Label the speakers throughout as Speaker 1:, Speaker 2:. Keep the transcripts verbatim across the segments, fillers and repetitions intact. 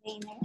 Speaker 1: Trainer.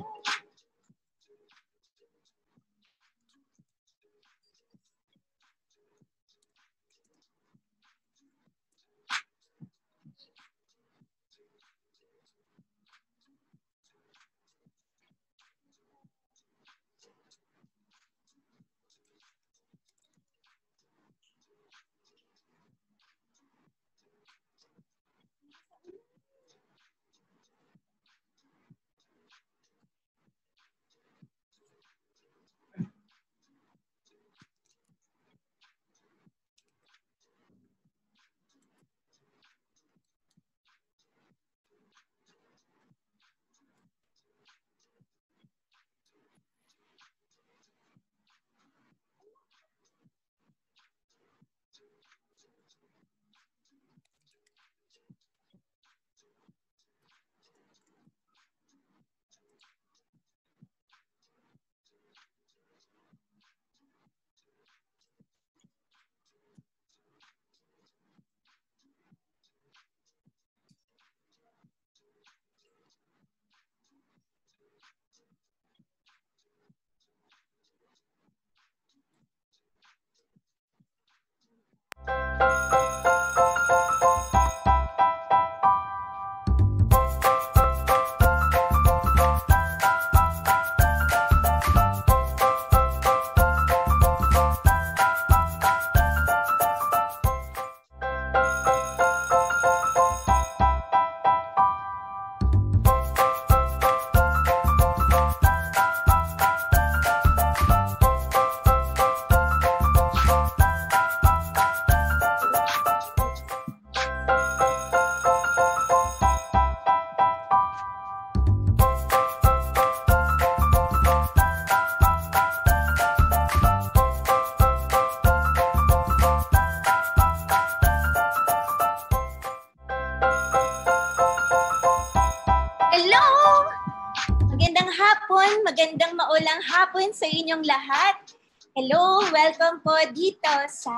Speaker 1: Magandang maulang hapon sa inyong lahat. Hello, welcome po dito sa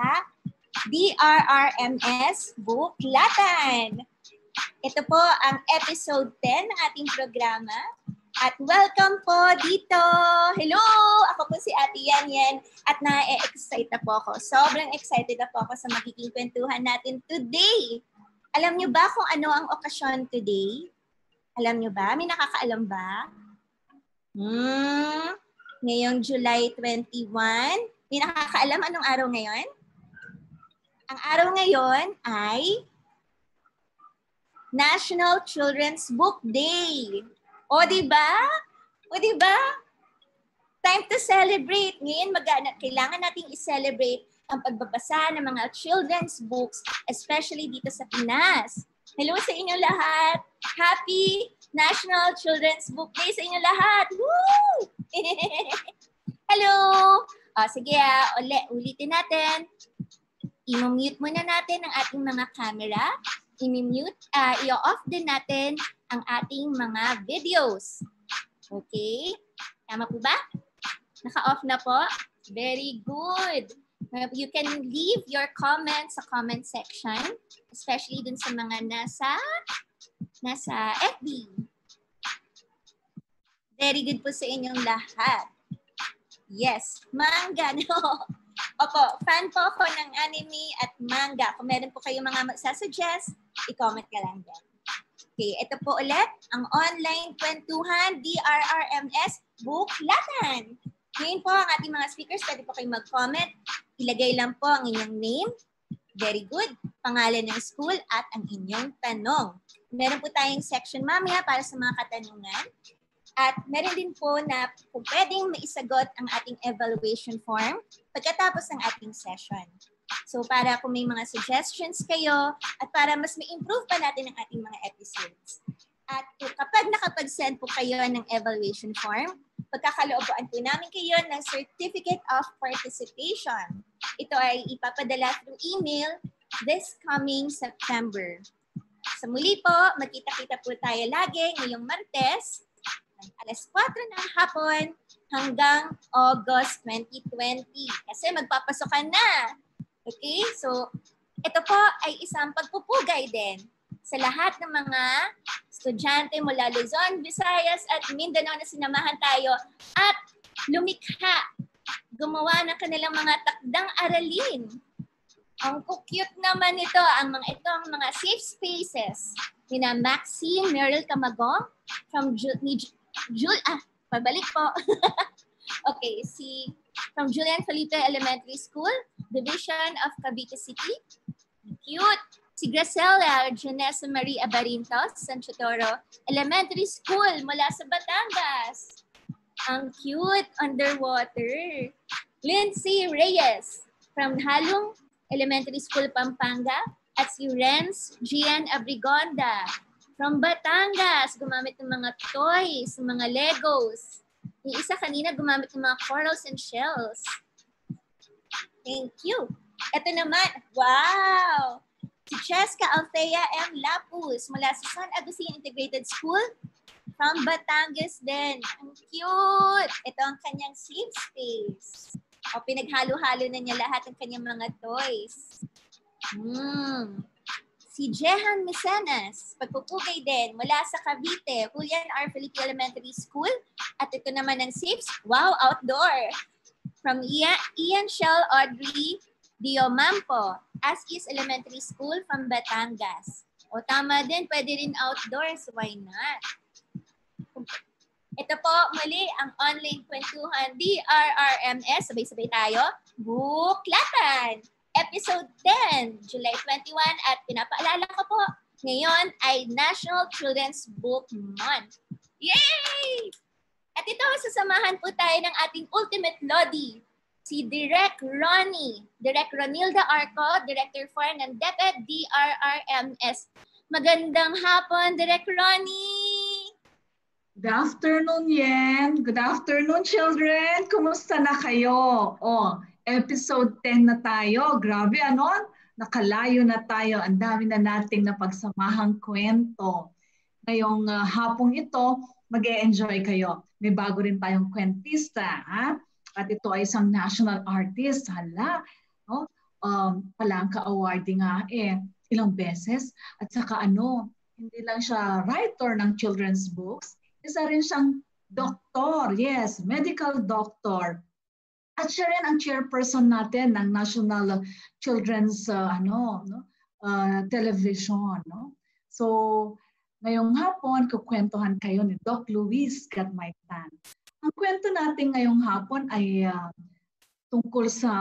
Speaker 1: D R R M S Buklatan. Ito po ang episode ten ng ating programa. At welcome po dito. Hello, ako po si Ate Yan Yan at na-excite na po ako. Sobrang excited na po ako sa magiging kwentuhan natin today. Alam nyo ba kung ano ang okasyon today? Alam nyo ba? May nakakaalam ba? Hmm, ngayong July twenty-one. May nakakaalam anong araw ngayon? Ang araw ngayon ay National Children's Book Day. O, diba? O, diba? Time to celebrate. Ngayon, mag kailangan nating i-celebrate ang pagbabasa ng mga children's books, especially dito sa Pinas. Hello sa inyo lahat. Happy National Children's Book Day sa inyo lahat. Woo! Hello! O, sige, ah, uli, ulitin natin. I-mute muna natin ang ating mga camera. I-mute, uh, i-off din natin ang ating mga videos. Okay? Tama po ba? Naka-off na po? Very good. You can leave your comments sa comment section, especially dun sa mga nasa, nasa F B. Very good po sa inyong lahat. Yes, manga, no? Opo, fan po ako ng anime at manga. Kung meron po kayong mga magsasuggest, i-comment ka lang dyan. Okay, ito po ulit, ang online kwentuhan, D R R M S Buklatan. Ngayon po, ang ating mga speakers, pwede po kayong mag-comment. Ilagay lang po ang inyong name. Very good. Pangalan ng school at ang inyong tanong. Meron po tayong section mamaya para sa mga katanungan. At meron din po na kung pwedeng maisagot ang ating evaluation form pagkatapos ng ating session. So para kung may mga suggestions kayo at para mas ma-improve pa natin ang ating mga episodes. At kapag nakapag-send po kayo ng evaluation form, pagkakalooban po namin kayo ng Certificate of Participation. Ito ay ipapadala through email this coming September. Sa muli po, magkita-kita po tayo lagi ngayong Martes, alas kwatro ng hapon hanggang August twenty twenty. Kasi magpapasokan na. Okay? So, ito po ay isang pagpupugay din sa lahat ng mga estudyante mula Luzon, Visayas at Mindanao na sinamahan tayo at lumikha, gumawa ng kanilang mga takdang aralin. Ang cute naman ito, ang mga ito ang mga safe spaces ni na Maxine Meryl Camagong from Ju, ni Jul ah pabalik po. Okay, si from Julian Felipe Elementary School, Division of Cavite City. Cute. Si Gracela Janessa Marie Abarintos, San Chotoro Elementary School mula sa Batangas. Ang cute, underwater. Lindsay Reyes from Halong Elementary School, Pampanga. At si Renz Gian Abrigonda from Batangas. Gumamit ng mga toys, mga Legos. Yung isa kanina gumamit ng mga corals and shells. Thank you. Ito naman, wow! Si Cheska Althea M. Lapus mula sa San Agustin Integrated School from Batangas din. Ang cute! Ito ang kanyang safe space. O, pinaghalo-halo na niya lahat ng kanyang mga toys. Hmm. Si Jehan Misenas, pagpupugay din mula sa Cavite, Julian R. Felipe Elementary School. At ito naman ang safe, wow, outdoor. From Ian, Ian Shell Audrey Diomampo, As Is Elementary School from Batangas. O tama din, pwede rin outdoors, why not? Ito po muli ang online kwentuhan D R R M S, sabay-sabay tayo, Buklatan. Episode ten, July twenty-first, at pinapaalala ko po, ngayon ay National Children's Book Month. Yay! At ito, sasamahan po tayo ng ating ultimate Lodi, si Direk Ronnie, Direk Ronilda Arco, Director for ng DepEd D R R M S. Magandang hapon, Direk Ronnie!
Speaker 2: Good afternoon, Yen. Good afternoon, children. Kumusta na kayo? Oh, episode ten na tayo. Grabe, ano? Nakalayo na tayo. Ang dami na nating napagsamahang kwento. Ngayong uh, hapong ito, mag-e-enjoy kayo. May bago rin tayong kwentista. Ha? At ito ay isang national artist. Hala, no? um, Palangka Awarding nga eh. Ilang beses. At saka ano, hindi lang siya writer ng children's books. Isa rin siyang doktor. Yes, medical doctor. At siya rin ang chairperson natin ng National Children's uh, ano, no? uh, Television. No? So, ngayong hapon, kukwentuhan kayo ni Doc Luis Gatmaytan. Ang kwento natin ngayong hapon ay uh, tungkol sa,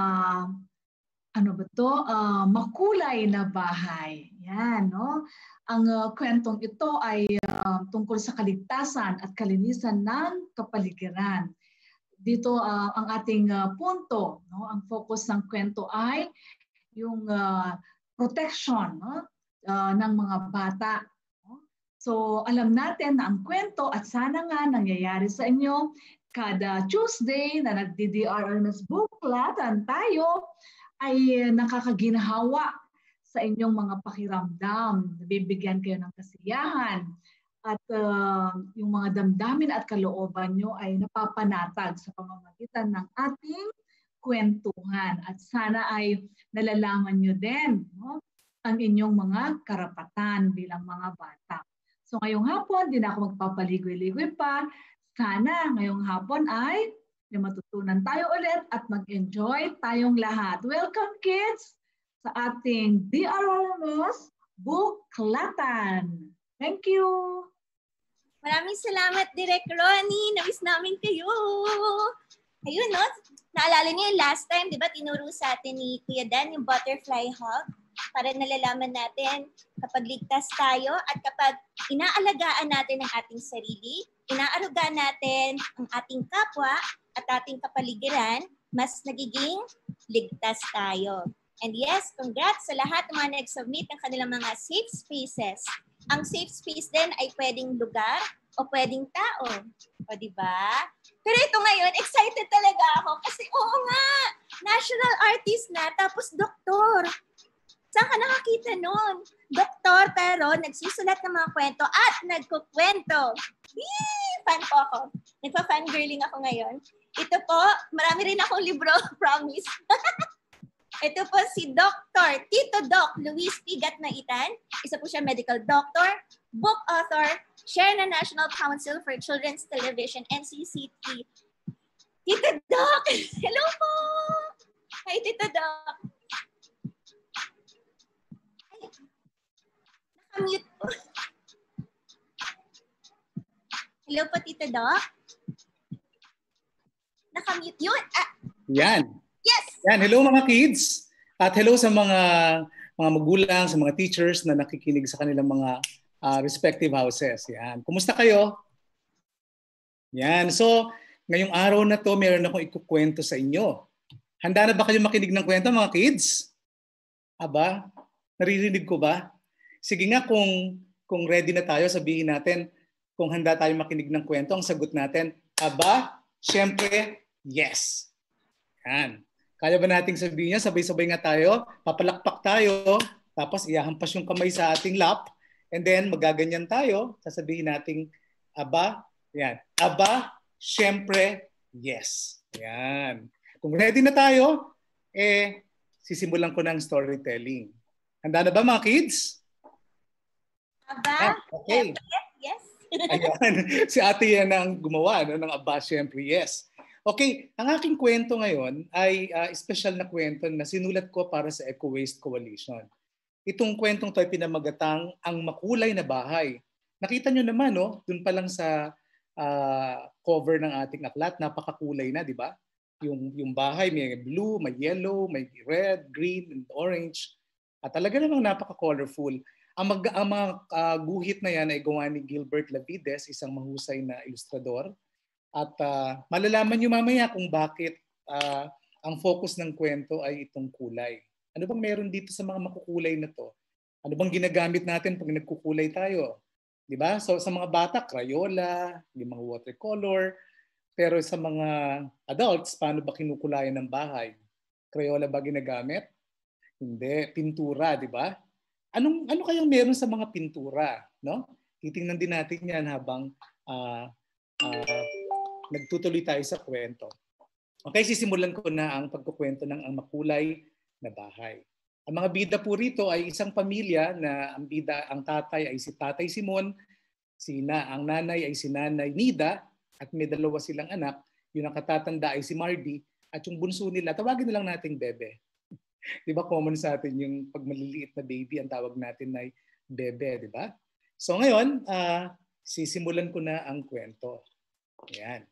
Speaker 2: ano ba to? Uh, makulay na bahay. Yan, no? Ang uh, kwentong ito ay uh, tungkol sa kaligtasan at kalinisan ng kapaligiran. Dito uh, ang ating uh, punto, no? Ang focus ng kwento ay yung uh, protection, no? uh, ng mga bata. No? So alam natin na ang kwento at sana nga nangyayari sa inyo kada Tuesday na nagdi-D R R M S Buklatan tayo ay nakakaginhawa sa inyong mga pakiramdam. Nabibigyan kayo ng kasiyahan. At uh, yung mga damdamin at kalooban nyo ay napapanatag sa pamamagitan ng ating kwentuhan. At sana ay nalalaman nyo din, no, ang inyong mga karapatan bilang mga bata. So ngayong hapon, di na ako magpapaligoy-ligoy pa. Sana ngayong hapon ay may matutunan tayo ulit at mag-enjoy tayong lahat. Welcome kids sa ating D R R M S Buklatan. Thank you!
Speaker 1: Maraming salamat, Direk Ronnie. Namiss namin kayo. Ayun, no? Naalala niyo yung last time, di ba, tinuro sa atin ni Kuya Dan yung butterfly hug para nalalaman natin kapag ligtas tayo at kapag inaalagaan natin ang ating sarili, inaaruga natin ang ating kapwa at ating kapaligiran, mas nagiging ligtas tayo. And yes, congrats sa lahat ng mga nag-submit ng kanilang mga safe spaces. Ang safe space din ay pwedeng lugar o pwedeng tao. O diba? Pero ito ngayon, excited talaga ako kasi oo nga, national artist na tapos doktor. Saan ka nakakita nun? Doktor pero nagsusulat ng mga kwento at nagkukwento. Yee! Fan po ako. Nagpa-fangirling ako ngayon. Ito po, marami rin akong libro, promise. Ito po si Doctor Tito Doc Luis Pigat Naitan. Isa po siya medical doctor, book author, chair ng National Council for Children's Television, N C C T. Tito Doc! Hello po! Hi, Tito Doc! Ay, nakamute po. Hello po, Tito Doc? Nakamute yun. Ah.
Speaker 3: Yan.
Speaker 1: Yes!
Speaker 3: Yan. Hello mga kids. At hello sa mga mga magulang, sa mga teachers na nakikinig sa kanilang mga uh, respective houses. Yan. Kumusta kayo? Yan. So, ngayong araw na to, meron akong ikukwento sa inyo. Handa na ba kayo makinig ng kwento mga kids? Aba, naririnig ko ba? Sige nga, kung, kung ready na tayo, sabihin natin kung handa tayo makinig ng kwento. Ang sagot natin, aba, syempre, yes. Yan. Kaya ba nating sabihin niya, sabay-sabay nga tayo, papalakpak tayo, tapos iyahampas yung kamay sa ating lap, and then magaganyan tayo, sasabihin nating, aba, yan. Aba, syempre, yes. Yan. Kung ready na tayo, eh, sisimulan ko ng storytelling. Handa na ba mga kids?
Speaker 1: Aba,
Speaker 3: ah, okay.
Speaker 1: Syempre, yes.
Speaker 3: Ayan. Si ate yan ang gumawa no, ng aba, syempre, yes. Okay, ang aking kwento ngayon ay uh, special na kwento na sinulat ko para sa Eco Waste Coalition. Itong kwentong to ay pinamagatang Ang Makulay na Bahay. Nakita nyo naman, no? Dun pa lang sa uh, cover ng ating aklat, napakakulay na, di ba? Yung, yung bahay may blue, may yellow, may red, green, and orange. At talaga namang napaka-colorful. Ang, mag, ang mga uh, guhit na yan ay gawa ni Gilbert Lavides, isang mahusay na ilustrador. At uh, malalaman nyo mamaya kung bakit uh, ang focus ng kwento ay itong kulay. Ano bang meron dito sa mga makukulay na to? Ano bang ginagamit natin pag nagkukulay tayo? Diba? So sa mga bata, Crayola, yung mga watercolor. Pero sa mga adults, paano ba kinukulayan ng bahay? Crayola ba ginagamit? Hindi. Pintura, di ba? Anong, ano kayang meron sa mga pintura? No? Titingnan din natin yan habang uh, uh, nagtutuloy tayo sa kwento. Okay, sisimulan ko na ang pagkukwento ng Ang Makulay na Bahay. Ang mga bida po rito ay isang pamilya na ang bida, ang tatay ay si Tatay Simon, si na, ang nanay ay si Nanay Nida, at may dalawa silang anak. Yung nakatatanda ay si Mardy, at yung bunso nila, tawagin na lang nating Bebe. Di ba common sa atin yung pag maliliit na baby, ang tawag natin ay Bebe, di ba? So ngayon, uh, sisimulan ko na ang kwento. Ayan.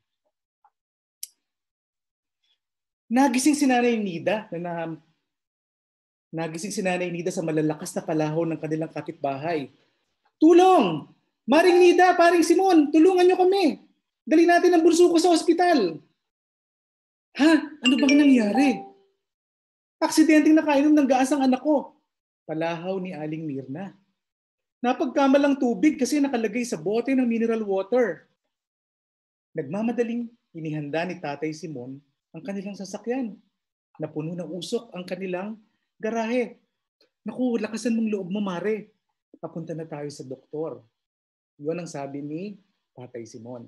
Speaker 3: Nagising si Nanay Nida na, na nagising si Nanay Nida sa malalakas na palahon ng kanilang kapitbahay. Tulong! Maring Nida, paring Simon, tulungan niyo kami. Dali natin ang bunso ko sa ospital. Ha? Ano bang nangyari? Aksidenteng nakainom ng gaas ang anak ko. Palahaw ni Aling Mirna. Napagkamalang tubig kasi nakalagay sa bote ng mineral water. Nagmamadaling inihanda ni Tatay Simon ang kanilang sasakyan. Napuno ng usok ang kanilang garahe. Naku, lakasan mong loob mo, Mare. Papunta na tayo sa doktor. Yun ang sabi ni Tatay Simon.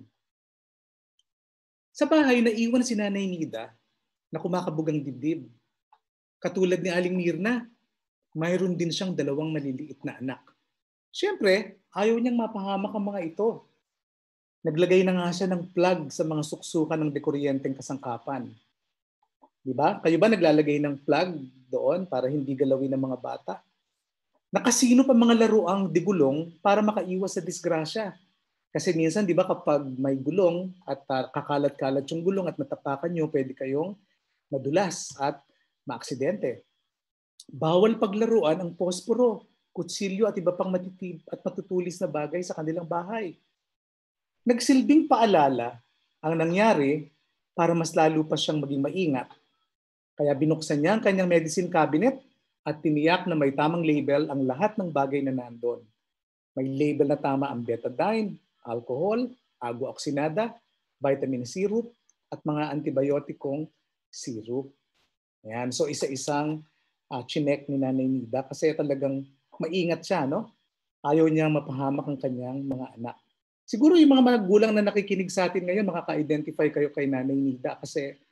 Speaker 3: Sa bahay, naiwan si Nanay Nida na kumakabugang dibdib. Katulad ni Aling Mirna, mayroon din siyang dalawang maliliit na anak. Siyempre, ayaw niyang mapahamak ang mga ito. Naglagay na nga siya ng plug sa mga suksukan ng dekuryenteng kasangkapan. Di ba? Kayo ba naglalagay ng plug doon para hindi galawin ng mga bata? Nakasino pa mga laruang digulong para makaiwas sa disgrasya. Kasi minsan, di ba, kapag may gulong at uh, kakalat-kalat yung gulong at natapakan nyo, pwede kayong madulas at maaksidente. Bawal paglaruan ang posporo, kutsilyo at iba pang matitib at matutulis na bagay sa kanilang bahay. Nagsilbing paalala ang nangyari para mas lalo pa siyang maging maingat. Kaya binuksan niya ang kanyang medicine cabinet at tiniyak na may tamang label ang lahat ng bagay na nandun. May label na tama ang betadine, alcohol, agua oxinada, vitamin syrup, at mga antibiotikong syrup. Ayan. So isa-isang uh, chinek ni Nanay Nida kasi talagang maingat siya, no? Ayaw niya mapahamak ang kanyang mga anak. Siguro yung mga magulang na nakikinig sa atin ngayon, makaka-identify kayo kay Nanay Nida kasi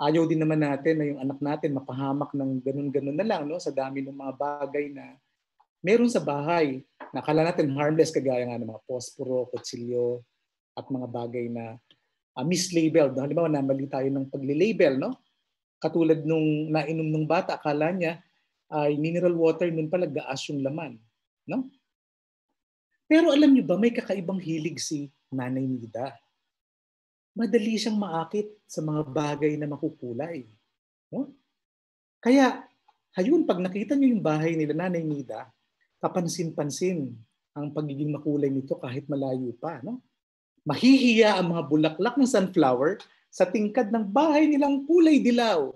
Speaker 3: Ayaw din naman natin na yung anak natin mapahamak ng ganun-ganun na lang, no? Sa dami ng mga bagay na meron sa bahay. Nakala natin harmless, kagaya nga ng mga posporo, kutsilyo, at mga bagay na uh, mislabeled. No? Halimbawa, namali tayo ng pagli-label, no? Katulad nung nainom ng bata, akala niya ay mineral water, nun pala gaas yung laman. No? Pero alam niyo ba, may kakaibang hilig si Nanay Nida. Madali siyang maakit sa mga bagay na makukulay. No? Kaya, hayun, pag nakita niyo yung bahay nila Nanay Nida, kapansin-pansin ang pagiging makulay nito kahit malayo pa. No? Mahihiya ang mga bulaklak ng sunflower sa tingkad ng bahay nilang kulay dilaw.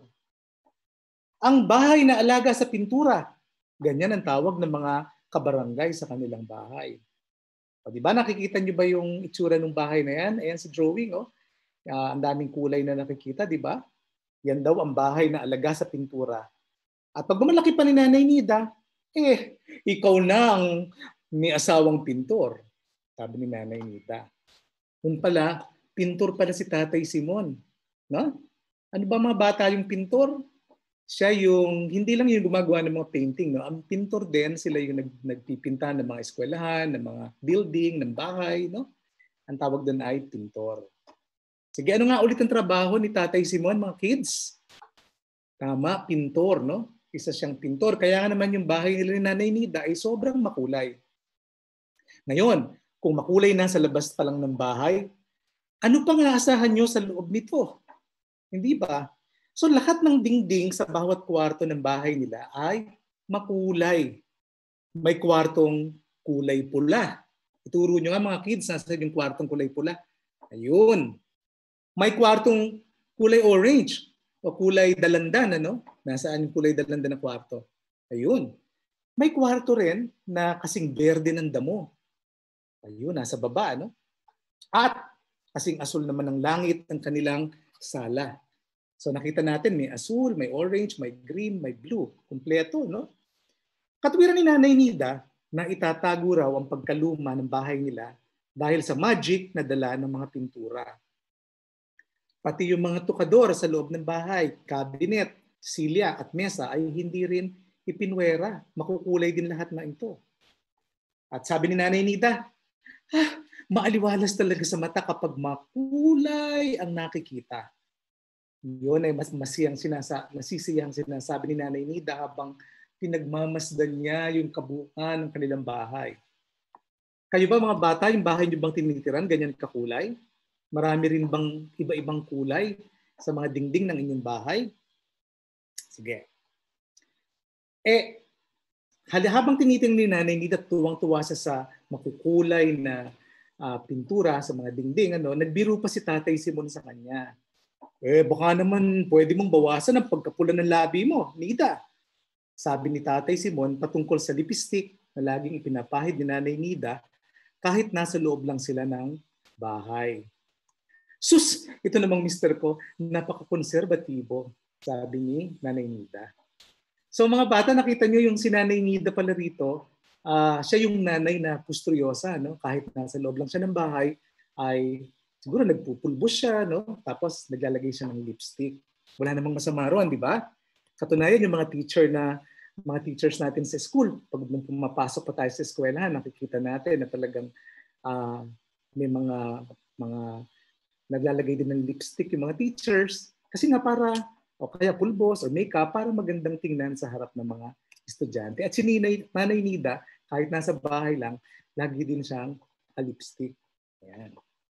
Speaker 3: Ang bahay na alaga sa pintura, ganyan ang tawag ng mga kabarangay sa kanilang bahay. O, di ba nakikita niyo ba yung itsura ng bahay na yan? Ayan sa drawing, oh. Uh, ang daming kulay na nakikita, di ba? Yan daw ang bahay na alaga sa pintura. At pag malaki pa ni Nanay Nida, eh, ikaw na ang may asawang pintor, sabi ni Nanay Nida. Kung pala, pintor pala si Tatay Simon. No? Ano ba mga bata yung pintor? Siya yung, hindi lang yung gumagawa ng mga painting. No? Ang pintor din, sila yung nag, nagpipinta ng mga eskwelahan, ng mga building, ng bahay. No? Ang tawag doon ay pintor. Sige, ano nga ulit ang trabaho ni Tatay Simon, mga kids? Tama, pintor, no? Isa siyang pintor. Kaya nga naman yung bahay nila ni Nanay Nida ay sobrang makulay. Ngayon, kung makulay na sa labas pa lang ng bahay, ano pang aasahan nyo sa loob nito? Hindi ba? So lahat ng dingding sa bawat kwarto ng bahay nila ay makulay. May kwartong kulay pula. Ituro nyo nga mga kids, nasa yung kwartong kulay pula. Ayun. May kwartong kulay orange o kulay dalandan, ano? Nasaan yung kulay dalandan na kwarto? Ayun. May kwarto rin na kasing berde ng damo. Ayun, nasa baba, ano? At kasing asul naman ng langit ng kanilang sala. So nakita natin may asul, may orange, may green, may blue. Kumpleto, no? Katwiran ni Nanay Nida na itatago raw ang pagkaluma ng bahay nila dahil sa magic na dala ng mga pintura. Pati yung mga tukador sa loob ng bahay, cabinet, silya at mesa ay hindi rin ipinwera. Makukulay din lahat na ito. At sabi ni Nanay Nida, ah, maaliwalas talaga sa mata kapag makulay ang nakikita. Yun ay mas masiyang sinasa, nasisiyang sinasabi ni Nanay Nida habang pinagmamasdan niya yung kabuuan ng kanilang bahay. Kayo ba mga bata, yung bahay niyo bang tinitiran ganyan kakulay? Marami rin bang iba-ibang kulay sa mga dingding ng inyong bahay? Sige. Eh, habang tinitingnan ni Nanay Nida, tuwang-tuwa siya sa makukulay na uh, pintura sa mga dingding, ano, nagbiro pa si Tatay Simon sa kanya. Eh, baka naman pwede mong bawasan ang pagkapula ng labi mo, Nida. Sabi ni Tatay Simon patungkol sa lipstick na laging ipinapahid ni Nanay Nida kahit nasa loob lang sila ng bahay. Sus, ito namang mister ko, napaka-konserbatibo, sabi ni Nanay Nida. So mga bata, nakita nyo yung si Nanay Nida pala rito, uh, siya yung nanay na pustryosa, no? Kahit nasa loob lang siya ng bahay, ay siguro nagpupulbos siya, no? Tapos naglalagay siya ng lipstick. Wala namang masama roon, di ba? Katunayan yung mga teacher na mga teachers natin sa school, pag pumapasok pa tayo sa eskwelahan, nakikita natin na talagang uh, may mga mga naglalagay din ng lipstick yung mga teachers kasi nga para, o kaya pulbos o makeup para magandang tingnan sa harap ng mga estudyante. At si Nanay, Nanay Nida, kahit nasa bahay lang, lagi din siyang lipstick. Ayan.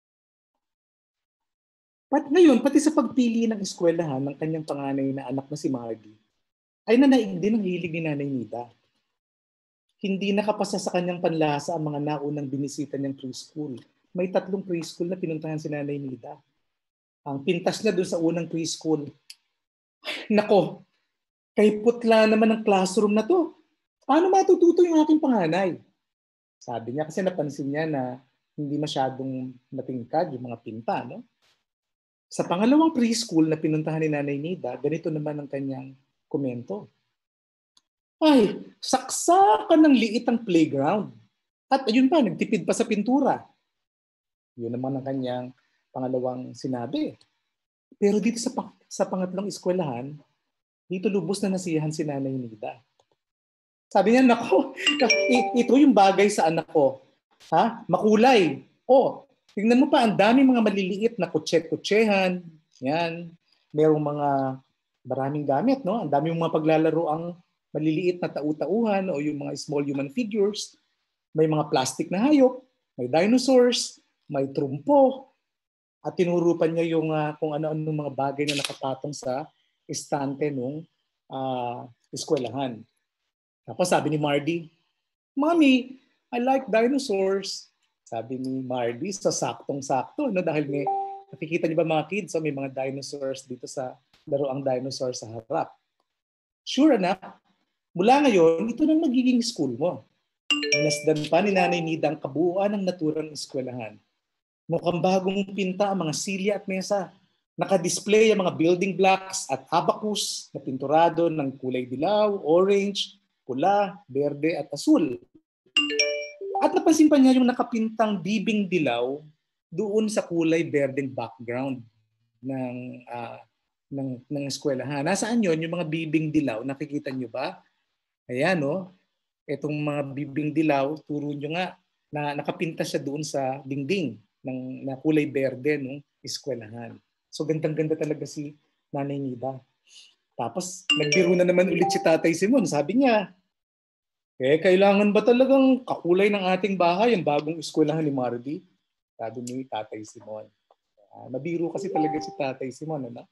Speaker 3: Pat ngayon, pati sa pagpili ng eskwelahan ng kanyang panganay na anak na si Margie, ay nanaig din ang hilig ni Nanay Nida. Hindi nakapasa sa kanyang panlasa ang mga naunang binisita niyang preschool. May tatlong preschool na pinuntahan si Nanay Nida. Ang pintas na doon sa unang preschool, nako, kay putla naman ang classroom na to. Paano matututo yung aking panganay? Sabi niya kasi napansin niya na hindi masyadong matingkad yung mga pinta. No? Sa pangalawang preschool na pinuntahan ni Nanay Nida, ganito naman ang kanyang komento. Ay, saksakan ng liit ang playground. At ayun pa, nagtipid pa sa pintura. Yun naman ang kanyang pangalawang sinabi. Pero dito sa, sa pangatlong eskwelahan, dito lubos na nasiyahan si Nanay Nida. Sabi niya, nako, ito yung bagay sa anak ko. Ha? Makulay. Oh, tingnan mo pa, ang dami mga maliliit na kutse-kutsehan. Yan. Merong mga maraming gamit, no? Ang dami mga paglalaro ang maliliit na tau-tauhan o yung mga small human figures. May mga plastic na hayop, may dinosaurs, may trumpo. At tinurupan niya yung uh, kung ano-ano mga bagay na nakapatong sa estante nung uh, eskwelahan. Tapos sabi ni Mardy, Mommy, I like dinosaurs. Sabi ni Mardy, sa saktong-sakto. No? Dahil may, nakikita niyo ba mga kids, so may mga dinosaurs dito sa laruang dinosaurs sa harap. Sure anak, mula ngayon, ito na magiging school mo. Nasdan pa ni Nanay Nida ang kabuuan ng naturang eskwelahan. Mukhang bagong pinta ang mga silya at mesa. Naka-display ang mga building blocks at abacus na pinturado ng kulay dilaw, orange, pula, berde at asul. At napansin pa niya yung nakapintang bibing dilaw doon sa kulay berdeng background ng uh, ng ng eskwelahan. Nasaan yon yung mga bibing dilaw? Nakikita niyo ba? Ayan no. Itong mga bibing dilaw, turo niyo nga na nakapinta siya doon sa dingding ng na kulay berde ng eskwelahan. So gandang-ganda talaga si Nanay Nida. Tapos nagbiro na naman ulit si Tatay Simon. Sabi niya, eh, kailangan ba talagang kakulay ng ating bahay ang bagong eskwelahan ni Mardy? Sabi ni Tatay Simon. Uh, nabiro kasi talaga si Tatay Simon. Ano?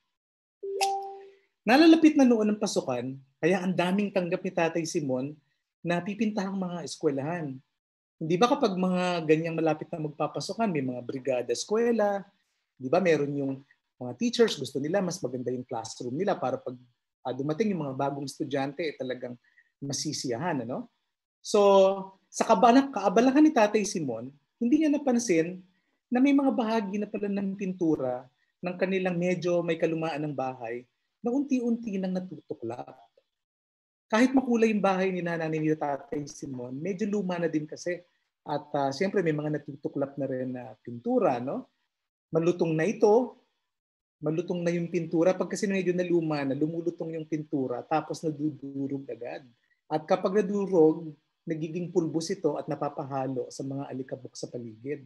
Speaker 3: Nalalapit na noon ang pasukan, kaya ang daming tanggap ni Tatay Simon na pipintahang mga eskwelahan. Hindi ba kapag mga ganyang malapit na magpapasukan, may mga brigada eskwela, di ba meron yung mga teachers, gusto nila mas maganda yung classroom nila para pag uh, dumating yung mga bagong estudyante, eh, talagang masisiyahan. Ano? So, sa kaabalahan ni Tatay Simon, hindi niya napansin na may mga bahagi na pala ng pintura ng kanilang medyo may kalumaan ng bahay na unti-unti nang natutuklap. Kahit makulay yung bahay ni Nanay ni Tatay Simon, medyo luma na din kasi. At uh, siyempre may mga natutuklap na rin na pintura. No? Malutong na ito, malutong na yung pintura. Pag kasi medyo naluma na, lumulutong yung pintura tapos nadudurog agad. At kapag nadurog, nagiging pulbos ito at napapahalo sa mga alikabok sa paligid.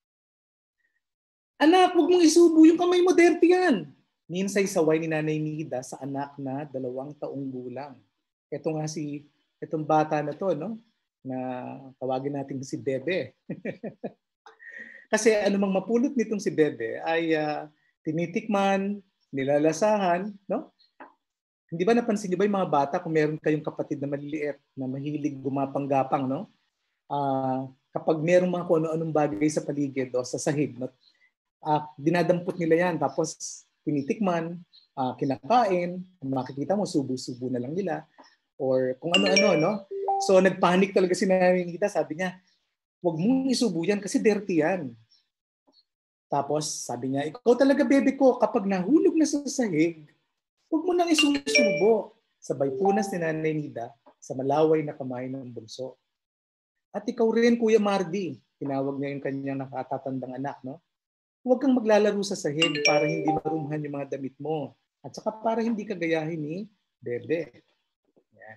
Speaker 3: Anak, huwag mong isubo yung kamay mo, dirty yan. Minsay saway ni Nanay Nida sa anak na dalawang taong gulang. Ito nga si, itong bata na to, no? Na tawagin natin si Bebe. Kasi anumang mapulot nitong si Bebe ay uh, tinitikman, nilalasahan, no? Hindi ba napansin niyo ba yung mga bata kung meron kayong kapatid na maliliit na mahilig gumapang-gapang, no? Uh, kapag merong mga kung ano-anong bagay sa paligid o sa sahig, no? uh, dinadampot nila yan tapos tinitikman, uh, kinakain, makikita mo subo-subo na lang nila or kung ano-ano, no? So nagpanik talaga si Nanay Nida, sabi niya, huwag mong isubo yan kasi dirty yan. Tapos sabi niya, ikaw talaga bebe ko, kapag nahulog na sa sahig, huwag mo nang isusubo. Sabay punas ni Nanay Nida sa malaway na kamay ng bunso. At ikaw rin, Kuya Mardy, tinawag niya yung kanyang nakatatandang anak, no? Huwag kang maglalaro sa sahig para hindi marumhan yung mga damit mo. At saka para hindi ka gayahin ni Bebe. Yan.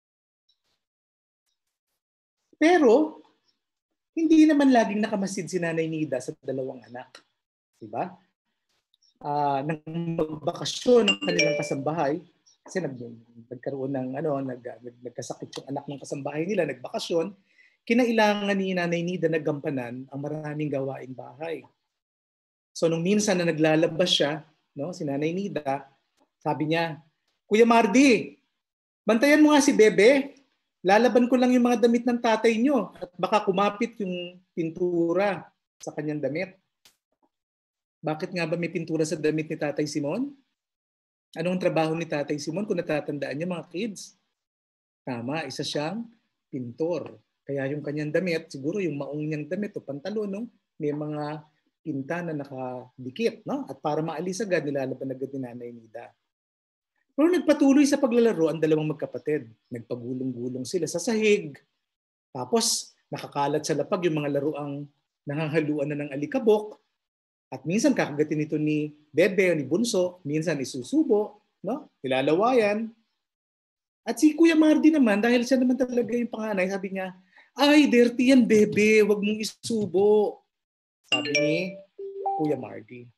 Speaker 3: Pero, hindi naman laging nakamasid si Nanay Nida sa dalawang anak. Diba? Uh, nang magbakasyon ng kanilang kasambahay, kasi nag, nagkaroon ng ano, nag, nag, nagkasakit yung anak ng kasambahay nila, nagbakasyon, kinailangan ni Nanay Nida na gampanan ang maraming gawaing bahay. So nung minsan na naglalabas siya, no, si Nanay Nida, sabi niya, Kuya Mardy, bantayan mo nga si Bebe, lalaban ko lang yung mga damit ng tatay niyo at baka kumapit yung pintura sa kanyang damit. Bakit nga ba may pintura sa damit ni Tatay Simon? Anong trabaho ni Tatay Simon kung natatandaan niyo mga kids? Tama, isa siyang pintor. Kaya yung kanyang damit, siguro yung maong niyang damit o pantalon, no? May mga pinta na nakadikit. No? At para maalis agad, nilalaban agad ni Nanay Nida. Pero nagpatuloy sa paglalaro ang dalawang magkapatid. Nagpagulong-gulong sila sa sahig. Tapos nakakalat sa lapag yung mga laruang nanghahaluan na ng alikabok. At minsan kakagatin ito ni Bebe o ni Bunso, minsan isusubo, no? Ilalawayan. At si Kuya Mardy naman, dahil siya naman talaga yung panganay, sabi niya, ay, dirty yan, Bebe, wag mong isubo. Sabi ni Kuya Mardy.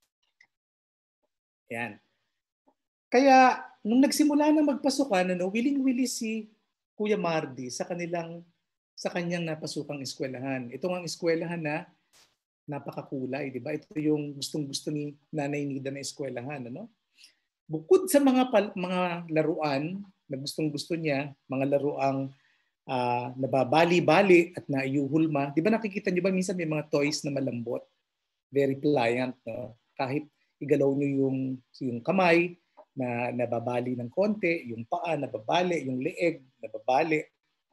Speaker 3: Yan. Kaya, nung nagsimula na magpasukan, ano, willing-willing si Kuya Mardy sa kanilang sa kanyang napasukang eskwelahan. Ito ang eskwelahan na napakakulay, di ba? Ito yung gustong-gusto ni Nanay Nida na eskwelahan, ano? Bukod sa mga pal- mga laruan na gustong-gusto niya, mga laruang uh, nababali-bali at naiuhulma. Di ba nakikita niyo ba minsan may mga toys na malambot? Very pliant, no? Kahit igalaw niyo yung yung kamay na nababali ng konti, yung paa nababali, yung leeg nababali.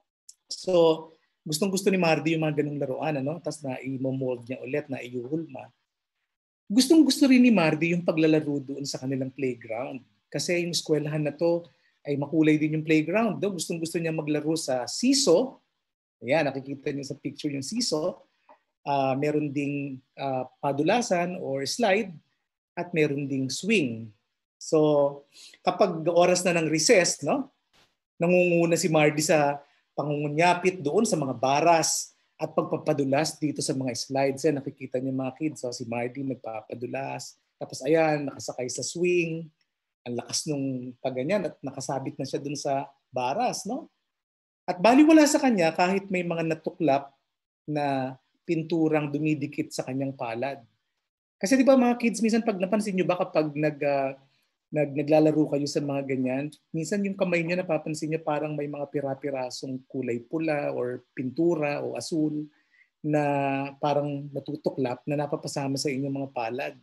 Speaker 3: So, gustong-gusto ni Mardy yung mga ganung laruan, ano? Tapos na i-mold niya ulit, na iuhulma. Gustong-gusto rin ni Mardy yung paglalaro doon sa kanilang playground. Kasi yung eskwelahan na to ay makulay din yung playground. Do? Gustong-gusto niya maglaro sa siso. Ayan, nakikita niyo sa picture yung siso. Uh, meron ding uh, padulasan or slide at meron ding swing. So, kapag oras na ng recess, no? Nangunguna si Mardy sa pangungunyapit doon sa mga baras at pagpapadulas dito sa mga slides. Yan, nakikita niyo mga kids. So, si Mardy nagpapadulas. Tapos ayan, nakasakay sa swing. Ang lakas nung paganyan at nakasabit na siya doon sa baras. No? At baliwala sa kanya kahit may mga natuklap na pinturang dumidikit sa kanyang palad. Kasi di ba mga kids, minsan pag napansin niyo ba kapag nag... Uh, Nag, naglalaro kayo sa mga ganyan, minsan yung kamay nyo napapansin nyo parang may mga pira-pirasong kulay pula or pintura o asul na parang natutuklap na napapasama sa inyong mga palad.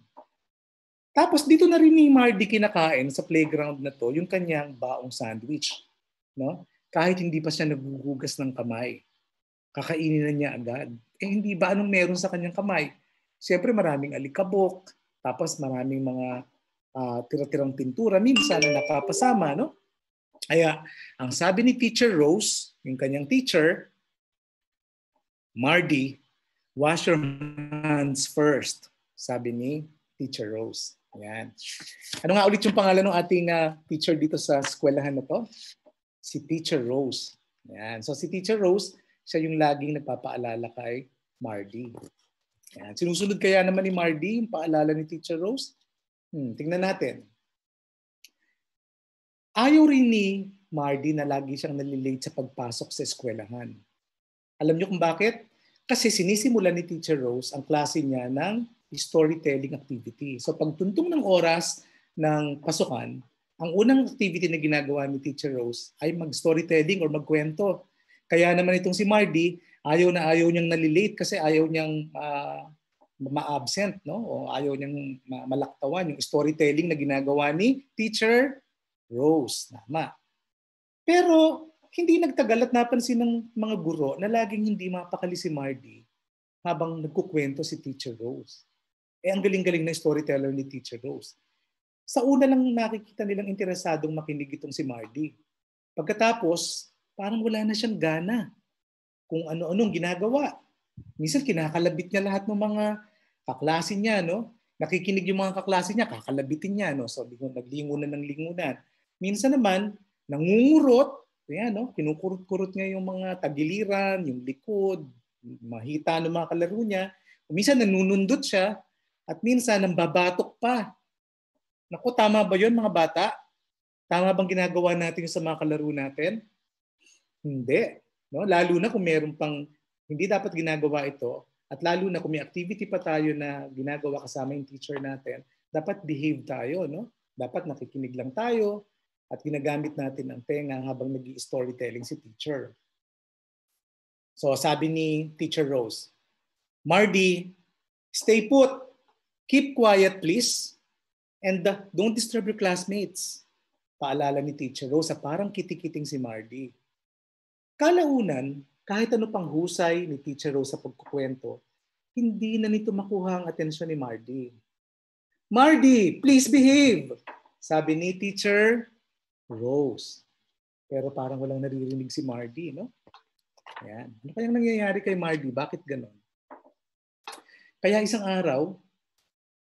Speaker 3: Tapos dito na rin ni Mardy kinakain sa playground na to yung kanyang baong sandwich. No? Kahit hindi pa siya naguhugas ng kamay. Kakainin na niya agad. Eh hindi ba anong meron sa kanyang kamay? Siyempre maraming alikabok, tapos maraming mga Uh, tira-tirang pintura, minsan na napapasama, no? Kaya, ang sabi ni Teacher Rose, yung kanyang teacher, Mardy, wash your hands first, sabi ni Teacher Rose. Ayan. Ano nga ulit yung pangalan ng ating uh, teacher dito sa eskwelahan na to? Si Teacher Rose. Ayan. So si Teacher Rose, siya yung laging nagpapaalala kay Mardy. Ayan. Sinusunod kaya naman ni Mardy yung paalala ni Teacher Rose? Hmm, tingnan natin. Ayaw rin ni Mardy na lagi siyang nalilate sa pagpasok sa eskwelahan. Alam niyo kung bakit? Kasi sinisimulan ni Teacher Rose ang klase niya ng storytelling activity. So pagtuntong ng oras ng pasukan, ang unang activity na ginagawa ni Teacher Rose ay mag-storytelling or magkwento. Kaya naman itong si Mardy, ayaw na ayaw niyang nalilate kasi ayaw niyang uh, ma-absent, no? O ayaw niyang malaktawan yung storytelling na ginagawa ni Teacher Rose. Tama. Pero hindi nagtagal at napansin ng mga guro na laging hindi mapakali si Mardy habang nagkukwento si Teacher Rose. Eh ang galing-galing na storyteller ni Teacher Rose. Sa una lang nakikita nilang interesadong makinig itong si Mardy. Pagkatapos, parang wala na siyang gana kung ano-anong ginagawa. Minsan kinakalabit niya lahat ng mga kaklase niya, no? Nakikinig yung mga kaklase niya, kakalabitin niya, no? So, naglingunan ng lingunan. Minsan naman, nangungurot, yan, no? Kinukurot-kurot niya yung mga tagiliran, yung likod, mahita ng mga kalaro niya. Minsan nanunundot siya, at minsan nambabatok pa. Naku, tama ba yun mga bata? Tama bang ginagawa natin sa mga kalaro natin? Hindi. No? Lalo na kung meron pang hindi dapat ginagawa ito, at lalo na kung may activity pa tayo na ginagawa kasama yung teacher natin, dapat behave tayo. No? Dapat nakikinig lang tayo at ginagamit natin ang tenga habang nag-i-storytelling si teacher. So sabi ni Teacher Rose, Mardy, stay put. Keep quiet please. And uh, don't disturb your classmates. Paalala ni Teacher Rose, parang kitikiting si Mardy. Kalaunan, kahit ano pang husay ni Teacher Rose sa pagkukwento, hindi na nito makuha ang atensyon ni Mardy. Mardy, please behave! Sabi ni Teacher Rose. Pero parang walang naririnig si Mardy, no? Ayan. Ano kayang nangyayari kay Mardy? Bakit ganon? Kaya isang araw,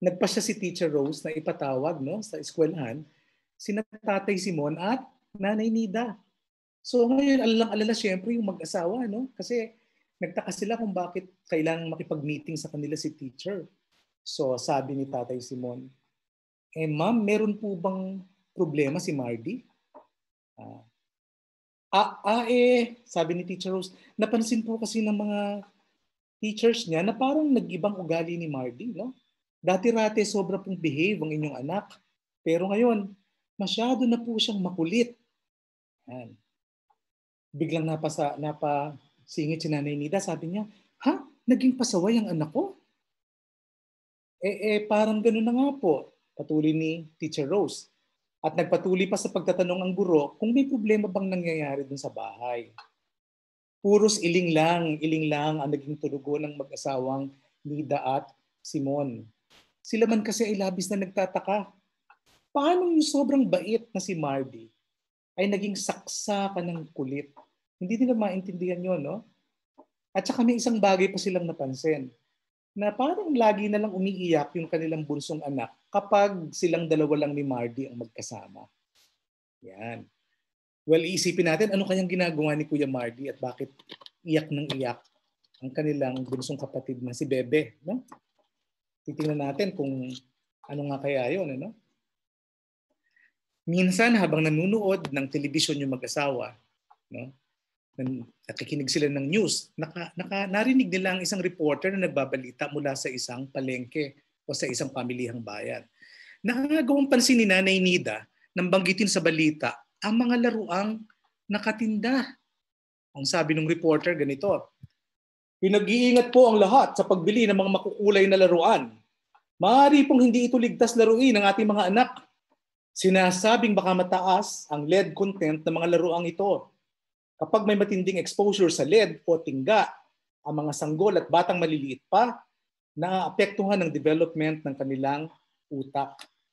Speaker 3: nagpa siya si Teacher Rose na ipatawag, no, sa eskwelahan, sina Tatay Simon at Nanay Nida. So ngayon, alalang-alala siyempre yung mag-asawa, no? Kasi nagtaka sila kung bakit kailangang makipag-meeting sa kanila si teacher. So sabi ni Tatay Simon, eh ma'am, meron po bang problema si Mardy? Ah, ah, ah eh, sabi ni Teacher Rose, napansin po kasi ng mga teachers niya na parang nag-ibang ugali ni Mardy, no? Dati-rate sobra pong behave ang inyong anak. Pero ngayon, masyado na po siyang makulit. Yan. Biglang napasa, napasingit si Nanay Nida. Sabi niya, ha? Naging pasaway ang anak ko? Eh, eh parang gano'n na nga po. Patuloy ni Teacher Rose. At nagpatuloy pa sa pagtatanong ang guro kung may problema bang nangyayari dun sa bahay. Puros iling lang, iling lang ang naging turugo ng mag-asawang Nida at Simon. Sila man kasi ay labis na nagtataka. Paano yung sobrang bait na si Mardy ay naging saksakan ng kulit? Hindi nila maintindihan yun, no? At saka may isang bagay pa silang napansin na parang lagi na lang umiiyak yung kanilang bunsong anak kapag silang dalawa lang ni Mardy ang magkasama. Yan. Well, iisipin natin ano kanyang ginagawa ni Kuya Mardy at bakit iyak ng iyak ang kanilang bunsong kapatid na si Bebe, no? Titingnan natin kung ano nga kaya yun, ano? Minsan habang nanonood ng telebisyon yung mag-asawa, no? Nakikinig sila ng news, naka, naka, narinig nila ang isang reporter na nagbabalita mula sa isang palengke o sa isang pamilihang bayan. Nakagawang pansin ni Nanay Nida nang banggitin sa balita ang mga laruang nakatinda. Ang sabi ng reporter ganito, pinag-iingat po ang lahat sa pagbili ng mga makukulay na laruan. Maaari pong hindi ito ligtas laruin ng ating mga anak. Sinasabing baka mataas ang lead content ng mga laruang ito. Kapag may matinding exposure sa lead o tingga, ang mga sanggol at batang maliliit pa, naaapektuhan ng development ng kanilang utak.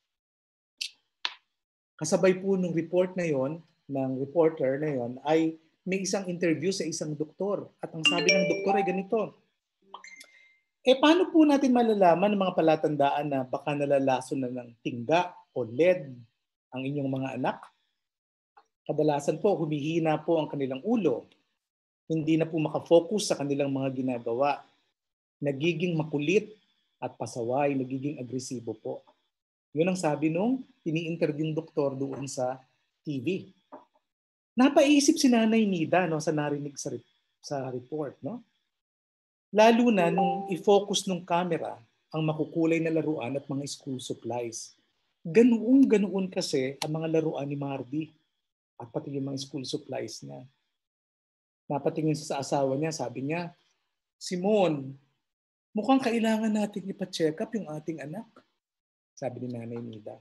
Speaker 3: Kasabay po ng report na yon, ng reporter na yon, ay may isang interview sa isang doktor. At ang sabi ng doktor ay ganito, eh paano po natin malalaman ng mga palatandaan na baka nalalason na ng tingga o lead ang inyong mga anak? Kadalasan po, humihina po ang kanilang ulo. Hindi na po makafocus sa kanilang mga ginagawa. Nagiging makulit at pasaway, nagiging agresibo po. Yun ang sabi nung ini-interview ng doktor doon sa T V. Napaisip si Nanay Nida, no, sa narinig sa, sa report, no? Lalo na nung i-focus ng camera ang makukulay na laruan at mga school supplies. Ganoon ganoon kasi ang mga laruan ni Mardy at pati yung mga school supplies niya. Napatingin sa asawa niya, sabi niya, Simon, mukhang kailangan natin ipa-check up yung ating anak. Sabi ni Nanay Nida.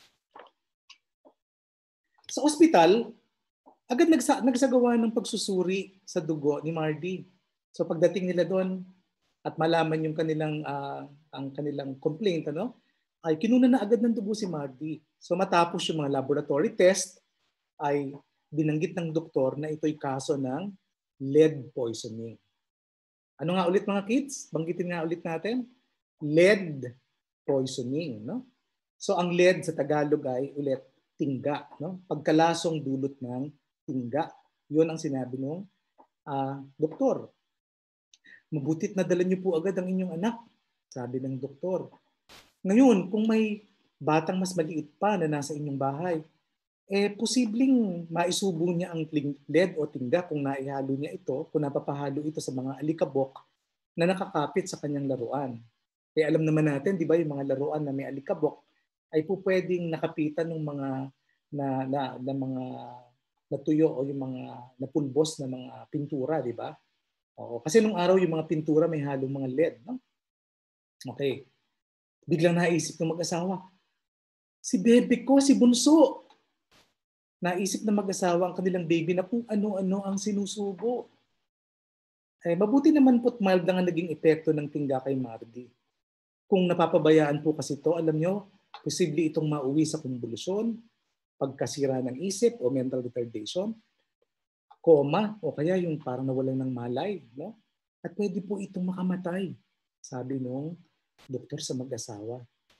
Speaker 3: Sa ospital, agad nagsa- nagsagawa ng pagsusuri sa dugo ni Mardy. So pagdating nila doon at malaman yung kanilang uh, ang kanilang complaint, ano, ay kinuna na agad ng dugo si Mardy. So matapos yung mga laboratory test, ay binanggit ng doktor na ito'y kaso ng lead poisoning. Ano nga ulit mga kids? Banggitin nga ulit natin. Lead poisoning, no? So ang lead sa Tagalog ay ulit tingga, no? Pagkalasong dulot ng tingga. 'Yun ang sinabi ng uh, doktor. Mabutit na dala niyo po agad ang inyong anak, sabi ng doktor. Ngayon, kung may batang mas maliit pa na nasa inyong bahay, eh posibleng maisubo niya ang lead o tingga kung naihalo niya ito, kung napapahalo ito sa mga alikabok na nakakapit sa kanyang laruan. Eh alam naman natin, di ba, yung mga laruan na may alikabok ay po pwedeng nakapitan ng mga na, na, na mga natuyo o yung mga napulbos na mga pintura, di ba? Oo, kasi nung araw yung mga pintura may halong mga lead, no? Okay. Biglang naisip ng mag-asawa, si bebe ko, si bunso. Naisip ng mag-asawa ang kanilang baby na kung ano-ano ang sinusubo. Eh, mabuti naman po't mild na nga naging epekto ng tingga kay Mardy. Kung napapabayaan po kasi ito, alam nyo, posible itong mauwi sa konvolusyon, pagkasira ng isip o mental retardation, coma, o kaya yung parang nawalan ng malay. No? At pwede po itong makamatay, sabi nung doktor sa mag-asawa.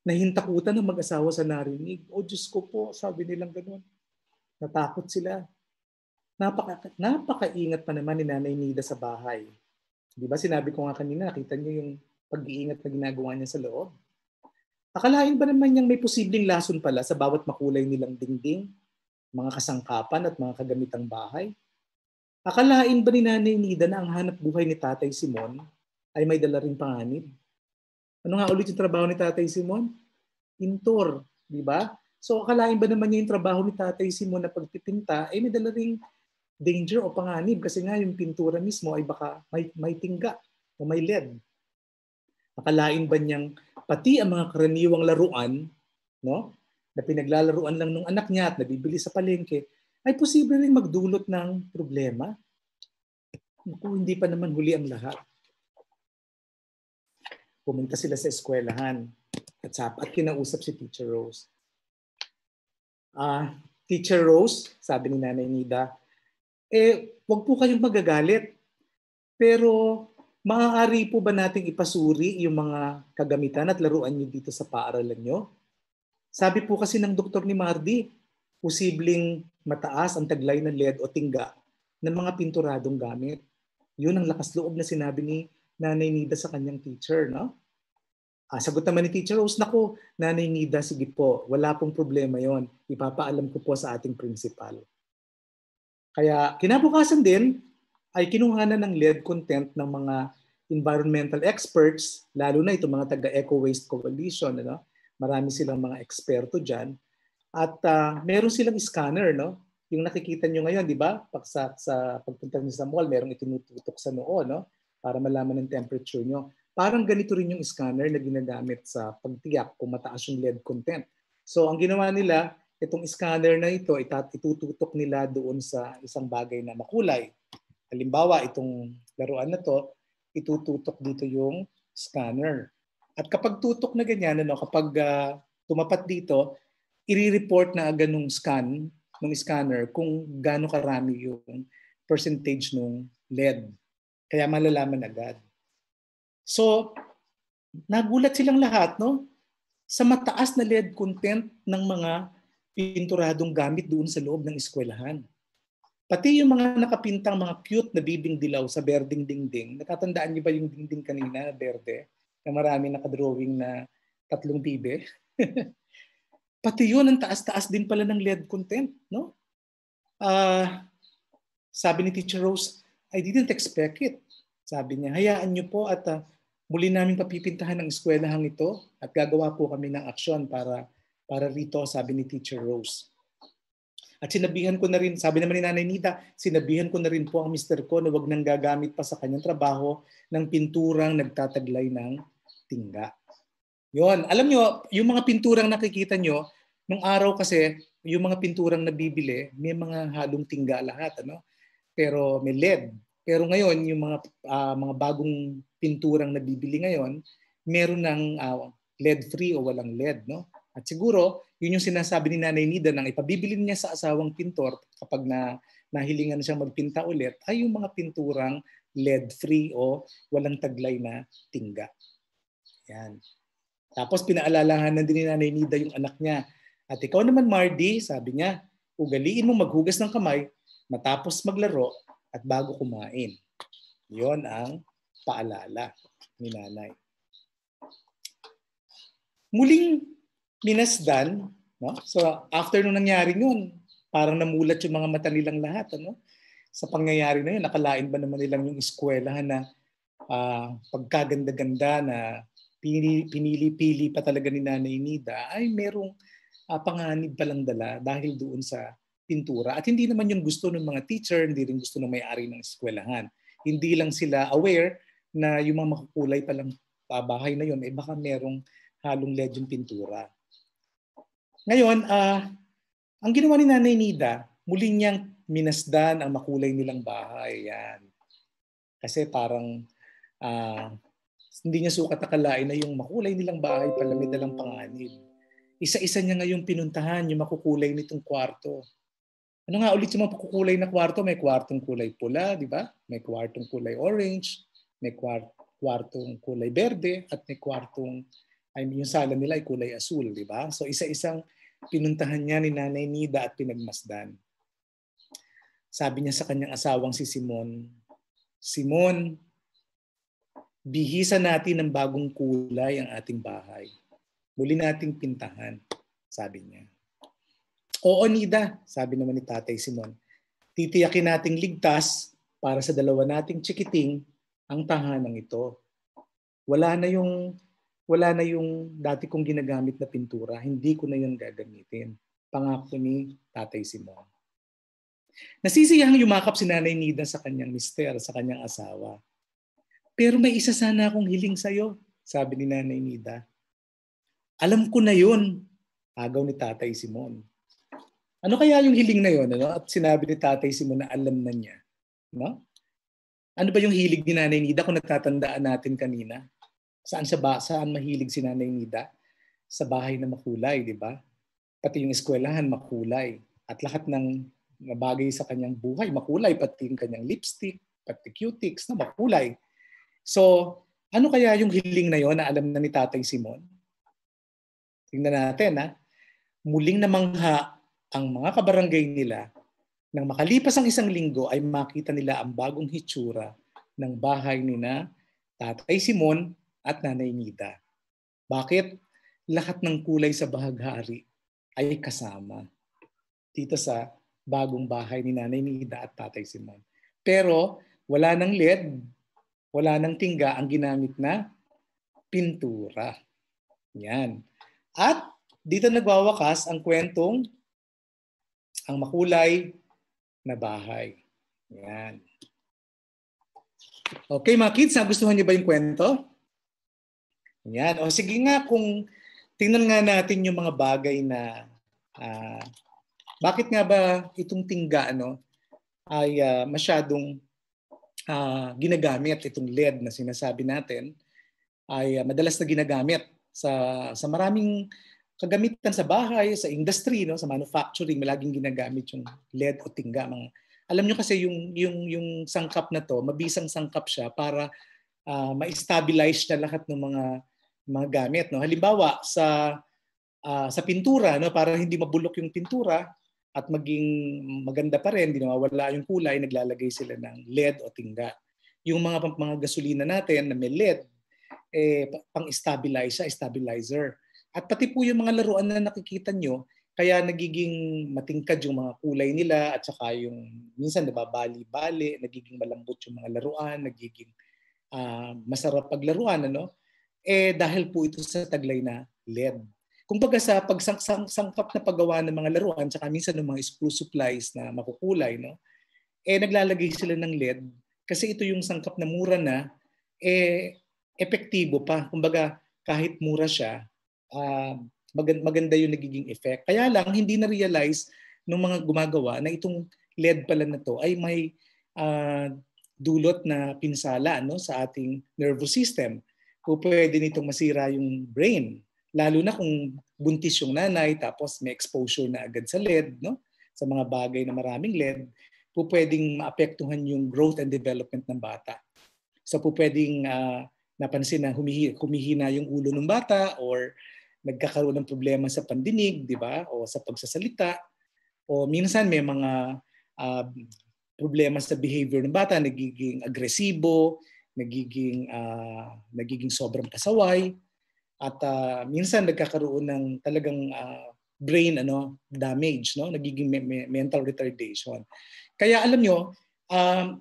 Speaker 3: Nahintakutan ng mag-asawa sa narinig. O Diyos ko po, sabi nilang gano'n. Natakot sila. Napaka, napakaingat pa naman ni Nanay Nida sa bahay. Di ba sinabi ko nga kanina, nakita niyo yung pag-iingat na ginagawa niya sa loob. Akalain ba naman niyang may posibleng lason pala sa bawat makulay nilang dingding, mga kasangkapan at mga kagamitang bahay? Akalain ba ni Nanay Nida na ang hanap buhay ni Tatay Simon ay may dala ring panganib? Ano nga ulit yung trabaho ni Tatay Simon? Pintor, di ba? So akalain ba naman niya yung trabaho ni Tatay Simon na pagpipinta ay may dala ring danger o panganib kasi nga yung pintura mismo ay baka may, may tingga o may lead. Akalain ba niyang pati ang mga karaniwang laruan, no, na pinaglalaruan lang ng anak niya at nabibili sa palengke, ay posible rin magdulot ng problema? Kung hindi pa naman huli ang lahat. Pumunta sila sa eskwelahan at, at kinausap si Teacher Rose. Uh, Teacher Rose, sabi ni Nanay Nida, eh, wag po kayong magagalit. Pero maaari po ba nating ipasuri yung mga kagamitan at laruan niyo dito sa paaralan niyo? Sabi po kasi ng doktor ni Mardy, posibleng mataas ang taglay ng lead o tingga ng mga pinturadong gamit. Yun ang lakas loob na sinabi ni Nanay Nida sa kanyang teacher, no? Ah, sagot naman ni Teacher Rose, nako, Nanay Nida, sige po, wala pong problema yon. Ipapaalam ko po sa ating principal. Kaya kinabukasan din, ay kinuhanan ng lead content ng mga environmental experts, lalo na itong mga taga-Eco Waste Coalition, ano? Marami silang mga eksperto dyan. At uh, meron silang scanner, no? Yung nakikita nyo ngayon, di ba? Pag sa, sa pagpunta nyo sa mall, merong itinututok sa noo, no? Para malaman ng temperature nyo. Parang ganito rin yung scanner na ginagamit sa pagtiyak kung mataas yung lead content. So ang ginawa nila, itong scanner na ito, itututok nila doon sa isang bagay na makulay. Halimbawa, itong laruan na to, itututok dito yung scanner. At kapag tutok na ganyan, ano, kapag uh, tumapat dito, i-report na agad nung scan, nung scanner, kung gaano karami yung percentage ng lead. Kaya malalaman agad. So, nagulat silang lahat, no? Sa mataas na lead content ng mga pinturadong gamit doon sa loob ng eskwelahan. Pati yung mga nakapintang mga cute na bibing dilaw sa berdeng dingding. Natatandaan niyo ba yung dingding kanina, berde? Na marami nakadrawing na tatlong bibe. Pati yun, ang taas-taas din pala ng lead content. No? Uh, sabi ni Teacher Rose, I didn't expect it. Sabi niya, hayaan niyo po at uh, muli namin papipintahan ng eskwelahang ito at gagawa po kami ng aksyon para, para rito, sabi ni Teacher Rose. At sinabihan ko na rin, sabi naman ni Nanay Nida, sinabihan ko na rin po ang mister ko na wag nang gagamit pa sa kanyang trabaho ng pinturang nagtataglay ng tingga. Yon, alam nyo, yung mga pinturang nakikita nyo, nung araw kasi, yung mga pinturang nabibili, may mga halong tingga lahat, ano? Pero may lead. Pero ngayon, yung mga uh, mga bagong pinturang nabibili ngayon, meron ng uh, lead-free o walang lead, no? At siguro, yun yung sinasabi ni Nanay Nida nang ipabibili niya sa asawang pintor kapag na nahilingan na siyang magpinta ulit, ay yung mga pinturang lead-free o walang taglay na tingga. Yan. Tapos pinaalalahan din ni Nanay Nida yung anak niya. At ikaw naman, Mardy, sabi niya, ugaliin mo maghugas ng kamay matapos maglaro at bago kumain. Yon ang paalala ni Nanay. Muling minasdan, no? So after nung nangyari yun, parang namulat yung mga mata nilang lahat, ano? Sa pangyayari na yun, nakalain ba naman nilang yung eskwelahan na uh, pagkaganda-ganda na pinili, pinili-pili pa talaga ni Nanay Nida ay merong uh, panganib palang dala dahil doon sa pintura. At hindi naman yung gusto ng mga teacher, hindi rin gusto ng may-ari ng eskwelahan. Hindi lang sila aware na yung mga makukulay palang uh, bahay na yun, eh baka merong halong lead yung pintura. Ngayon, uh, ang ginawa ni Nanay Nida, muli niyang minasdan ang makulay nilang bahay. Yan. Kasi parang uh, hindi niya sukat akalain na yung makulay nilang bahay pala may dalang panganib. Isa-isa niya ngayong pinuntahan yung makukulay nitong kwarto. Ano nga ulit yung mga makukulay na kwarto? May kwartong kulay pula, di ba? May kwartong kulay orange, may kwartong kulay berde, at may kwartong I mean, yung sala nila ay kulay asul, di ba? So isa-isang pinuntahan niya ni Nanay Nida at pinagmasdan. Sabi niya sa kanyang asawang si Simon, Simon, bihisan natin ng bagong kulay ang ating bahay. Muli nating pintahan, sabi niya. Oo, Nida, sabi naman ni Tatay Simon. Titiyakin nating ligtas para sa dalawa nating chikiting ang tahanang ito. Wala na yung wala na yung dati kong ginagamit na pintura, hindi ko na yun gagamitin. Pangako ni Tatay Simon. Nasisiyahang yumakap si Nanay Nida sa kanyang mister, sa kanyang asawa. Pero may isa sana akong hiling sa'yo, sabi ni Nanay Nida. Alam ko na yun, agaw ni Tatay Simon. Ano kaya yung hiling na yun? Ano? At sinabi ni Tatay Simon na alam na niya. No? Ano ba yung hilig ni Nanay Nida kung natatandaan natin kanina? Saan siya ba? Saan mahilig si Nanay Nida? Sa bahay na makulay, di ba? Pati yung eskwelahan makulay. At lahat ng bagay sa kanyang buhay makulay. Pati yung kanyang lipstick, pati cutics na makulay. So, ano kaya yung hiling na yon na alam na ni Tatay Simon? Tingnan natin, ha? Muling namangha ang mga kabarangay nila nang makalipas ang isang linggo ay makita nila ang bagong hitsura ng bahay ni na Tatay Simon at Nanay Nida. Bakit? Lahat ng kulay sa bahaghari ay kasama dito sa bagong bahay ni Nanay Nida at Tatay Simon. Pero wala nang L E D, wala nang tingga, ang ginamit na pintura. Yan. At dito nagwawakas ang kwentong ang makulay na bahay. Yan. Okay mga kids, nagustuhan niyo ba yung kwento? Yan. O sige nga, kung tingnan nga natin yung mga bagay na uh, bakit nga ba itong tingga ano, ay uh, masyadong uh, ginagamit, itong L E D na sinasabi natin, ay uh, madalas na ginagamit sa, sa maraming kagamitan sa bahay, sa industry, no, sa manufacturing, malaging ginagamit yung L E D o tingga. Mga, alam nyo kasi yung, yung, yung sangkap na to, mabisang sangkap siya para uh, ma-stabilize na lahat ng mga, mga gamit. No? Halimbawa, sa, uh, sa pintura, no, para hindi mabulok yung pintura at maging maganda pa rin, hindi nawawala yung kulay, naglalagay sila ng L E D o tingga. Yung mga, mga gasolina natin na may L E D, eh, pang-stabilize siya, stabilizer. At pati po yung mga laruan na nakikita nyo, kaya nagiging matingkad yung mga kulay nila at saka yung minsan nababali-bali, nagiging malambot yung mga laruan, nagiging uh, masarap paglaruan. Ano? Eh dahil po ito sa taglay na L E D. Kung baga sa pagsangkap na paggawa ng mga laruan, saka minsan ng mga school supplies na makukulay, no? Eh naglalagay sila ng L E D kasi ito yung sangkap na mura na, eh epektibo pa. Kung baga kahit mura siya, Uh, maganda yung nagiging effect. Kaya lang, hindi na-realize ng mga gumagawa na itong L E D pala na to ay may uh, dulot na pinsala no, sa ating nervous system. Kung pwede nitong masira yung brain. Lalo na kung buntis yung nanay tapos may exposure na agad sa L E D, no, sa mga bagay na maraming L E D, po pwedeng maapektuhan yung growth and development ng bata. So po pwedeng uh, napansin na humihina, humihina yung ulo ng bata or nagkakaroon ng problema sa pandinig, di ba? O sa pagsasalita. O minsan may mga uh, problema sa behavior ng bata, nagiging agresibo, nagiging uh, nagiging sobrang pasaway, at uh, minsan nagkakaroon ng talagang uh, brain ano damage, no? Nagiging me- me- mental retardation. Kaya alam nyo, um,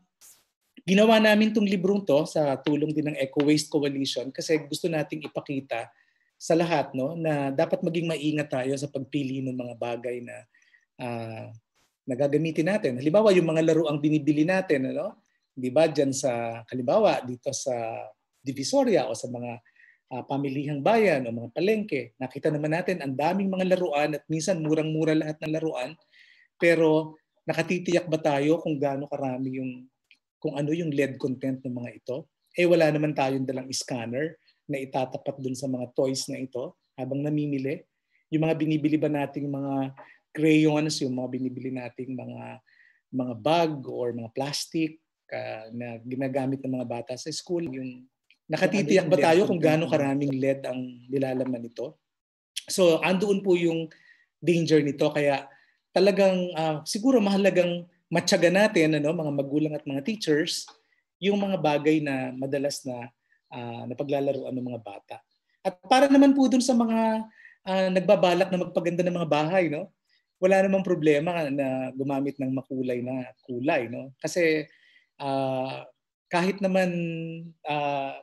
Speaker 3: ginawa namin tong librong to sa tulong din ng Eco Waste Coalition kasi gusto nating ipakita sa lahat, no, na dapat maging maingat tayo sa pagpili ng mga bagay na uh, nagagamitin natin. Halimbawa, yung mga laruang binibili natin, ano, di ba, dyan sa, halimbawa, dito sa Divisoria o sa mga uh, pamilihang bayan o mga palengke, nakita naman natin ang daming mga laruan at minsan murang-mura lahat ng laruan, pero nakatitiyak ba tayo kung gaano karami yung, kung ano yung L E D content ng mga ito? Eh wala naman tayong dalang scanner na itatapat dun sa mga toys na ito habang namimili. Yung mga binibili ba nating mga crayons, yung mga binibili nating mga mga bag or mga plastic uh, na ginagamit ng mga bata sa school, yung Nakatitiyak ba tayo kung gaano karaming lead ang nilalaman nito? So, andoon po yung danger nito. Kaya talagang uh, siguro mahalagang matyaga natin, ano, mga magulang at mga teachers, yung mga bagay na madalas na uh, napaglalaruan ng mga bata. At para naman po dun sa mga uh, nagbabalak na magpaganda ng mga bahay, no? Wala namang problema na gumamit ng makulay na kulay, no? Kasi uh, kahit naman uh,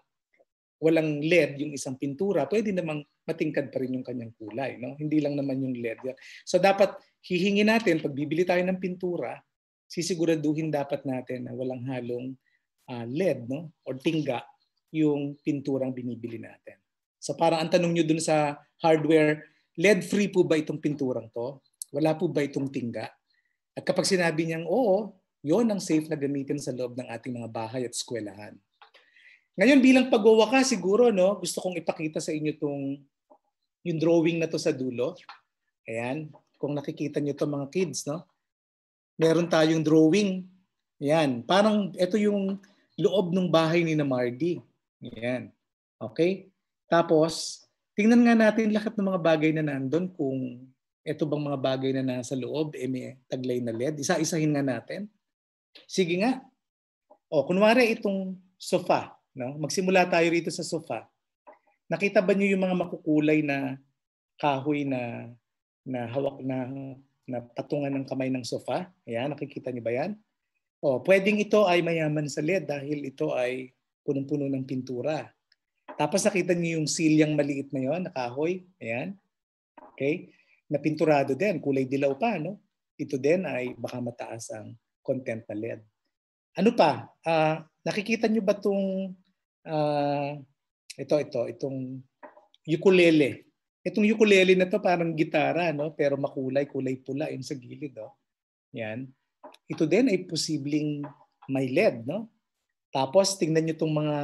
Speaker 3: walang L E D yung isang pintura, pwede namang matingkad pa rin yung kanyang kulay, no? Hindi lang naman yung L E D. So dapat hihingi natin, pag bibili tayo ng pintura, sisiguraduhin dapat natin na walang halong uh, L E D, no? O tingga yung pinturang binibili natin. So parang ang tanong nyo dun sa hardware, L E D-free po ba itong pinturang to? Wala po ba itong tingga? At kapag sinabi niyang oo, yon ang safe na gamitin sa loob ng ating mga bahay at eskwelahan. Ngayon bilang pagwawakas siguro, no, gusto kong ipakita sa inyo tong yung drawing na to sa dulo. Ayan, kung nakikita niyo to mga kids, no? Meron tayong drawing. Ayan, parang ito yung loob ng bahay ni na Mardy. Ayan. Okay? Tapos, tingnan nga natin lahat ng mga bagay na nandun kung ito bang mga bagay na nasa loob eh may taglay na L E D. Isa-isahin nga natin. Sige nga. O, kunwari itong sofa. No? Magsimula tayo rito sa sofa. Nakita ba niyo yung mga makukulay na kahoy na na hawak na na patungan ng kamay ng sofa? Ayan, nakikita niyo ba yan? O, pwedeng ito ay mayaman sa L E D dahil ito ay punong-puno ng pintura. Tapos nakita niyo yung silyang maliit na yon, na kahoy. Ayan. Okay? Na pinturado din, kulay dilaw pa, no? Ito din ay baka mataas ang content na L E D. Ano pa? Uh, nakikita niyo ba itong uh, ito, ito, itong ukulele. Itong ukulele na to parang gitara, no? Pero makulay, kulay pula yung sa gilid, no? Yan. Ito din ay posibleng may L E D, no? Tapos tingnan niyo itong mga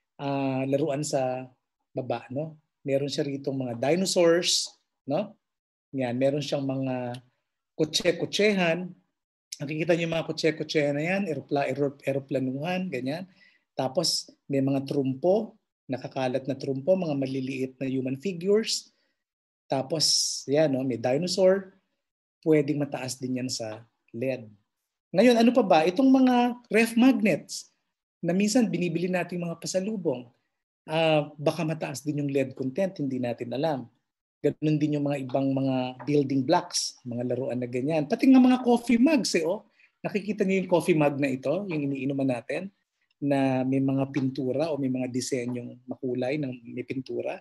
Speaker 3: uh, laruan sa baba, no? Meron siya rito mga dinosaurs, no? Yan, meron siyang mga kutse-kutsehan. Nakikita niyo yung mga kutse-kutsehan na yan, aeropla, aeroplanuhan, ganyan. Tapos may mga trumpo, nakakalat na trumpo, mga maliliit na human figures. Tapos yan, no, may dinosaur. Pwedeng mataas din yan sa L E D. Ngayon, ano pa ba? Itong mga ref magnets na minsan binibili natin mga pasalubong, uh, baka mataas din yung L E D content, hindi natin alam. Ganun din yung mga ibang mga building blocks, mga laruan na ganyan. Pati nga mga coffee mugs, eh, oh. Nakikita niyo yung coffee mug na ito, yung iniinuman natin, na may mga pintura o may mga disenyong makulay ng may pintura.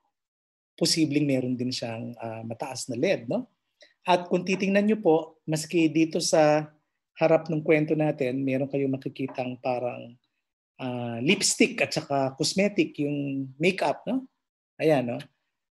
Speaker 3: Posibleng meron din siyang uh, mataas na L E D, no? At kung titingnan niyo po, maski dito sa harap ng kwento natin, meron kayong makikitang parang uh, lipstick at saka cosmetic, yung makeup, no? Ayan, no?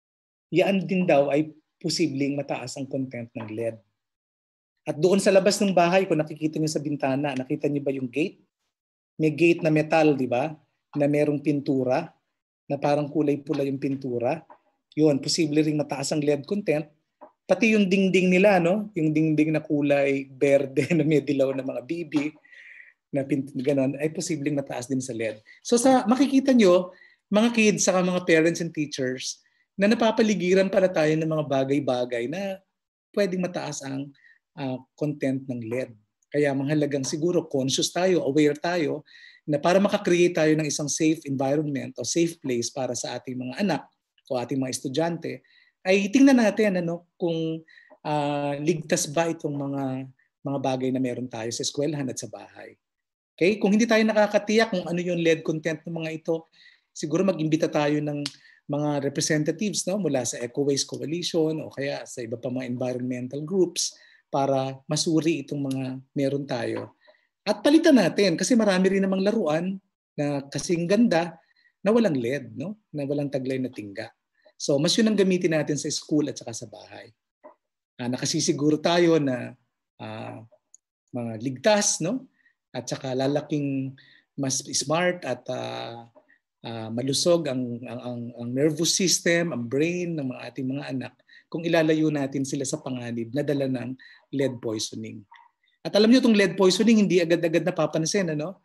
Speaker 3: Yan din daw ay posibleng mataas ang content ng L E D. At doon sa labas ng bahay, kung nakikita niyo sa bintana, nakita niyo ba yung gate? May gate na metal, di ba? Na merong pintura, na parang kulay pula yung pintura. Yun, posible ring mataas ang L E D content. Pati yung dingding nila, no? Yung dingding na kulay berde na may dilaw na mga bibi, na pint- ganon, ay posibleng mataas din sa L E D. So sa makikita nyo, mga kids, saka mga parents and teachers, na napapaligiran pala tayo ng mga bagay-bagay na pwedeng mataas ang uh, content ng L E D. Kaya mahalagang siguro conscious tayo, aware tayo, na para makakreate tayo ng isang safe environment o safe place para sa ating mga anak o ating mga estudyante, ay tingnan natin ano, kung uh, ligtas ba itong mga, mga bagay na meron tayo sa eskwelahan at sa bahay. Okay? Kung hindi tayo nakakatiyak kung ano yung L E D content ng mga ito, siguro mag-imbita tayo ng mga representatives, no, mula sa Eco Waste Coalition o kaya sa iba pa mga environmental groups para masuri itong mga meron tayo. At palitan natin kasi marami rin namang laruan na kasing ganda na walang L E D, no? Na walang taglay na tingga. So mas yun ang gamitin natin sa school at saka sa bahay. Uh, nakasisiguro tayo na uh, mga ligtas, no? At saka lalaking mas smart at uh, Uh, malusog ang, ang, ang, ang nervous system, ang brain ng mga ating mga anak kung ilalayo natin sila sa panganib na dala ng L E D poisoning. At alam niyo itong L E D poisoning hindi agad-agad napapansin, ano?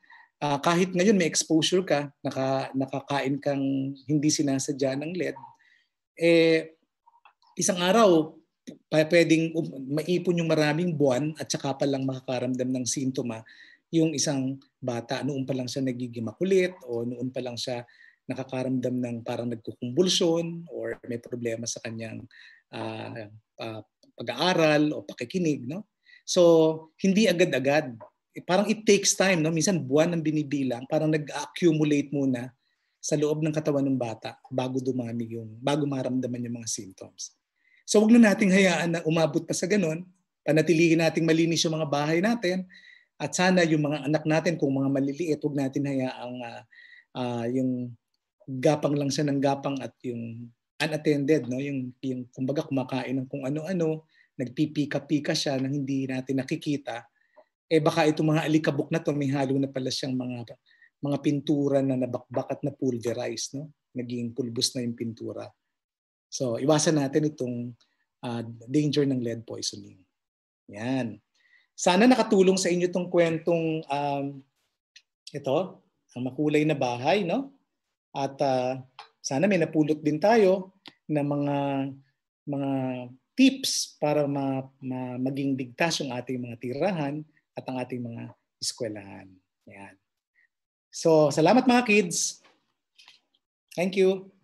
Speaker 3: uh, kahit ngayon may exposure ka, naka, nakakain kang hindi sinasadya ng L E D, eh, isang araw, pwedeng maipon yung maraming buwan at saka pa lang makakaramdam ng sintoma yung isang bata. Noon pa lang siya nagiging makulit o noon pa lang siya nakakaramdam ng parang nagkukumbulsyon or may problema sa kanyang uh, uh, pag-aaral o pakikinig. No? So, hindi agad-agad. Parang it takes time. No? Minsan buwan ang binibilang, parang nag-accumulate muna sa loob ng katawan ng bata bago dumami yung, bago maramdaman yung mga symptoms. So wag na nating hayaan na umabot pa sa ganun, panatilihin nating malinis yung mga bahay natin, at sana yung mga anak natin kung mga maliliit, wag natin hayaang uh, uh, yung gapang lang siya ng gapang at yung unattended, no? Yung, yung kumbaga kumakain ng kung ano-ano, nagpipika-pika siya nang hindi natin nakikita, eh baka itong mga alikabok na to may halo na pala siyang mga mga pintura na nabakbak at na pulverized, no? Naging pulbos na yung pintura. So, iwasan natin itong uh, danger ng lead poisoning. Yan. Sana nakatulong sa inyo itong kwentong um, ito, ang makulay na bahay, no? At uh, sana may napulot din tayo na mga mga tips para ma, ma, maging ligtas yung ating mga tirahan at ang ating mga eskwelahan. Yan. So, salamat mga kids. Thank you.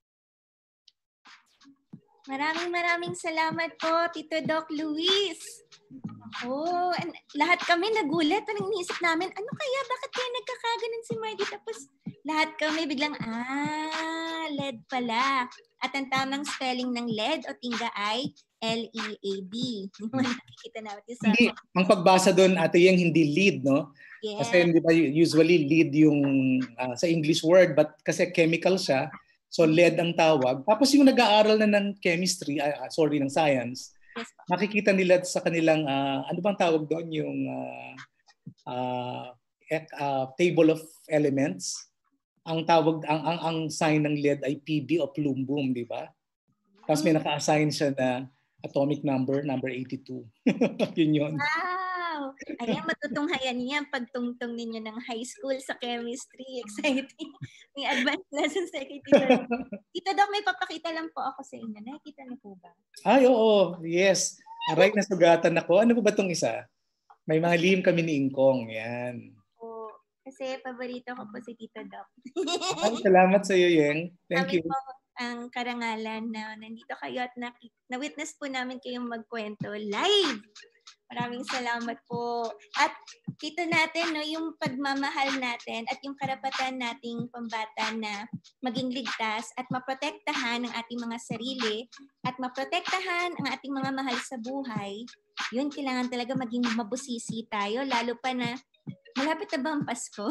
Speaker 1: Maraming maraming salamat po, Tito Doc Luis. Oh, and lahat kami nagulat. Parang iniisip namin, ano kaya? Bakit kaya nagkakaganon si Mardy? Tapos lahat kami biglang, ah, L E D pala. At ang tamang spelling ng L E D o tingga ay L E A D. Nakikita natin sa...
Speaker 3: Hindi, ang pagbasa doon, Ate Yang, hindi lead, no?
Speaker 1: Yeah.
Speaker 3: Kasi di ba usually lead yung uh, sa English word, but kasi chemical siya. So L E D ang tawag. Tapos yung nag-aaral na ng chemistry, uh, sorry, ng science, yes, makikita nila sa kanilang, uh, ano bang tawag doon? Yung uh, uh, uh, table of elements. Ang tawag, ang, ang, ang sign ng L E D ay P B o plumbum, di ba? Tapos may naka-assign siya na atomic number, number eighty-two. Yun yun.
Speaker 1: Wow! Ayan, matutunghayan niya pagtungtong ninyo ng high school sa chemistry. Exciting. May advanced lessons sa kay Tito. Tito Doc, may papakita lang po ako sa inyo. Nakikita niyo po ba?
Speaker 3: Ay, oo. Yes. Aray, nasugatan ako. Ano po ba itong isa? May mga lihim kami ni Ingkong. Yan.
Speaker 1: Oo. Kasi paborito ko po si Tito Doc.
Speaker 3: Ay, salamat sa iyo, Yeng. Thank
Speaker 1: Kami
Speaker 3: you.
Speaker 1: Po ang karangalan na nandito kayo at na-witness po namin kayong magkwento live. Maraming salamat po. At kita natin, no, yung pagmamahal natin at yung karapatan nating pambata na maging ligtas at maprotektahan ang ating mga sarili at maprotektahan ang ating mga mahal sa buhay, yun kailangan talaga maging mabusisi tayo, lalo pa na malapit na ba ang Pasko?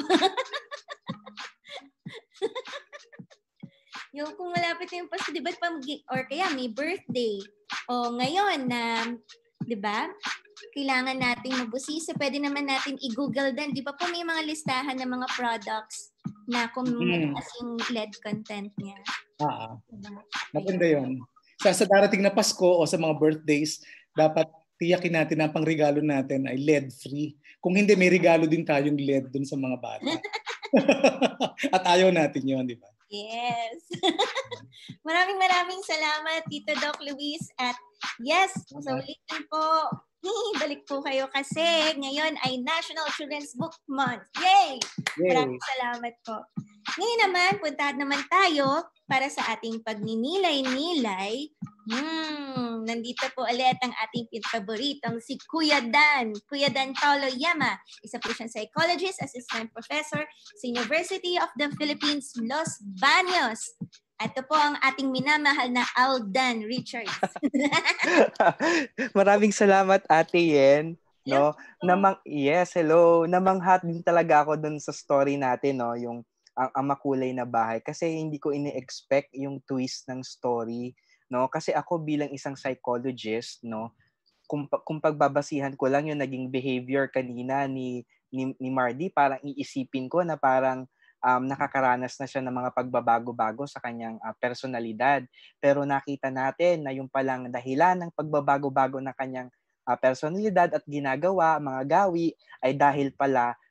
Speaker 1: Yung kung malapit na yung Pasko, di ba, or kaya may birthday, o ngayon na, di ba, kailangan nating mabusisi. Pwede naman natin i-google din. Di ba po may mga listahan ng mga products na kung
Speaker 3: mm.
Speaker 1: mataas yung L E D content niya.
Speaker 3: Ah, diba? Maganda yun. Sa, sa darating na Pasko o sa mga birthdays, dapat tiyakin natin na ang pangregalo natin ay L E D-free. Kung hindi, may regalo din tayong L E D dun sa mga bata. At ayaw natin yun, di ba?
Speaker 1: Yes. Maraming maraming salamat, Tito Doc Luis. At yes, sa ulitin po, balik po kayo kasi ngayon ay National Children's Book Month. Yay! Yay! Maraming salamat po. Ngayon naman, puntahan naman tayo para sa ating pagninilay-nilay. Hmm, nandito po ulit ang ating pinakaboritong si Kuya Dan. Kuya Dan Paulo Yama. Isa po siyang psychologist, assistant professor sa University of the Philippines, Los Baños. Ito po ang ating minamahal na Aldan Richards.
Speaker 4: Maraming salamat, Ate Yen. No, namang yes, hello. Namanghat din talaga ako dun sa story natin, no, yung ang, ang makulay na bahay kasi hindi ko ini-expect yung twist ng story, no? Kasi ako bilang isang psychologist, no, kung kung pagbabasihan ko lang yung naging behavior kanina ni ni, ni Mardy, parang iisipin ko na parang um, nakakaranas na siya ng mga pagbabago-bago sa kanyang uh, personalidad. Pero nakita natin na yung palang dahilan ng pagbabago-bago ng kanyang uh, personalidad at ginagawa, mga gawi, ay dahil pala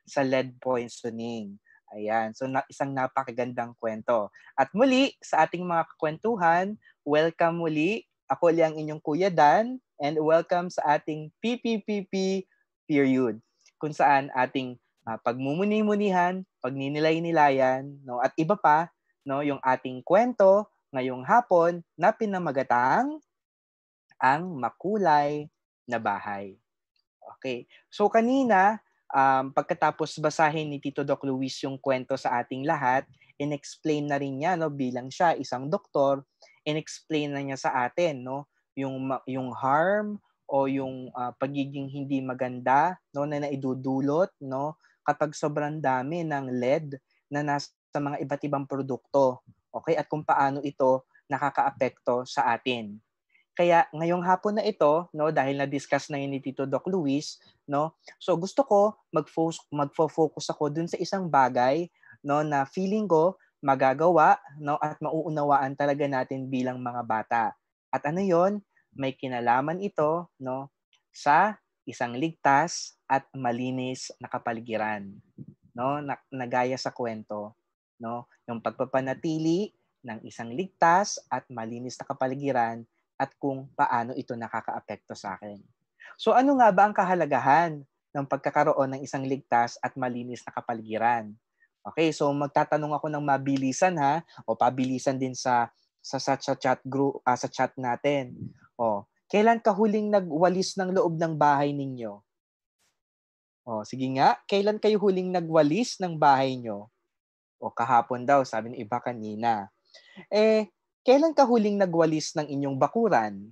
Speaker 4: sa lead poisoning. Ayan, so na, isang napakagandang kwento. At muli, sa ating mga kwentuhan, welcome muli. Ako li ang inyong Kuya Dan, and welcome sa ating P P P P period, kung saan ating uh, pagmumuni-munihan, pagninilay-nilayan, no, at iba pa, no, yung ating kwento ngayong hapon na pinamagatang ang makulay na bahay. Okay. So kanina, um, pagkatapos basahin ni Tito Doc Luis yung kwento sa ating lahat, in-explain na rin niya, no, bilang siya isang doktor, in-explain na niya sa atin, no, yung yung harm o yung uh, pagiging hindi maganda, no, na naidudulot, no, kapag sobrang dami ng lead na nasa mga iba't ibang produkto. Okay? At kung paano ito nakakaapekto sa atin. Kaya ngayong hapon na ito, no, dahil na-discuss na yun ni Tito Doc Luis, no, so gusto ko mag-focus magfo-focus ako dun sa isang bagay, no, na feeling ko magagawa, no, at mauunawaan talaga natin bilang mga bata. At ano yon? May kinalaman ito, no, sa isang ligtas at malinis na kapaligiran, no, na, nagaya sa kwento, no, yung pagpapanatili ng isang ligtas at malinis na kapaligiran at kung paano ito nakakaapekto sa akin. So ano nga ba ang kahalagahan ng pagkakaroon ng isang ligtas at malinis na kapaligiran? Okay, so magtatanong ako ng mabilisan ha, o pabilisan din sa sa, sa, sa chat group, uh, sa chat natin. O, kailan ka huling nagwalis ng loob ng bahay ninyo? O, sige nga, kailan kayo huling nagwalis ng bahay nyo? O, kahapon daw, sabi ng iba kanina. Eh, kailan ka huling nagwalis ng inyong bakuran?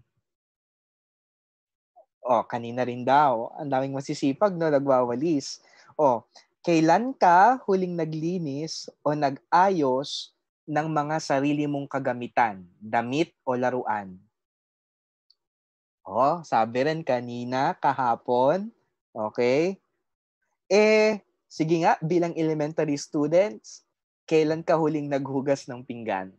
Speaker 4: O, kanina rin daw. Ang daming masisipag, no, nagwawalis. O, kailan ka huling naglinis o nag-ayos ng mga sarili mong kagamitan, damit o laruan? O, sabi rin kanina, kahapon. Okay? Eh, sige nga, bilang elementary students, kailan ka huling naghugas ng pinggan?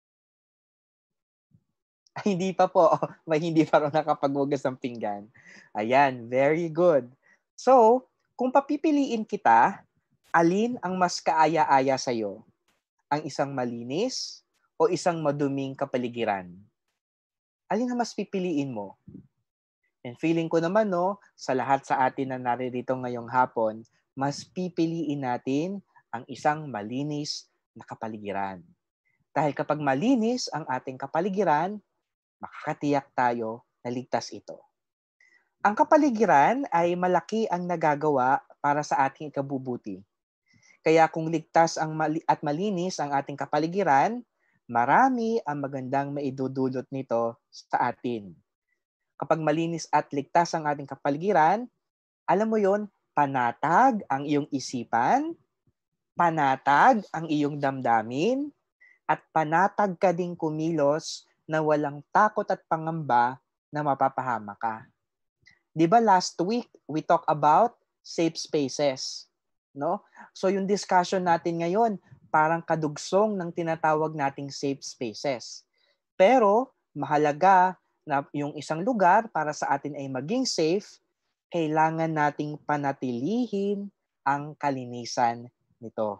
Speaker 4: Hindi pa po. May hindi pa rin nakapaghugas ng pinggan. Ayan, very good. So, kung papipiliin kita, alin ang mas kaaya-aya sa'yo? Ang isang malinis o isang maduming kapaligiran? Alin ang mas pipiliin mo? And feeling ko naman, no, sa lahat sa atin na naririto ngayong hapon, mas pipiliin natin ang isang malinis na kapaligiran. Dahil kapag malinis ang ating kapaligiran, makakatiyak tayo na ligtas ito. Ang kapaligiran ay malaki ang nagagawa para sa ating ikabubuti. Kaya kung ligtas ang mali- at malinis ang ating kapaligiran, marami ang magandang maidudulot nito sa atin. Kapag malinis at ligtas ang ating kapaligiran, alam mo yon, panatag ang iyong isipan, panatag ang iyong damdamin, at panatag ka ding kumilos na walang takot at pangamba na mapapahama ka. Di ba last week, we talk about safe spaces, no? So yung discussion natin ngayon, parang kadugsong ng tinatawag nating safe spaces. Pero mahalaga na yung isang lugar para sa atin ay maging safe, kailangan nating panatilihin ang kalinisan nito.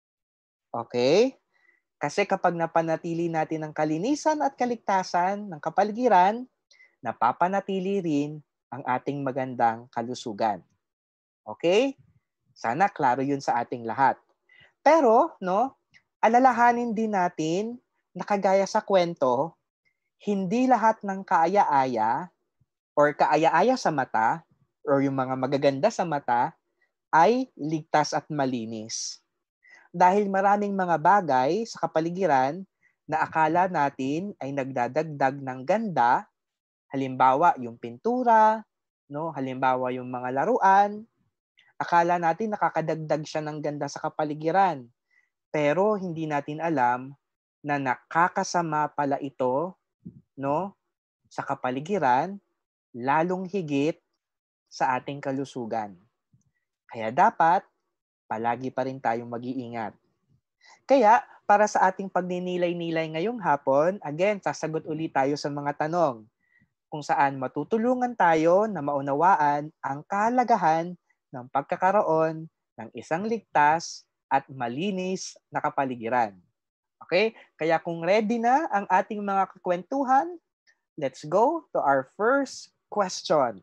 Speaker 4: Okay? Kasi kapag napanatili natin ang kalinisan at kaligtasan ng kapaligiran, napapanatili rin ang ating magandang kalusugan. Okay? Sana klaro yun sa ating lahat. Pero, no, alalahanin din natin na kagaya sa kwento, hindi lahat ng kaaya-aya or kaaya-aya sa mata or yung mga magaganda sa mata ay ligtas at malinis. Dahil maraming mga bagay sa kapaligiran na akala natin ay nagdadagdag ng ganda, halimbawa yung pintura, no, halimbawa yung mga laruan, akala natin nakakadagdag siya ng ganda sa kapaligiran. Pero hindi natin alam na nakakasama pala ito, no, sa kapaligiran, lalong higit sa ating kalusugan. Kaya dapat palagi pa rin tayong mag-iingat. Kaya para sa ating pagninilay-nilay ngayong hapon, again, sasagot ulit tayo sa mga tanong kung saan matutulungan tayo na maunawaan ang kahalagahan ng pagkakaroon ng isang ligtas at malinis na kapaligiran. Okay? Kaya kung ready na ang ating mga kakwentuhan, let's go to our first question.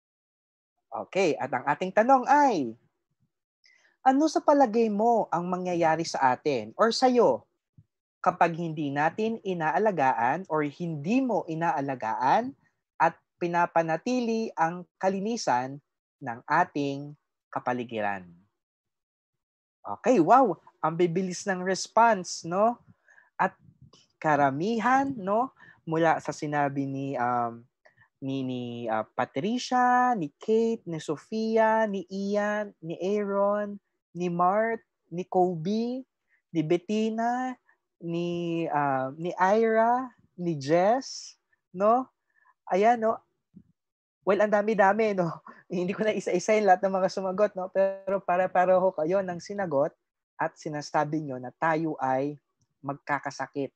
Speaker 4: Okay, at ang ating tanong ay, ano sa palagay mo ang mangyayari sa atin or sa'yo kapag hindi natin inaalagaan or hindi mo inaalagaan at pinapanatili ang kalinisan ng ating kapaligiran? Okay, wow, ang bibilis ng response, no? At karamihan, no, mula sa sinabi ni um, ni ni uh, Patricia, ni Kate, ni Sofia, ni Ian, ni Aaron, ni Mart, ni Kobe, ni Bettina, ni uh, ni Ira, ni Jess, no? Ayan, no. Well, ang dami-dami, no. Hindi ko na isa-isahin lahat ng mga sumagot, no. Pero para-pareho kayo ng sinagot at sinasabi nyo na tayo ay magkakasakit.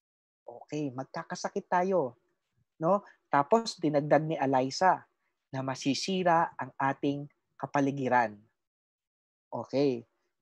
Speaker 4: Okay, magkakasakit tayo, no? Tapos dinagdag ni Eliza na masisira ang ating kapaligiran. Okay.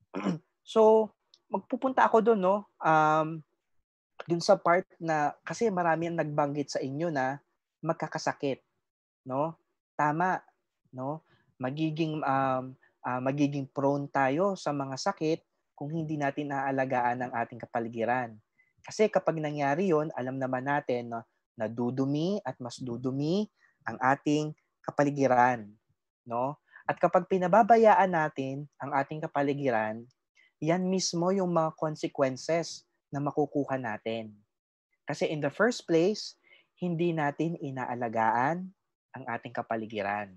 Speaker 4: So, magpupunta ako doon, no? Um, doon sa part na, kasi marami ang nagbanggit sa inyo na magkakasakit, no? Tama, no? Magiging um, uh, magiging prone tayo sa mga sakit kung hindi natin aalagaan ang ating kapaligiran. Kasi kapag nangyari 'yon, alam naman natin no, na dudumi at mas dudumi ang ating kapaligiran, no? At kapag pinababayaan natin ang ating kapaligiran, yan mismo yung mga consequences na makukuha natin. Kasi in the first place, hindi natin inaalagaan ang ating kapaligiran.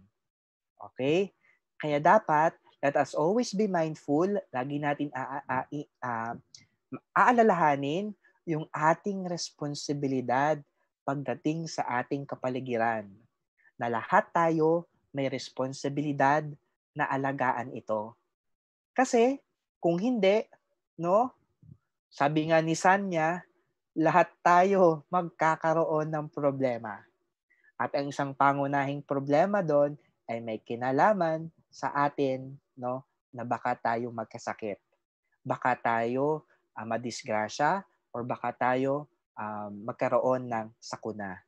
Speaker 4: Okay? Kaya dapat, let us always be mindful, lagi natin a- a- a- a- aalalahanin yung ating responsibilidad pagdating sa ating kapaligiran. Na lahat tayo may responsibilidad na alagaan ito. Kasi kung hindi, no, sabi nga ni Sanya, lahat tayo magkakaroon ng problema. At ang isang pangunahing problema doon ay may kinalaman sa atin, no, na baka tayo magkasakit. Baka tayo uh, madisgrasya or baka tayo um, magkaroon ng sakuna.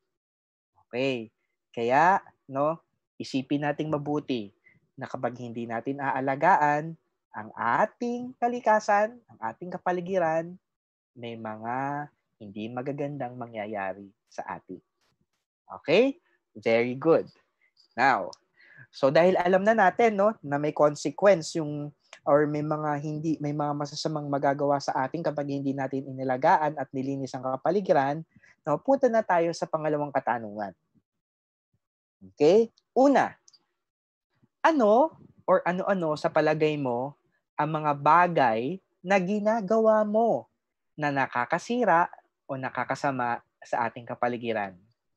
Speaker 4: Okay. Kaya, no, isipin nating mabuti na kapag hindi natin aalagaan ang ating kalikasan, ang ating kapaligiran, may mga hindi magagandang mangyayari sa atin. Okay? Very good. Now, so dahil alam na natin no na may consequence yung or may mga hindi may mga masasamang magagawa sa atin kapag hindi natin inilagaan at nilinis ang kapaligiran, no, punta na tayo sa pangalawang katanungan. Okay? Una, ano or ano-ano sa palagay mo ang mga bagay na ginagawa mo na nakakasira o nakakasama sa ating kapaligiran?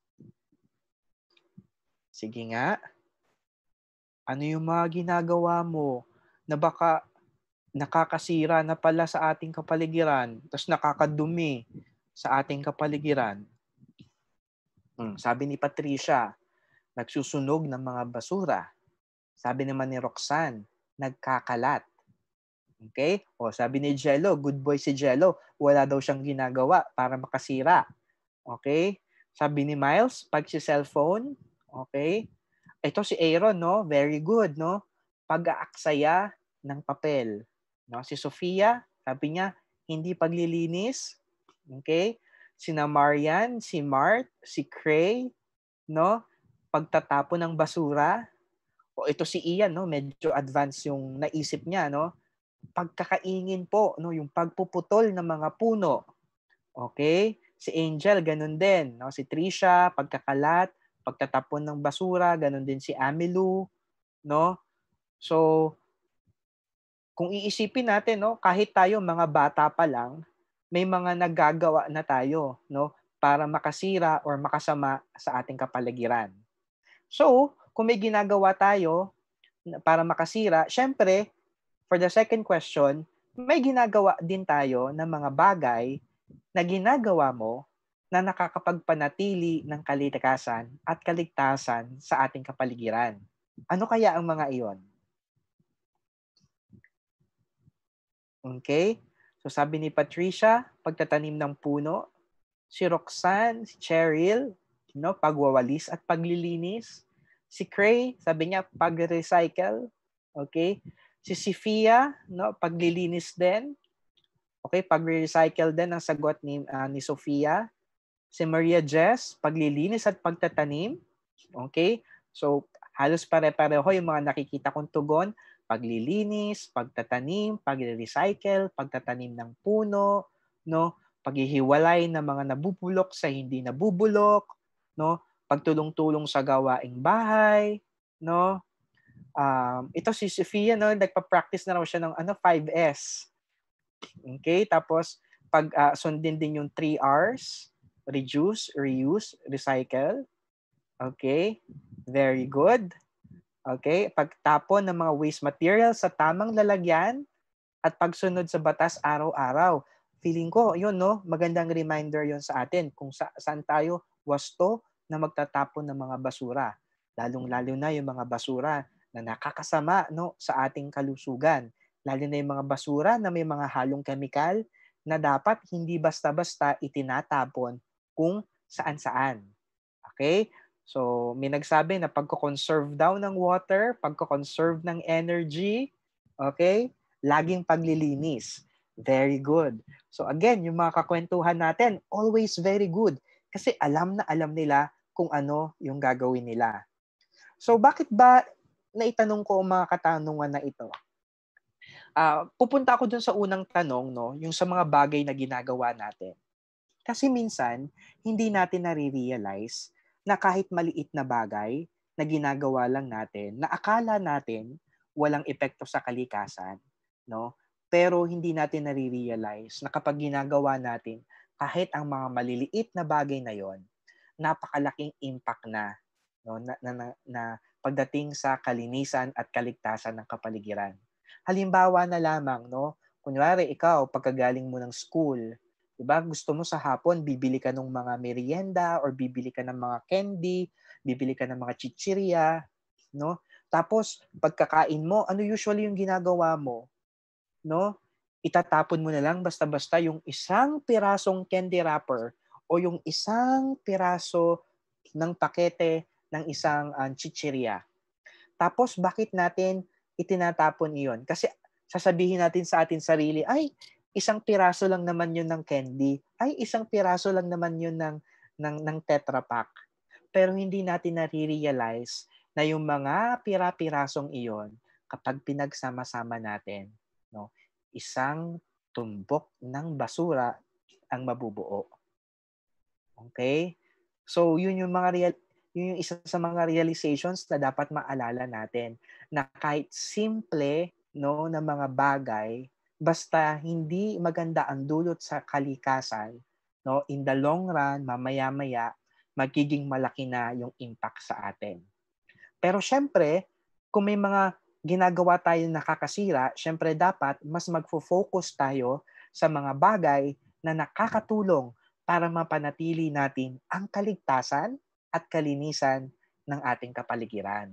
Speaker 4: Sige nga. Ano yung mga ginagawa mo na baka nakakasira na pala sa ating kapaligiran, tapos nakakadumi sa ating kapaligiran? Hmm, sabi ni Patricia, nagsusunog ng mga basura. Sabi naman ni Roxanne, nagkakalat. Okay? O sabi ni Jello, good boy si Jello, wala daw siyang ginagawa para makasira. Okay? Sabi ni Miles, pag si cellphone, okay? Ito si Aaron, no? Very good, no? Pag-aaksaya ng papel. No? Si Sofia, sabi niya, hindi paglilinis. Okay? Sina Marian, si Mart, si Cray, no? Pagtatapon ng basura. O ito si Ian, no? Medyo advanced yung naisip niya, no? Pagkakaingin po, no? Yung pagpuputol ng mga puno. Okay? Si Angel, ganun din, no? Si Trisha, pagkakalat, pagtatapon ng basura, ganun din si Amilu, no? So, kung iisipin natin, no, kahit tayo mga bata pa lang, may mga nagagawa na tayo, no, para makasira or makasama sa ating kapaligiran. So, kung may ginagawa tayo para makasira, syempre, for the second question, may ginagawa din tayo ng mga bagay na ginagawa mo na nakakapagpanatili ng kalikasan at kaligtasan sa ating kapaligiran. Ano kaya ang mga iyon? Okay? So sabi ni Patricia, pagtatanim ng puno. Si Roxanne, si Cheryl, no, pagwawalis at paglilinis. Si Cray, sabi niya, pag-recycle. Okay? Si Sophia, no, paglilinis din. Okay, pag-recycle din ang sagot ni, uh, ni Sophia. Si Maria Jess, paglilinis at pagtatanim. Okay? So, halos pare-pareho yung mga nakikita kong tugon. Paglilinis, pagtatanim, pag-recycle, pagtatanim ng puno, no? Paghihiwalay ng mga nabubulok sa hindi nabubulok, no? Pagtulong-tulong sa gawaing bahay, no? Um, ito si Sophia, no, nagpa-practice na raw siya ng ano five S. Okay? Tapos pag uh, sundin din yung three R's, reduce, reuse, recycle. Okay? Very good. Okay? Pagtapon ng mga waste materials sa tamang lalagyan at pagsunod sa batas araw-araw. Feeling ko, yun, no? Magandang reminder yun sa atin kung sa, saan tayo wasto na magtatapon ng mga basura. Lalong-lalo na yung mga basura na nakakasama, no, sa ating kalusugan. Lalo na yung mga basura na may mga halong kemikal na dapat hindi basta-basta itinatapon kung saan-saan. Okay? So, may nagsabi na pagko-conserve daw ng water, pagko-conserve ng energy, okay? Laging paglilinis. Very good. So again, yung mga kakwentuhan natin, always very good. Kasi alam na alam nila kung ano yung gagawin nila. So bakit ba naitanong ko ang mga katanungan na ito? Uh, pupunta ako dun sa unang tanong, no, yung sa mga bagay na ginagawa natin. Kasi minsan, hindi natin nare-realize na kahit maliit na bagay na ginagawa lang natin, na akala natin walang epekto sa kalikasan, no? Pero hindi natin nare-realize na kapag ginagawa natin, kahit ang mga maliliit na bagay na yon, napakalaking impact na, no, na, na, na, na pagdating sa kalinisan at kaligtasan ng kapaligiran. Halimbawa na lamang, no, kunwari ikaw, pagkagaling mo ng school, diba, gusto mo sa hapon, bibili ka ng mga merienda or bibili ka ng mga candy, bibili ka ng mga chichirya, no? Tapos, pagkakain mo, ano usually yung ginagawa mo? No? Itatapon mo na lang basta-basta yung isang pirasong candy wrapper o yung isang piraso ng pakete ng isang uh, chichirya. Tapos bakit natin itinatapon iyon? Kasi sasabihin natin sa ating sarili, ay, isang piraso lang naman yun ng candy. Ay, isang piraso lang naman yun ng, ng, ng Tetra Pak. Pero hindi natin nare-realize na yung mga pira-pirasong iyon, kapag pinagsama-sama natin, no, isang tumbok ng basura ang mabubuo. Okay? So, yun yung mga real, yun yung isa sa mga realizations na dapat maalala natin, na kahit simple, no, na mga bagay, basta hindi maganda ang dulot sa kalikasan, no, in the long run, mamaya-maya, magiging malaki na yung impact sa atin. Pero syempre, kung may mga ginagawa tayo nakakasira, syempre dapat mas magfo-focus tayo sa mga bagay na nakakatulong para mapanatili natin ang kaligtasan at kalinisan ng ating kapaligiran.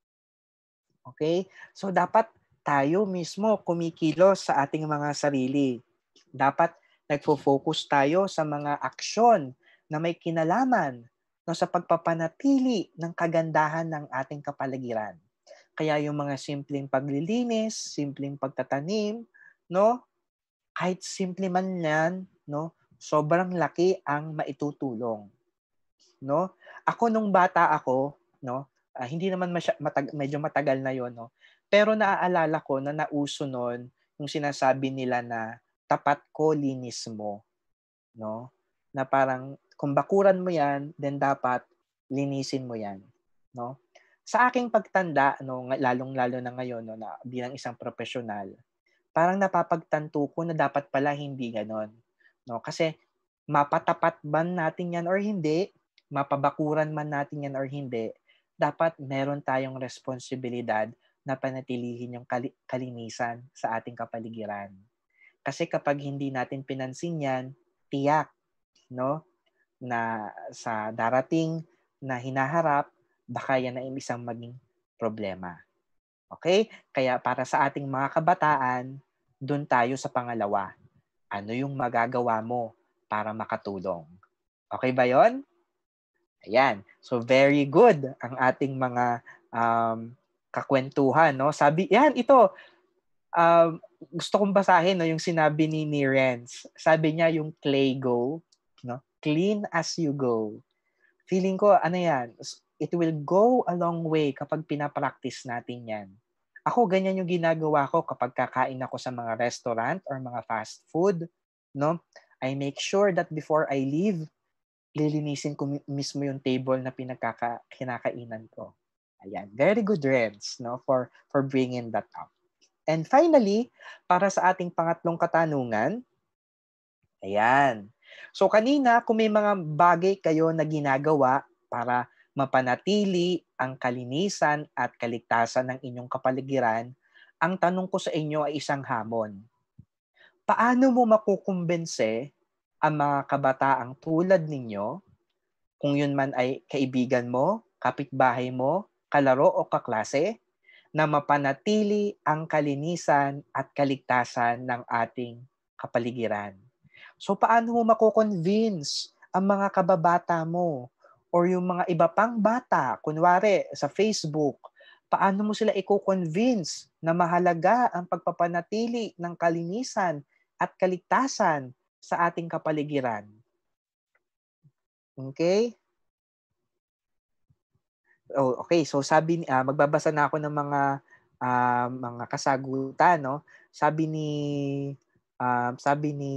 Speaker 4: Okay? So dapat tayo mismo kumikilos sa ating mga sarili. Dapat nagfo-focus tayo sa mga aksyon na may kinalaman, no, sa pagpapanatili ng kagandahan ng ating kapaligiran. Kaya yung mga simpleng paglilinis, simpleng pagtatanim, no? Kahit simple man 'yan, no? Sobrang laki ang maitutulong, no? Ako nung bata ako, no? Uh, hindi naman masya, matag, medyo matagal na 'yon, no? Pero naaalala ko na nauso noon yung sinasabi nila na tapat ko linis mo, no? Na parang kung bakuran mo 'yan, then dapat linisin mo 'yan, no? Sa aking pagtanda, no, lalong-lalo na ngayon, no, na bilang isang profesional, parang napapagtanto ko na dapat pala hindi ganon. No? Kasi mapatapat man natin yan or hindi, mapabakuran man natin yan or hindi, dapat meron tayong responsibilidad na panatilihin yung kal- kalinisan sa ating kapaligiran. Kasi kapag hindi natin pinansin yan, tiyak, no, na sa darating na hinaharap, baka yan ay isang maging problema. Okay? Kaya para sa ating mga kabataan, Doon tayo sa pangalawa. Ano yung magagawa mo para makatulong? Okay ba yon? Ayan. So, very good ang ating mga um, kakwentuhan. No? Sabi, yan, ito. Um, gusto kong basahin no, yung sinabi ni, ni Renz. Sabi niya yung clay go. No? Clean as you go. Feeling ko, ano yan, it will go a long way kapag pinapractice natin yan. Ako, ganyan yung ginagawa ko kapag kakain ako sa mga restaurant or mga fast food. No? I make sure that before I leave, lilinisin ko mismo yung table na pinagkaka-kinakainan ko. Ayan. Very good, Renz, no? For, for bringing that up. And finally, para sa ating pangatlong katanungan, ayan. So kanina, kung may mga bagay kayo na ginagawa para mapanatili ang kalinisan at kaligtasan ng inyong kapaligiran, ang tanong ko sa inyo ay isang hamon. Paano mo makukumbense ang mga kabataang tulad ninyo, kung yun man ay kaibigan mo, kapitbahay mo, kalaro o kaklase, na mapanatili ang kalinisan at kaligtasan ng ating kapaligiran? So paano mo mako-convince ang mga kababata mo or yung mga iba pang bata, kunwari sa Facebook, paano mo sila i-convince na mahalaga ang pagpapanatili ng kalinisan at kaligtasan sa ating kapaligiran? Okay? Oh, okay, so sabi uh, magbabasa na ako ng mga uh, mga kasagutan, no? Sabi ni uh, sabi ni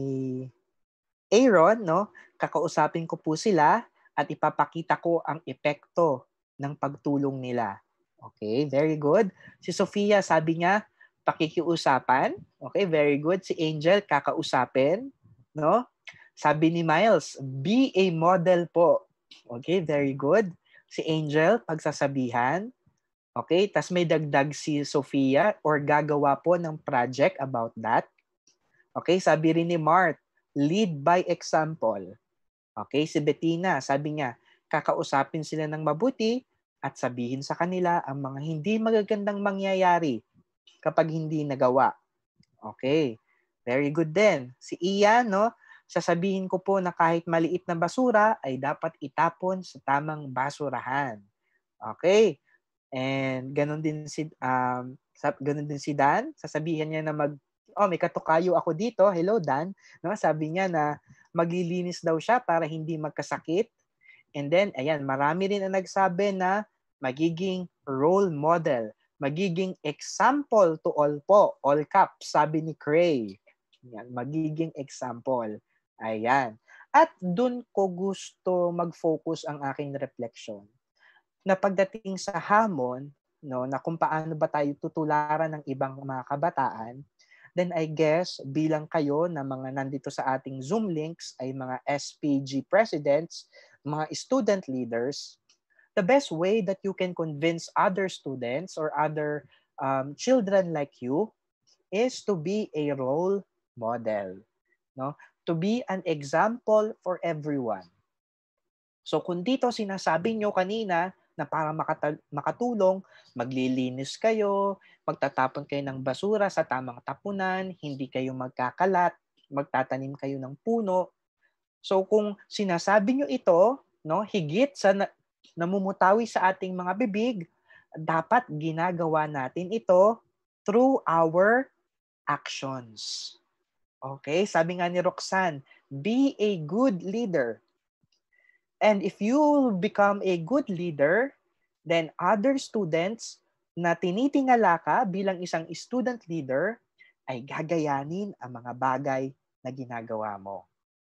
Speaker 4: Aaron, no? Kakausapin ko po sila at ipapakita ko ang epekto ng pagtulong nila. Okay, very good. Si Sofia, sabi niya, pakikiusapan. Okay, very good. Si Angel, kakausapin, no? Sabi ni Miles, be a model po. Okay, very good. Si Angel, pagsasabihan. Okay, tas may dagdag si Sofia or gagawa po ng project about that. Okay, sabi rin ni Mart, lead by example. Okay, si Bettina, sabi niya, kakausapin sila ng mabuti at sabihin sa kanila ang mga hindi magagandang mangyayari kapag hindi nagawa. Okay, very good din. Si Ian, no, sasabihin ko po na kahit maliit na basura ay dapat itapon sa tamang basurahan. Okay, and ganun din si um, ganun din si Dan, sasabihin niya na mag oh, may katukayo ako dito. Hello, Dan. No, sabi niya na maglilinis daw siya para hindi magkasakit. And then, ayan, marami rin ang nagsabi na magiging role model, magiging example to all po, all caps, sabi ni Cray. Ayan, magiging example. Ayan. At dun ko gusto mag-focus ang aking reflection. Na pagdating sa hamon, no, na kung paano ba tayo tutularan ng ibang mga kabataan, then I guess bilang kayo na mga nandito sa ating Zoom links ay mga S P G presidents, mga student leaders, the best way that you can convince other students or other um, children like you is to be a role model, no? To be an example for everyone. So kung dito sinasabi nyo kanina na para makata- makatulong, maglilinis kayo, magtatapon kayo ng basura sa tamang tapunan, hindi kayo magkakalat, magtatanim kayo ng puno. So kung sinasabi nyo ito, no, higit sa na- namumutawi sa ating mga bibig, dapat ginagawa natin ito through our actions. Okay? Sabi nga ni Roxanne, be a good leader. And if you become a good leader, then other students na tinitingala ka bilang isang student leader ay gagayanin ang mga bagay na ginagawa mo.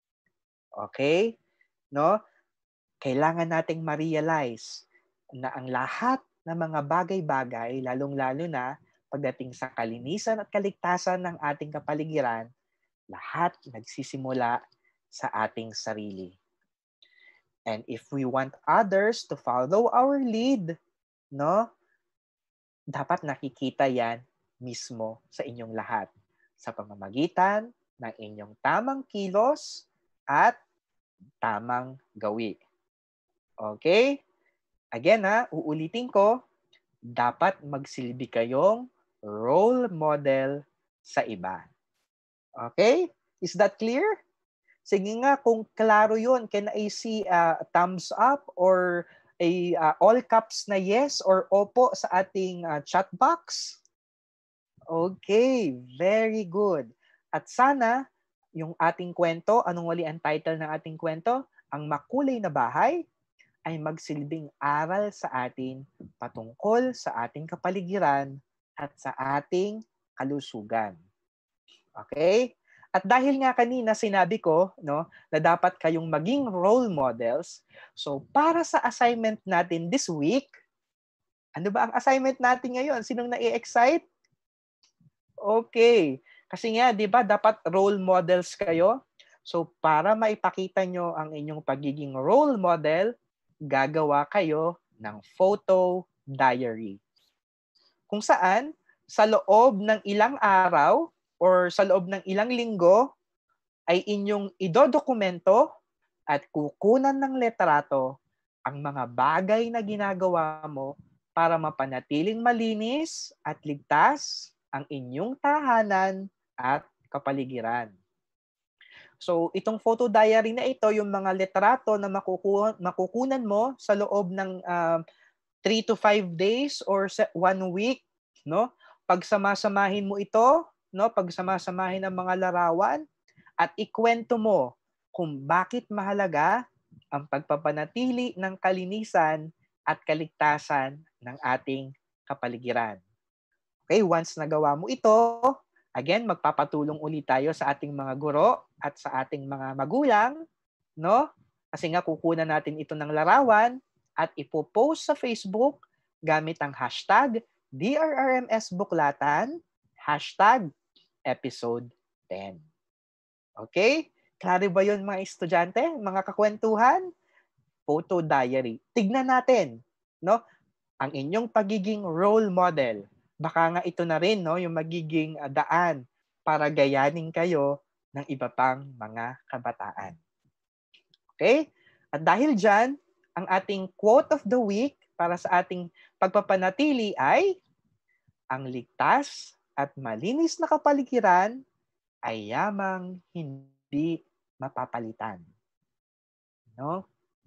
Speaker 4: Okay? No? Kailangan nating ma-realize na ang lahat ng mga bagay-bagay, lalong-lalo na pagdating sa kalinisan at kaligtasan ng ating kapaligiran, lahat nagsisimula sa ating sarili. And if we want others to follow our lead, no, dapat nakikita yan mismo sa inyong lahat sa pamamagitan ng inyong tamang kilos at tamang gawi. Okay? Again ha, uulitin ko, dapat magsilbi kayong role model sa iba. Okay? Is that clear? Sige nga, kung klaro yun, can I see a thumbs up or a uh, all caps na yes or opo sa ating uh, chat box? Okay, very good. At sana, yung ating kwento, anong wali ang title ng ating kwento? Ang Makulay na Bahay ay magsilbing aral sa atin patungkol sa ating kapaligiran at sa ating kalusugan. Okay? At dahil nga kanina sinabi ko, no, na dapat kayong maging role models, so para sa assignment natin this week, ano ba ang assignment natin ngayon? Sinong nai-excite? Okay. Kasi nga, di ba, dapat role models kayo. So para maipakita nyo ang inyong pagiging role model, gagawa kayo ng photo diary. Kung saan, sa loob ng ilang araw or sa loob ng ilang linggo, ay inyong idodokumento at kukunan ng letrato ang mga bagay na ginagawa mo para mapanatiling malinis at ligtas ang inyong tahanan at kapaligiran. So, itong photo diary na ito, yung mga litrato na makukuha, makukunan mo sa loob ng um, three to five days or one week, no? Pagsamasamahin mo ito, no? Pagsamasamahin ang mga larawan at ikwento mo kung bakit mahalaga ang pagpapanatili ng kalinisan at kaligtasan ng ating kapaligiran. Okay, once nagawa mo ito, again, magpapatulong ulit tayo sa ating mga guro at sa ating mga magulang, no? Kasi nga kukunan natin ito ng larawan at ipopost sa Facebook gamit ang hashtag D R R M S Buklatan, hashtag episode ten. Okay? Klaro ba yun mga estudyante, mga kakwentuhan? Photo diary. Tignan natin, no? Ang inyong pagiging role model. Baka nga ito na rin, no, yung magiging uh, daan para gayanin kayo ng iba pang mga kabataan. Okay? At dahil dyan, ang ating quote of the week para sa ating pagpapanatili ay, ang ligtas at malinis na kapaligiran ay yamang hindi mapapalitan. No?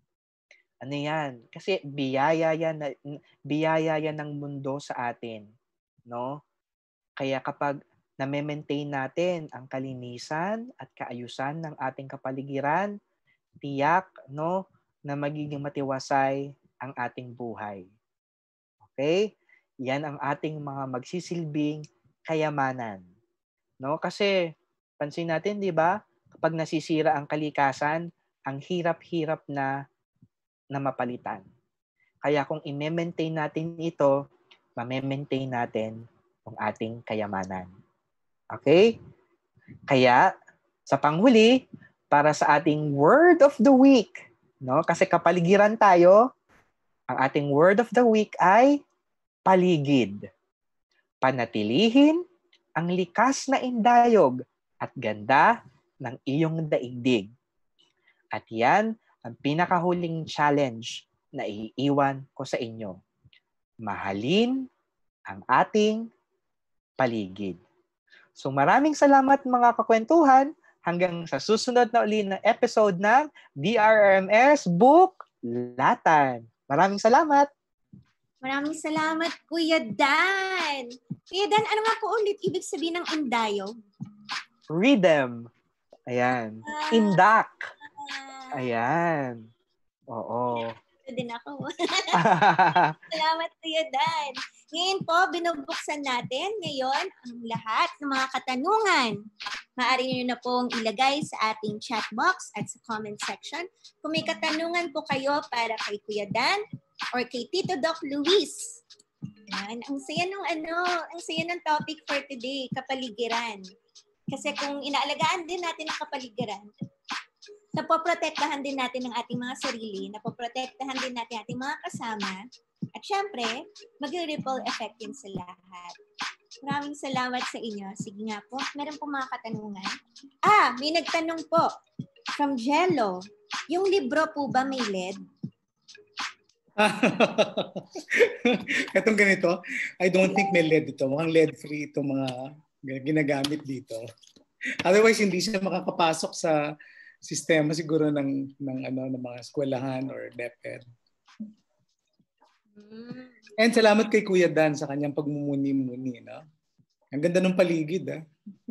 Speaker 4: Ano yan? Kasi biyaya yan, biyaya yan ng mundo sa atin. No? Kaya kapag na-maintain natin ang kalinisan at kaayusan ng ating kapaligiran, tiyak, no, na magiging matiwasay ang ating buhay. Okay? Yan ang ating mga magsisilbing kayamanan. No? Kasi pansin natin, 'di ba? Kapag nasisira ang kalikasan, ang hirap-hirap na na mapalitan. Kaya kung i-maintain natin ito, ma-maintain natin ang ating kayamanan. Okay? Kaya, sa panghuli, para sa ating word of the week, no? Kasi kapaligiran tayo, ang ating word of the week ay paligid. Panatilihin ang likas na indayog at ganda ng iyong daigdig. At yan ang pinakahuling challenge na iiwan ko sa inyo. Mahalin ang ating paligid. So maraming salamat mga kakwentuhan. Hanggang sa susunod na uli na episode ng D R R M S Buklatan. Maraming salamat.
Speaker 1: Maraming salamat, Kuya Dan. Kuya Dan, ano nga po ulit ibig sabihin ng indayog?
Speaker 4: Rhythm. Ayan.
Speaker 1: Ah,
Speaker 4: Indak.
Speaker 1: ah,
Speaker 4: Ayan. Oo.
Speaker 1: Ito din ako. Salamat, Kuya Dan. Ngayon po, binubuksan natin ngayon ang lahat ng mga katanungan. Maaari niyo na pong ilagay sa ating chat box at sa comment section. Kung may katanungan po kayo para kay Kuya Dan or kay Tito Doc Luis. Yan. Ang saya ng ano, ang saya ng topic for today, kapaligiran. Kasi kung inaalagaan din natin ang kapaligiran, napoprotektahan din natin ang ating mga sarili, napoprotektahan din natin ating mga kasama, at syempre, mag-ripple effect yun sa lahat. Maraming salamat sa inyo. Sige nga po, meron po mga katanungan. Ah, may nagtanong po from Jello. Yung libro po ba may L E D?
Speaker 3: Itong ganito, I don't think may L E D ito. Mukhang L E D-free itong mga ginagamit dito. Otherwise, hindi siya makakapasok sa sistema siguro ng ng ano ng mga eskwelahan or DepEd. And salamat kay Kuya Dan sa kanyang pagmumuni-muni, no? Ang ganda ng paligid, ah.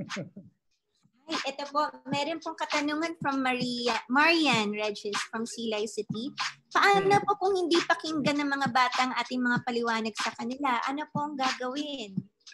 Speaker 1: Ay, ito po, meron pong katanungan from Maria, Marian Regis from Silay City. Paano po kung hindi pakinggan ng mga batang ating mga paliwanag sa kanila? Ano po ang gagawin?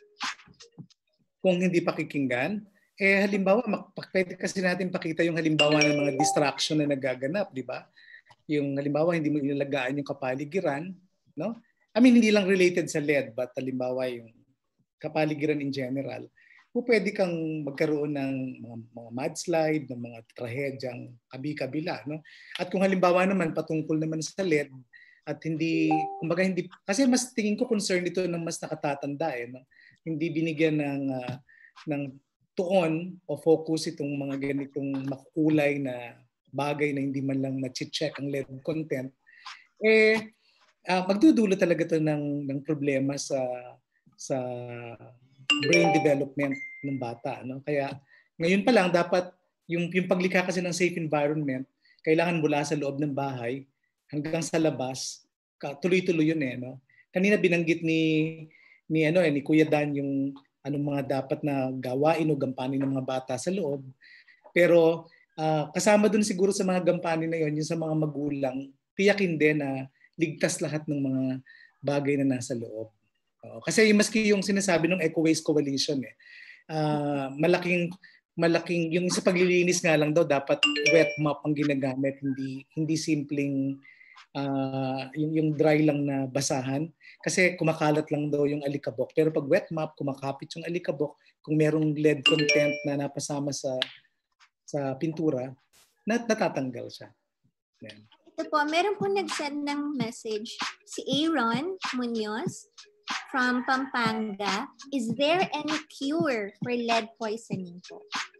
Speaker 3: Kung hindi pakikinggan, eh halimbawa, pwede kasi natin pakita yung halimbawa ng mga distraction na nagaganap, di ba? Yung halimbawa, hindi mo inalagaan yung kapaligiran, no? I mean, hindi lang related sa L E D, but halimbawa yung kapaligiran in general, kung pwede kang magkaroon ng mga, mga mudslide, ng mga trahedyang kabi-kabila. No? At kung halimbawa naman, patungkol naman sa L E D, at hindi, kumbaga hindi, kasi mas tingin ko concern ito ng mas nakatatanda eh. No? Hindi binigyan ng, uh, ng tuon o focus itong mga ganitong makukulay na bagay na hindi man lang na-check ang L E D content, eh, uh, magdudulo talaga ito ng, ng problema sa sa brain development ng bata, no? Kaya ngayon pa lang dapat yung yung paglikha kasi ng safe environment, kailangan mula sa loob ng bahay hanggang sa labas, tuloy-tuloy yun eh, no? Kanina binanggit ni ni ano eh ni Kuya Dan yung anong mga dapat na gawain o gampanin ng mga bata sa loob. Pero uh, kasama dun siguro sa mga gampanin na yon, yung sa mga magulang, tiyakin din na ligtas lahat ng mga bagay na nasa loob. Uh, kasi maski yung sinasabi ng Eco Waste Coalition eh, uh, malaking malaking yung sa paglilinis nga lang daw dapat wet mop ang ginagamit, hindi hindi simpleng uh, yung yung dry lang na basahan kasi kumakalat lang daw yung alikabok. Pero pag wet mop, kumakapit yung alikabok, kung merong lead content na napasama sa sa pintura, nat natatanggal siya. Yan.
Speaker 1: Ito po, meron po nag-send ng message si Aaron Munoz from Pampanga. Is there any cure for lead poisoning po?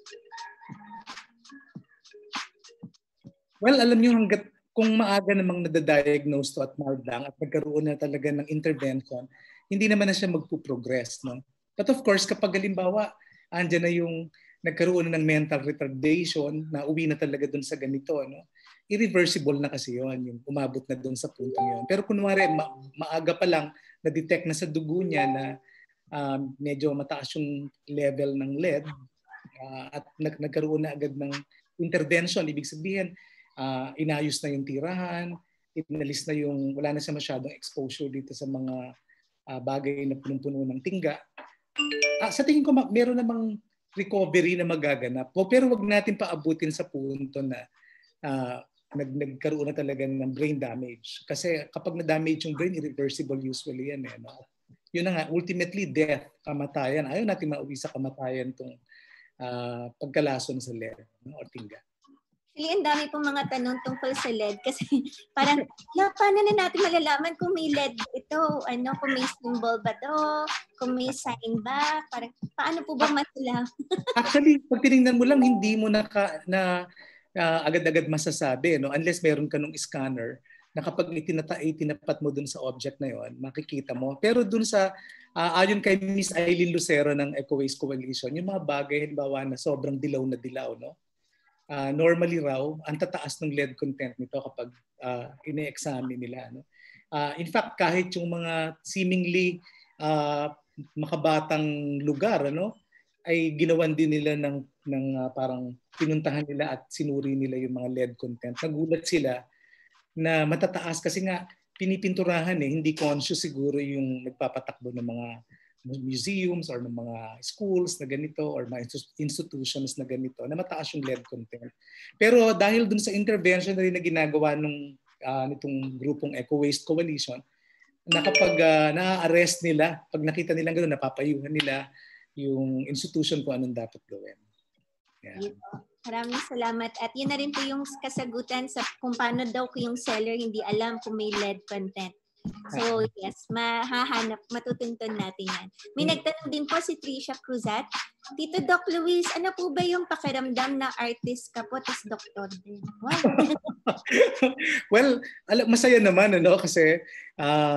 Speaker 3: Well, alam niyo hanggat kung maaga namang nadadiagnose to at mild lang at nagkaroon na talaga ng intervention, hindi naman na siya magpo-progress, no? But of course, kapag halimbawa, andyan na yung nagkaroon na ng mental retardation, na uwi na talaga dun sa ganito, no? Irreversible na kasi yon, yung umabot na dun sa puntong yon. Pero kunwari, ma- maaga pa lang, na-detect na sa dugo niya na um, medyo mataas yung level ng lead uh, at nag- nagkaroon na agad ng intervention. Ibig sabihin, uh, inayos na yung tirahan, inalis na yung, wala na siya masyadong exposure dito sa mga uh, bagay na punong-puno ng tingga. Uh, sa tingin ko, meron namang recovery na magaganap. Pero wag natin paabutin sa punto na uh, nag nagkaroon na talaga ng brain damage. Kasi kapag na-damage yung brain, irreversible usually yan. Eh, no? Yun na nga, ultimately death, kamatayan. Ayaw natin mauwi sa kamatayan itong uh, pagkalason sa lead, no? O tingga.
Speaker 1: Actually, ang dami pong mga tanong tungkol sa lead kasi parang, na, paano na natin malalaman kung may lead ito? Ano, kung may symbol ba ito? Kung may sign ba? Parang, paano po ba masala?
Speaker 3: Actually, pag tinignan mo lang, hindi mo na, ka, na Uh, agad-agad masasabi, no? Unless meron ka nung scanner na kapag itinata itinapat mo dun sa object na yon, makikita mo. Pero dun sa, uh, ayon kay Miss Eileen Lucero ng Eco Waste Coalition, yung mga bagay, halimbawa na sobrang dilaw na dilaw, no? Uh, normally raw, ang tataas ng lead content nito kapag uh, ine-examine nila. No? Uh, in fact, kahit yung mga seemingly uh, makabatang lugar, ano, ay ginawan din nila ng, ng uh, parang pinuntahan nila at sinuri nila yung mga lead content. Nagulat sila na matataas kasi nga pinipinturahan eh, hindi conscious siguro yung nagpapatakbo ng mga museums or ng mga schools na ganito or mga institutions na ganito na mataas yung lead content. Pero dahil dun sa intervention na rin na ginagawa nung, uh, nitong grupong Eco Waste Coalition, na kapag uh, na-arrest nila, pag nakita nilang gano'n, napapayuhan nila yung institution kung anong dapat gawin. Yeah.
Speaker 1: Maraming salamat. At yun na rin po yung kasagutan sa kung paano daw yung seller hindi alam kung may lead content. So yes, mahahanap, matutuntun natin yan. May nagtanong din po si Tricia Cruzat. Tito Doc Luis, ano po ba yung pakiramdam na artist ka po tas doktor din? Wow.
Speaker 3: Well, masaya naman ano kasi uh,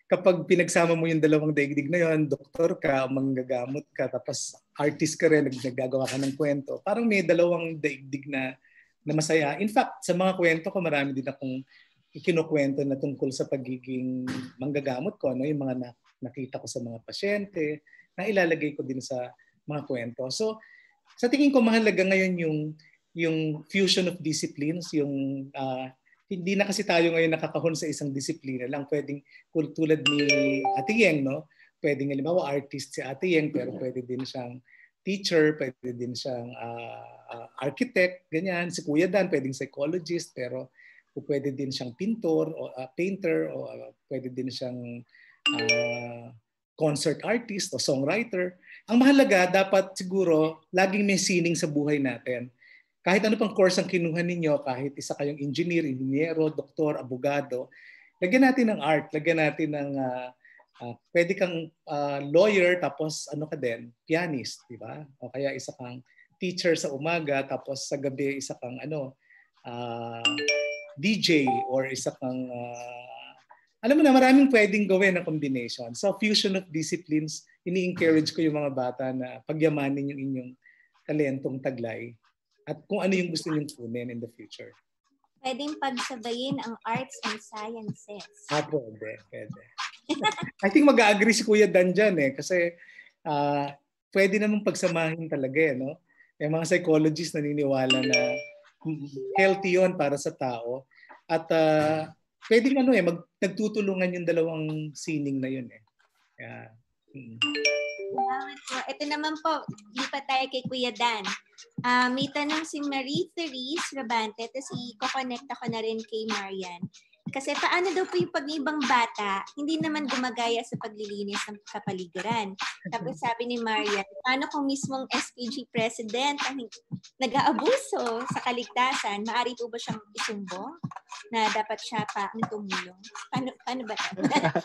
Speaker 3: kapag pinagsama mo yung dalawang daigdig na yun, doktor ka, manggagamot ka, tapos artist ka rin, naggagawa ka ng kwento, parang may dalawang daigdig na, na masaya. In fact, sa mga kwento ko, marami din akong ikinukwento na tungkol sa pagiging manggagamot ko, no? Yung mga na, nakita ko sa mga pasyente, na ilalagay ko din sa mga kwento. So, sa tingin ko mahalaga ngayon yung, yung fusion of disciplines, yung uh, hindi na kasi tayo ngayon nakakahon sa isang disiplina lang. Pwedeng tulad ni Ate Yeng, no? Pwedeng halimbawa artist si Ate Yeng, pero pwede din siyang teacher, pwede din siyang uh, uh, architect, ganyan. Si Kuya Dan, pwedeng psychologist, pero pwede din siyang pintor o uh, painter, o uh, pwede din siyang uh, concert artist o songwriter. Ang mahalaga, dapat siguro laging may sining sa buhay natin. Kahit ano pang course ang kinuha ninyo, kahit isa kayong engineer, inhinyero, doktor, abogado, lagyan natin ng art, lagyan natin ng, uh, uh, pwede kang uh, lawyer, tapos ano ka din, pianist, di ba? O kaya isa kang teacher sa umaga, tapos sa gabi isa kang ano, uh, D J, or isa kang, uh, alam mo na, maraming pwedeng gawin na combination. So fusion of disciplines, ini-encourage ko yung mga bata na pagyamanin yung inyong talentong taglay. At kung ano yung gusto niyong kunin in the future.
Speaker 1: Pwedeng pagsabayin ang arts and sciences.
Speaker 3: Ah, pwede. Pwede. I think mag-agree si Kuya Dan dyan eh. Kasi uh, pwede namang pagsamahin talaga eh. No? Yung mga psychologists naniniwala na healthy yon para sa tao. At uh, pwedeng ano eh, mag, nagtutulungan yung dalawang sining na yun eh. Yeah. Hmm.
Speaker 1: Ito naman po, lipat tayo kay Kuya Dan. Uh, may tanong si Marie Therese Rabante, tapos i-connect ako na rin kay Marian. Kasi paano daw po yung pag-ibang bata, hindi naman gumagaya sa paglilinis ng kapaligiran. Tapos sabi ni Marian, paano kung mismong S P G president ang nag-aabuso sa kaligtasan, maaari po ba siyang isumbong na dapat siya pa ang tumulong? Paano, paano ba ito?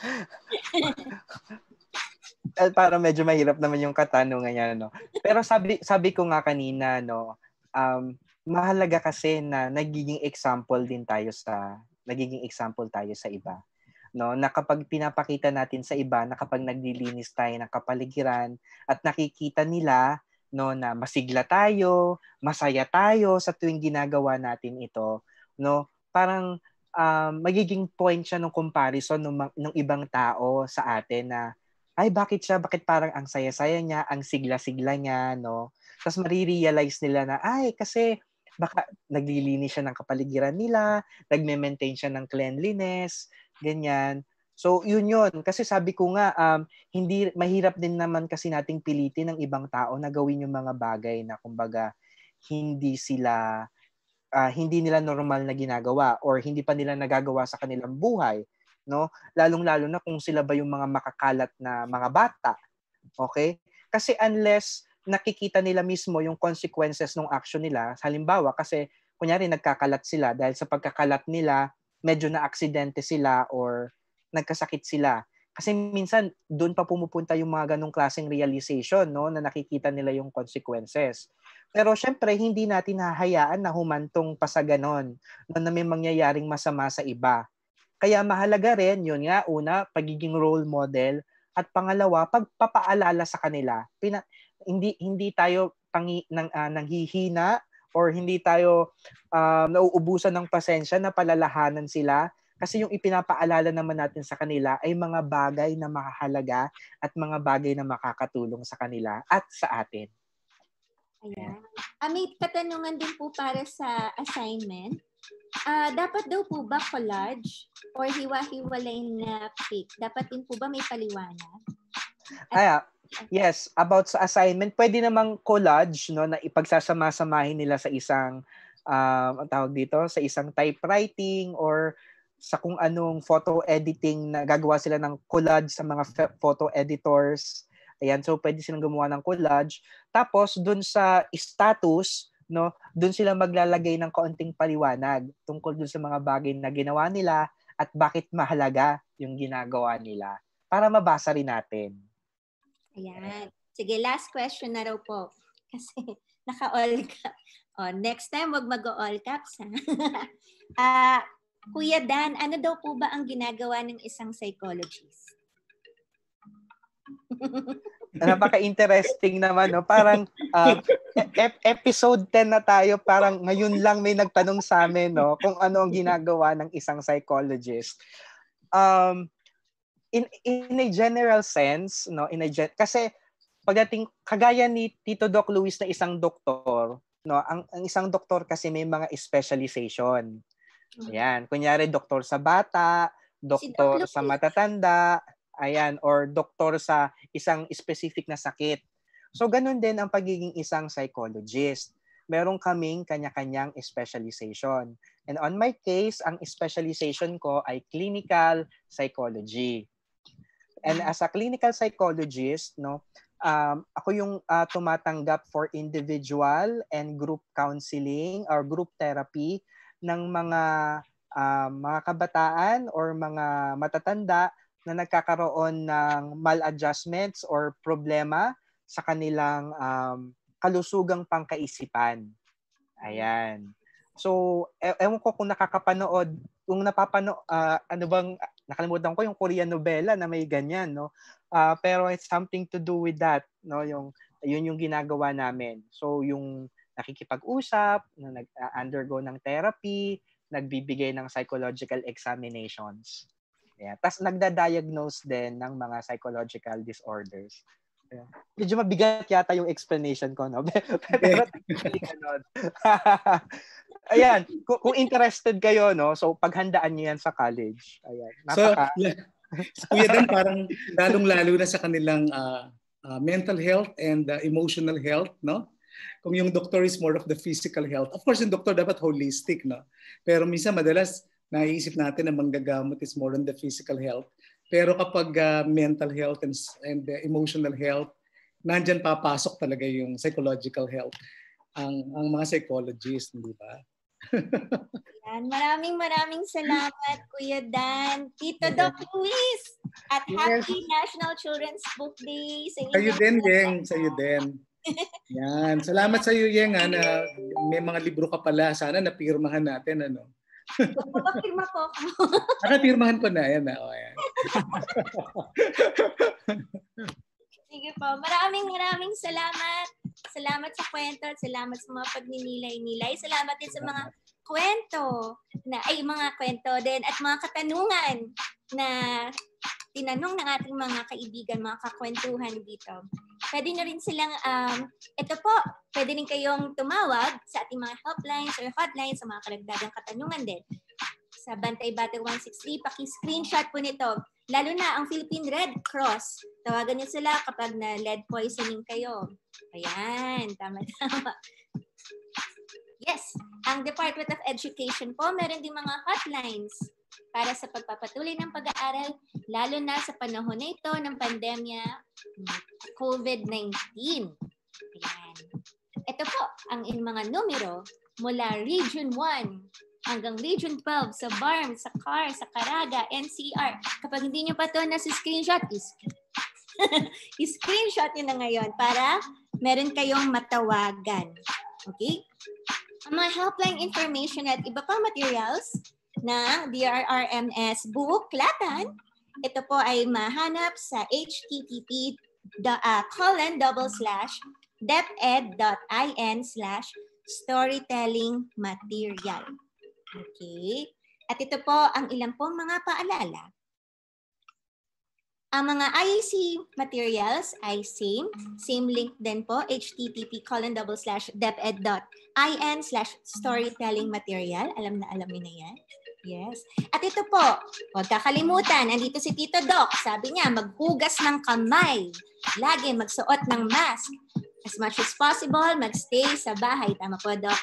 Speaker 4: Para medyo mahirap naman yung katanungan niya, no. Pero sabi sabi ko nga kanina, no, um mahalaga kasi na nagiging example din tayo sa nagiging example tayo sa iba, no, na kapag pinapakita natin sa iba na kapag naglilinis tayo ng kapaligiran at nakikita nila, no, na masigla tayo, masaya tayo sa tuwing ginagawa natin ito, no, parang um, magiging point siya ng comparison ng, ng ibang tao sa atin na ay, bakit siya, bakit parang ang saya-saya niya, ang sigla-sigla niya, no? Tapos marirealize nila na, ay, kasi baka naglilinis siya ng kapaligiran nila, nagme-maintain siya ng cleanliness, ganyan. So, yun yun. Kasi sabi ko nga, um, hindi, mahirap din naman kasi nating pilitin ng ibang tao na gawin yung mga bagay na, kumbaga, hindi sila, uh, hindi nila normal na ginagawa or hindi pa nila nagagawa sa kanilang buhay. No, lalong-lalo na kung sila ba yung mga makakalat na mga bata. Okay? Kasi unless nakikita nila mismo yung consequences ng action nila, halimbawa kasi kunyari nagkakalat sila dahil sa pagkakalat nila medyo na aksidente sila or nagkasakit sila. Kasi minsan doon pa pumupunta yung mga ganong klaseng realization, no, na nakikita nila yung consequences. Pero syempre hindi natin hahayaan na humantong pa sa ganon, na may mangyayaring masama sa iba. Kaya mahalaga rin, yun nga, una, pagiging role model, at pangalawa, pagpapaalala sa kanila. Pina, hindi hindi tayo tangi, nang, uh, nanghihina or hindi tayo uh, nauubusan ng pasensya na palalahanan sila kasi yung ipinapaalala naman natin sa kanila ay mga bagay na makahalaga at mga bagay na makakatulong sa kanila at sa atin.
Speaker 1: Ayan. Ah, may katanungan din po para sa assignment. Uh, dapat daw po ba collage or hiwa-hiwalay na pic? Dapat din po ba may paliwanag?
Speaker 4: At, Ay, yes, about sa assignment, pwede namang collage, no, na ipagsasama-samahin nila sa isang um, ang tawag dito, sa isang typewriting or sa kung anong photo editing na gagawa sila ng collage sa mga f- photo editors. Ayan, so pwede silang gumawa ng collage. Tapos dun sa status, no, doon sila maglalagay ng kaunting paliwanag tungkol doon sa mga bagay na ginawa nila at bakit mahalaga yung ginagawa nila para mabasa rin natin.
Speaker 1: Ayan. Sige, last question na raw po. Kasi naka-all cap. Oh, next time, wag mag-all caps. Ha? uh, Kuya Dan, ano daw po ba ang ginagawa ng isang psychologist?
Speaker 4: Napaka-interesting naman, no? Parang uh, e- episode ten na tayo, parang ngayon lang may nagtanong sa amin, no? Kung ano ang ginagawa ng isang psychologist. Um, in, in a general sense, no? In a gen- kasi pagdating, kagaya ni Tito Doc Luis na isang doktor, no? Ang, ang isang doktor kasi may mga specialization. Ayan. Kunyari, doktor sa bata, doktor sa matatanda, ayan, or doktor sa isang specific na sakit. So, ganun din ang pagiging isang psychologist. Meron kaming kanya-kanyang specialization. And on my case, ang specialization ko ay clinical psychology. And as a clinical psychologist, no, um, ako yung uh, tumatanggap for individual and group counseling or group therapy ng mga uh, mga kabataan or mga matatanda na nagkakaroon ng maladjustments or problema sa kanilang um, kalusugang pangkaisipan. Ayan. So, e- ewan ko kung nakakapanood, kung napapanood, uh, ano bang, nakalimutan ko yung Korean novela na may ganyan, no? Uh, pero it's something to do with that, no? Yung, yun yung ginagawa namin. So, yung nakikipag-usap, na nag-undergo ng therapy, nagbibigay ng psychological examinations. Yeah. Tapos nagda-diagnose din ng mga psychological disorders. Yeah. Medyo mabigat yata yung explanation ko, no? Pero technically ganun. Ayan, kung, kung interested kayo, no? So paghandaan niyo yan sa college. Ayan. Napaka-
Speaker 3: so, Kuya Dan, parang lalong-lalo na sa kanilang uh, uh, mental health and uh, emotional health, no? Kung yung doctor is more of the physical health. Of course, yung doctor dapat holistic, no? Pero minsan madalas naiisip natin na manggagamot is more on the physical health. Pero kapag uh, mental health and, and uh, emotional health, nandyan papasok talaga yung psychological health. Ang, ang mga psychologists, di ba?
Speaker 1: Yan. Maraming maraming salamat, Kuya Dan. Tito Doc Luis, at Happy yes. National Children's Book Day. Sa
Speaker 3: iyo din, Yeng. Sa iyo din. Yan. Salamat sa iyo, Yeng, ha, na may mga libro ka pala. Sana napirmahan natin, ano?
Speaker 1: Papapirma po ako.
Speaker 3: Nakapirmahan ko na. Yan na. O, yan.
Speaker 1: Sige po. Maraming maraming salamat. Salamat sa kwento at salamat sa mga pagninilay-nilay. Salamat din sa mga kwento na ay mga kwento din at mga katanungan na tinanong ng ating mga kaibigan, mga kakwentuhan dito. Pwede na rin silang, um, ito po, pwede rin kayong tumawag sa ating mga helplines or hotlines sa mga karagdagang katanungan din. Sa Bantay Bate one six three, paki-screenshot po nito. Lalo na ang Philippine Red Cross. Tawagan niyo sila kapag na lead poisoning kayo. Ayan, tama-tama. Yes, ang Department of Education po, meron din mga hotlines para sa pagpapatuloy ng pag-aaral, lalo na sa panahon na ito ng pandemya COVID nineteen. Ayan. Ito po ang inyong mga numero mula Region one hanggang Region twelve sa B A R M, sa C A R, sa Caraga, N C R. Kapag hindi nyo pa ito nasa screenshot, is screenshot nyo na ngayon para meron kayong matawagan. Okay? Ang mga helpline information at iba pang materials ng D R R M S Buklatan, ito po ay mahanap sa http uh, colon double slash deped.in slash storytelling material. Okay? At ito po ang ilang pong mga paalala. Ang mga I A C materials ay same. Same link din po, http colon double slash deped.in slash storytelling material. Alam na alam niyo na yan. Yes. At ito po, huwag kakalimutan, andito si Tito Doc. Sabi niya, maghugas ng kamay. Lagi magsuot ng mask. As much as possible, magstay sa bahay. Tama po, Doc?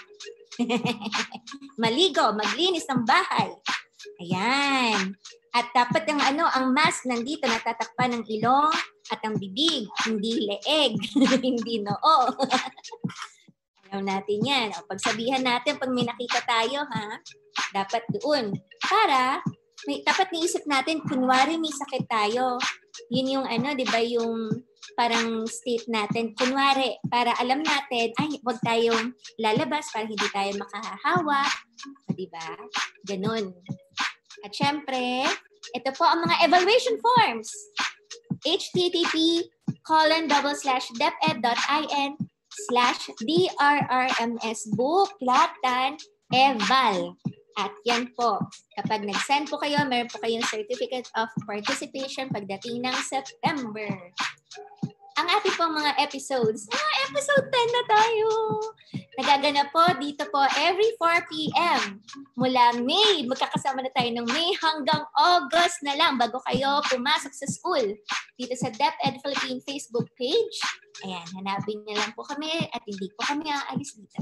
Speaker 1: Maligo, maglinis ng bahay. Ayan. At dapat ang ano, ang mask nandito natatakpan ng ilong at ang bibig, hindi leeg, hindi noo. Alam natin yan. O, pagsabihan natin pag may nakita tayo, ha? Dapat doon. Para, may, dapat niisip natin, kunwari may sakit tayo. Yun yung ano, di ba, yung parang state natin. Kunwari, para alam natin, ay, huwag tayong lalabas para hindi tayo makahahawa. Di ba? Ganun. At syempre, ito po ang mga evaluation forms. http colon double slash deped.in slash drrmsbuklatan eval. At yan po, kapag nag-send po kayo, meron po kayong Certificate of Participation pagdating ng September. Ang ating pong mga episodes, ah, episode ten na tayo. Nagaganap po dito po every four p.m. Mula May, magkakasama na tayo ng May hanggang August na lang bago kayo pumasok sa school. Dito sa DepEd Philippine Facebook page. Ayan, hanapin niyo lang po kami at hindi po kami aalis dito.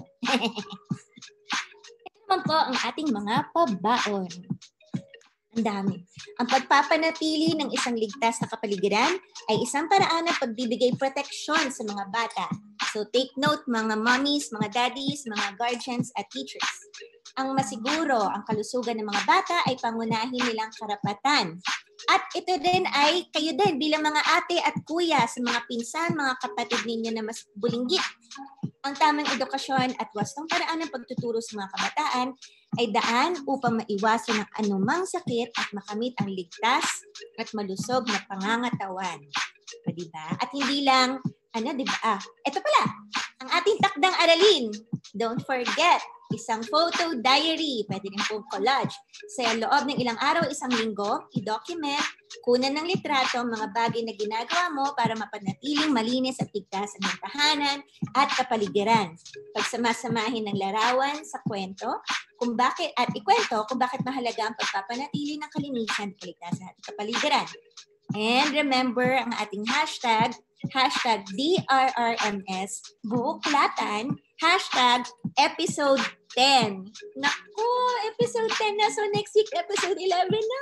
Speaker 1: Ito naman po ang ating mga pabaon. Ang dami. Ang pagpapanatili ng isang ligtas na kapaligiran ay isang paraan ng pagbibigay proteksyon sa mga bata. So take note mga mommies, mga daddies, mga guardians at teachers. Ang masiguro ang kalusugan ng mga bata ay pangunahin nilang karapatan. At ito din ay kayo din bilang mga ate at kuya sa mga pinsan, mga kapatid ninyo na mas bulinggit. Ang tamang edukasyon at wastong paraan ng pagtuturo sa mga kabataan ay daan upang maiwasan ang anumang sakit at makamit ang ligtas at malusog na pangangatawan. O, diba? At hindi lang, ano, diba? Ah, ito pala, ang ating takdang aralin. Don't forget, isang photo diary, pwede rin pong collage. Sa loob ng ilang araw, isang linggo, i-document, kunan ng litrato, mga bagay na ginagawa mo para mapanatiling malinis at ligtas ang tahanan at kapaligiran. Pagsamasamahin ng larawan sa kwento, kung bakit, at ikwento kung bakit mahalaga ang pagpapanatili ng kalinisan at kaligtasan at kapaligiran. And remember ang ating hashtag, hashtag D R R M S, buuklatan, hashtag episode ten. Naku, episode ten na. So next week, episode eleven na.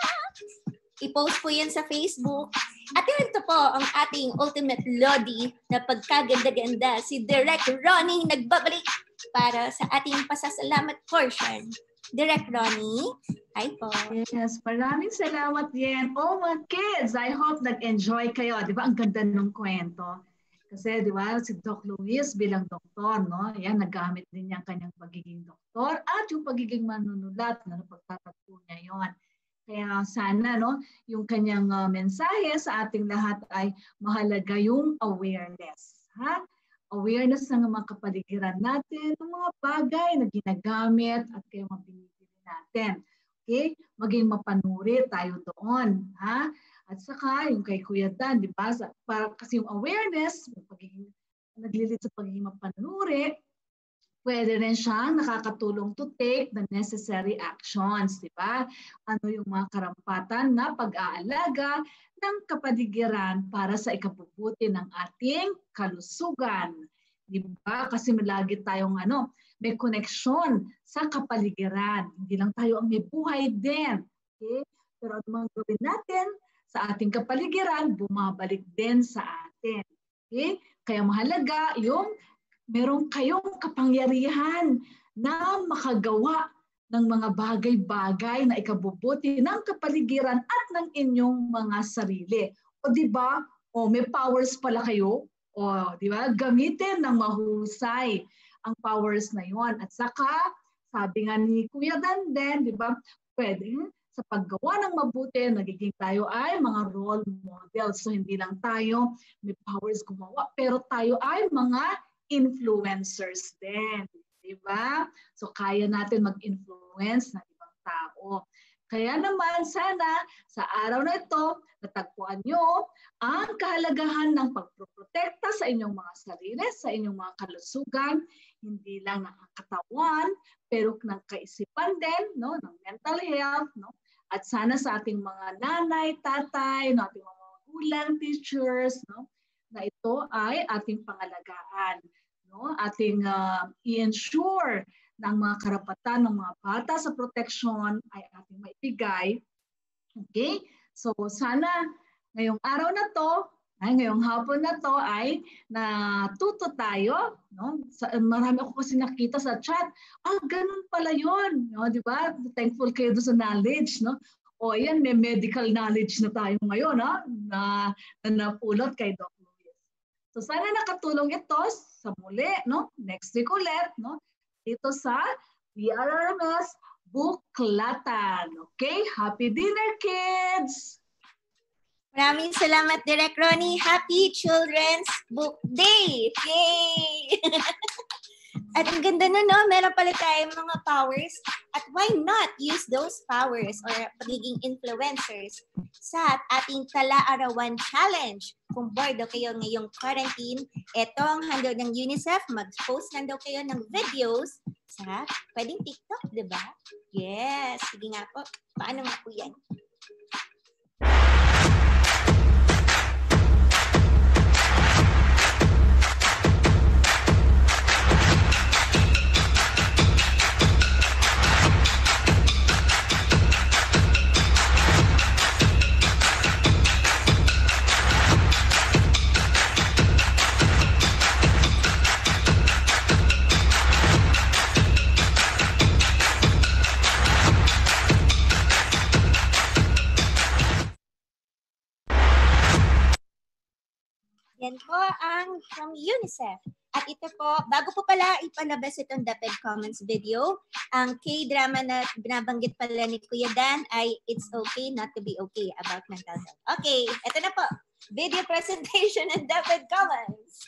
Speaker 1: I-post po yan sa Facebook. At ito po ang ating ultimate lodi na pagkaganda-ganda, si Direct Ronnie nagbabalik para sa ating pasasalamat portion. Direct Ronnie, hi po.
Speaker 2: Yes, maraming salamat yan. Oh, mga kids, I hope nag-enjoy kayo. Di ba, ang ganda ng kwento. Kasi, di ba, si Doc Luis bilang doktor, no? Yan, nagamit din niya ang kanyang pagiging doktor at yung pagiging manunulat na napagtatagpo niya yon. Kaya sana, no, yung kanyang uh, mensahe sa ating lahat ay mahalaga yung awareness. Ha? Awareness ng mga kapaligiran natin, ng mga bagay na ginagamit at kayo mabinibili natin. Okay? Maging mapanuri tayo doon. Ha? At saka, yung kay Kuya Dan, di ba? Para, kasi yung awareness, yung pagiging, naglilit sa pagiging mapanuri, pwede rin siyang nakakatulong to take the necessary actions. Di ba? Ano yung mga karampatan na pag-aalaga ng kapaligiran para sa ikabubuti ng ating kalusugan. Di ba? Kasi lagi tayong ano, may koneksyon sa kapaligiran. Hindi lang tayo ang may buhay din. Okay? Pero ano mang gawin natin sa ating kapaligiran, bumabalik din sa atin. Okay? Kaya mahalaga yung meron kayong kapangyarihan na makagawa ng mga bagay-bagay na ikabubuti ng kapaligiran at ng inyong mga sarili. O di ba? O may powers pala kayo. O di ba? Gamitin ng mahusay ang powers na yon. At saka, sabi nga ni Kuya Dan din, di ba? Pwede sa paggawa ng mabuti, nagiging tayo ay mga role models. So hindi lang tayo may powers gumawa, pero tayo ay mga influencers din, di ba? So kaya natin mag-influence ng ibang tao. Kaya naman sana sa araw na ito, natagpuan nyo ang kahalagahan ng pagproprotekta sa inyong mga sarili, sa inyong mga kalusugan, hindi lang ng katawan, pero ng kaisipan din, no, ng mental health, no? At sana sa ating mga nanay, tatay, no, ating mga magulang, teachers, no, na ito ay ating pangalagaan. No? Ating uh, i-ensure ng mga karapatan ng mga bata sa protection ay ating maibigay. Okay? So sana ngayong araw na to, ay, ngayong hapon na to ay natuto tayo. No? Sa, marami ako kasi nakita sa chat, ah, ganun pala yun. No? Di ba? Thankful kayo doon sa knowledge. No? O yan, may medical knowledge na tayo ngayon, ha? na, na napulot kay Doc Luis. So sana nakatulong ito sa muli, no? Next week ulit, no? Dito sa D R R M S buklatan. Okay? Happy dinner, kids!
Speaker 1: Maraming salamat, Direk Ronnie. Happy Children's Book Day! Yay! At ang ganda na, no? Meron pala tayong mga powers. At why not use those powers or pagiging influencers sa ating Tala-Arawan Challenge? Kung bored daw kayo ngayong quarantine, eto ang handle ng UNICEF. Mag-post lang daw kayo ng videos sa pwedeng TikTok, di ba? Yes. Sige nga po. Paano nga po yan? Yan po ang from UNICEF. At ito po, bago po pala ipalabas itong DepEd Commons video, ang K-drama na binabanggit pala ni Kuya Dan ay It's Okay Not to Be Okay about mental health. Okay, ito na po. Video presentation ng DepEd Commons.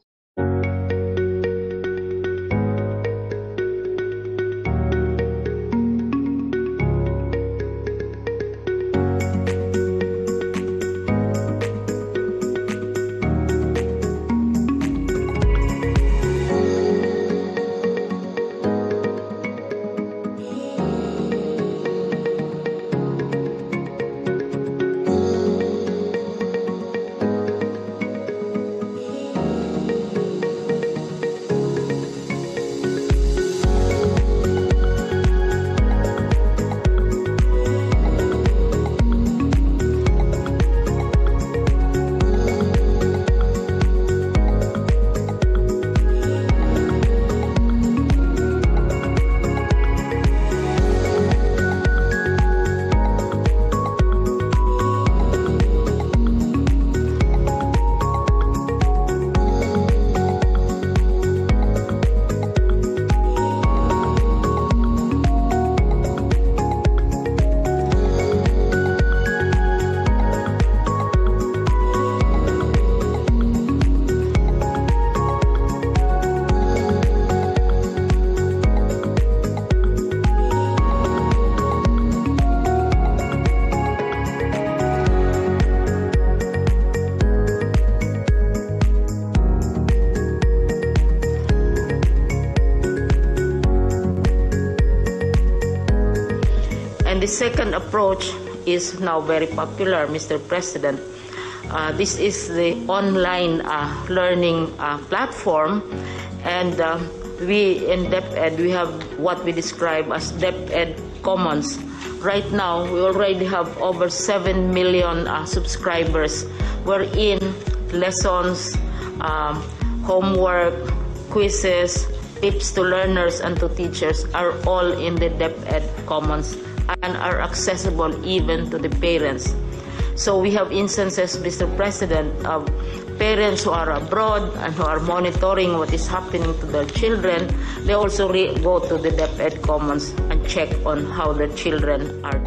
Speaker 5: And the second approach is now very popular, Mister President. Uh, this is the online uh, learning uh, platform, and uh, we in DepEd, we have what we describe as DepEd Commons. Right now, we already have over seven million uh, subscribers, wherein lessons, um, homework, quizzes, tips to learners and to teachers are all in the DepEd Commons and are accessible even to the parents. So we have instances, Mister President, of parents who are abroad and who are monitoring what is happening to their children. They also re- go to the DepEd Commons and check on how the children are.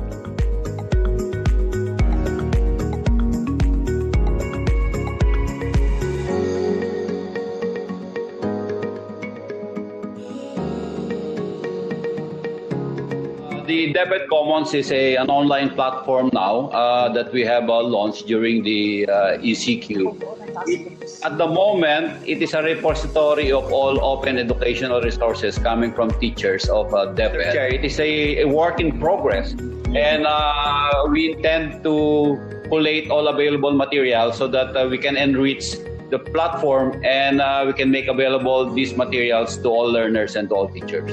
Speaker 6: The DepEd Commons is a, an online platform now uh, that we have uh, launched during the uh, E C Q. It, at the moment, it is a repository of all open educational resources coming from teachers of uh, DepEd. It is a, a work in progress, and uh, we intend to collate all available material so that uh, we can enrich the platform and uh, we can make available these materials to all learners and to all teachers.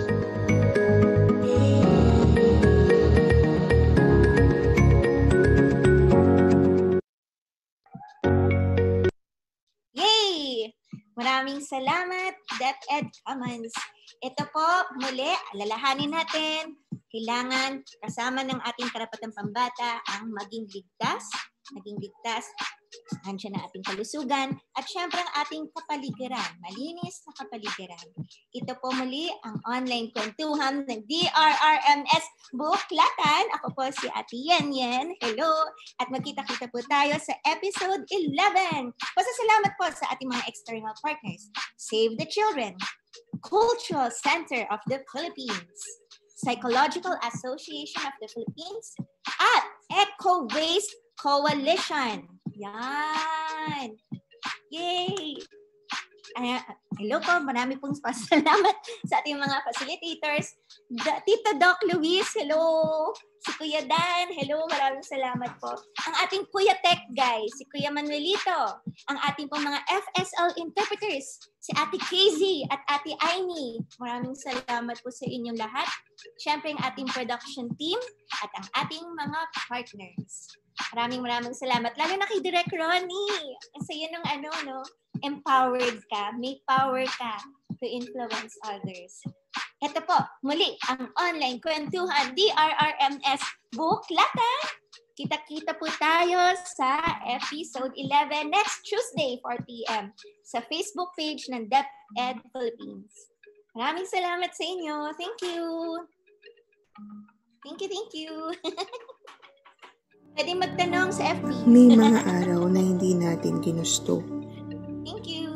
Speaker 1: Maraming salamat, DepEd Commons. Ito po, muli, alalahanin natin, kailangan kasama ng ating karapatang pambata ang maging ligtas, maging ligtas Nandiyan na ating kalusugan at syempre ang ating kapaligiran, malinis na kapaligiran. Ito po muli ang online kwentuhan ng D R R M S Buklatan. Ako po si Ate Yen Yen. Hello! At magkita-kita po tayo sa episode eleven. Pasasalamat po sa ating mga external partners. Save the Children, Cultural Center of the Philippines, Psychological Association of the Philippines, at Eco Waste Coalition. Yan! Yay! Ay, hello po, marami pong pasalamat sa ating mga facilitators. Da, Tito Doc Luis, hello! Si Kuya Dan, hello, maraming salamat po. Ang ating Kuya Tech guy, si Kuya Manuelito. Ang ating pong mga F S L interpreters, si Ate K Z at Ate Aimee. Maraming salamat po sa inyong lahat. Siyempre ang ating production team at ang ating mga partners. Maraming maraming salamat. Lalo na kay Direk Ronnie. Ang saya nung ano, no? Empowered ka. May power ka to influence others. Ito po, muli, ang online kwentuhan D R R M S Buklatan. Kita-kita po tayo sa episode eleven next Tuesday, four p m sa Facebook page ng DepEd Philippines. Maraming salamat sa inyo. Thank you. Thank you, thank you. Pwede magtanong sa F B.
Speaker 7: May mga araw na hindi natin ginusto.
Speaker 1: Thank you.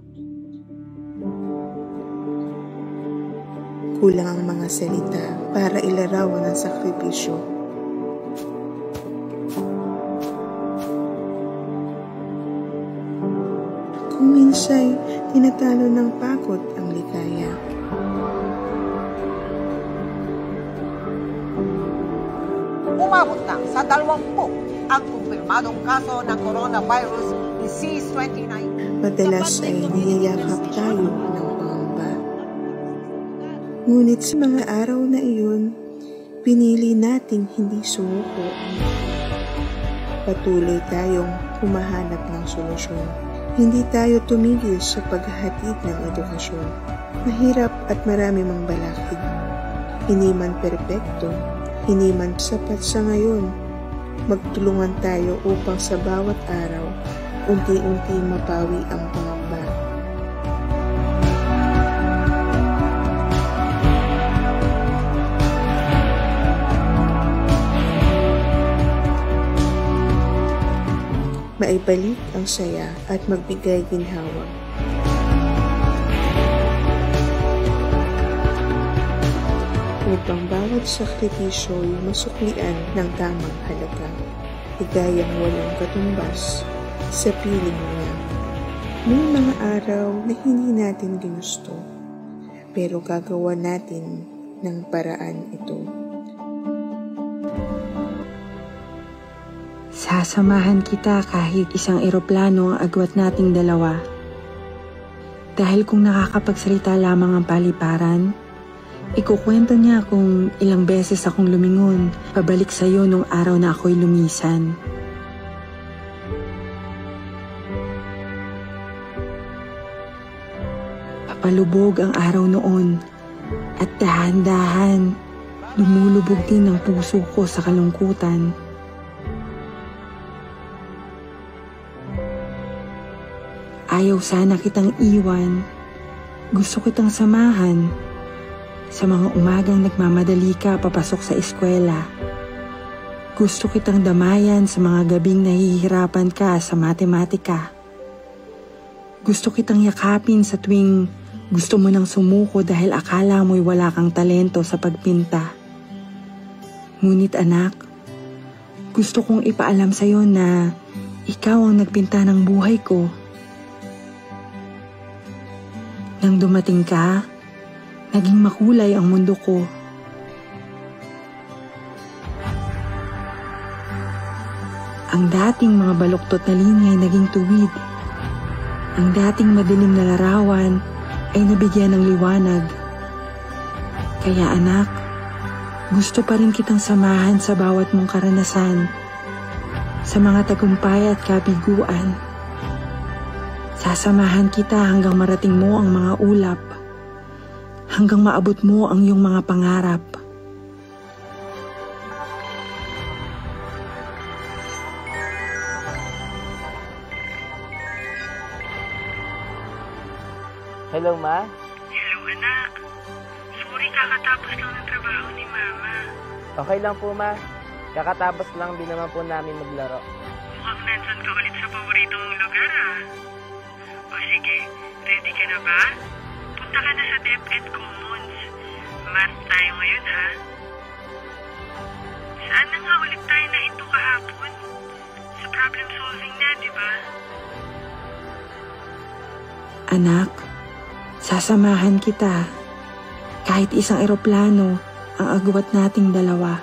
Speaker 7: Kulang ang mga salita para ilarawan ang sakripisyo. Kung minsay tinatalo ng pagod ang ligaya.
Speaker 8: Umabot na sa dalawampu ang kumpirmadong kaso ng coronavirus ni C I S twenty-nine.
Speaker 7: Madalas ay niyayakap tayo ng pangamba. Ngunit sa mga araw na iyon, pinili nating hindi sumuko. Patuloy tayong humahanap ng solusyon. Hindi tayo tumigil sa paghahatid ng edukasyon. Mahirap at marami mang balakid. Hindi man perpekto, hindi man sapat sa ngayon. Magtulungan tayo upang sa bawat araw, unti-unti mapawi ang pangamba. Maibalik ang saya at magbigay ginhawa. Upang bawat sakripisyo ay masuklian ng tamang halaga, higayang walang katumbas sa piling niya. May mga araw na hindi natin ginusto, pero gagawa natin ng paraan ito.
Speaker 9: Sasamahan kita kahit isang eroplano ang agwat nating dalawa. Dahil kung nakakapagsalita lamang ang paliparan, ikukwento niya kung ilang beses akong lumingon pabalik sa iyo nung araw na ako'y lumisan. Papalubog ang araw noon at dahan-dahan lumulubog din ang puso ko sa kalungkutan. Ayaw sana kitang iwan. Gusto kitang samahan. Sa mga umagang nagmamadali ka papasok sa eskwela. Gusto kitang damayan sa mga gabing nahihirapan ka sa matematika. Gusto kitang yakapin sa tuwing gusto mo nang sumuko dahil akala mo'y wala kang talento sa pagpinta. Ngunit anak, gusto kong ipaalam sa'yo na ikaw ang nagpinta ng buhay ko. Nang dumating ka, naging makulay ang mundo ko. Ang dating mga baluktot na linya ay naging tuwid. Ang dating madilim na larawan ay nabigyan ng liwanag. Kaya anak, gusto pa rin kitang samahan sa bawat mong karanasan, sa mga tagumpay at kabiguan. Sasamahan kita hanggang marating mo ang mga ulap, hanggang maabot mo ang iyong mga pangarap.
Speaker 4: Hello, Ma?
Speaker 9: Hello, anak. Sorry, kakatapos lang ng trabaho ni Mama.
Speaker 4: Okay lang po, Ma. Kakatapos lang din naman po namin maglaro.
Speaker 9: Mukhang nandun ka ulit sa paborito mong lugar, ah. O sige, ready ka na ba? Punta ka na sa DepEd Commons. Math tayo ngayon, ha? Saan na nga ulit tayo nahinto kahapon? Sa problem solving na, di ba?
Speaker 7: Anak, sasamahan kita. Kahit isang eroplano ang agwat nating dalawa.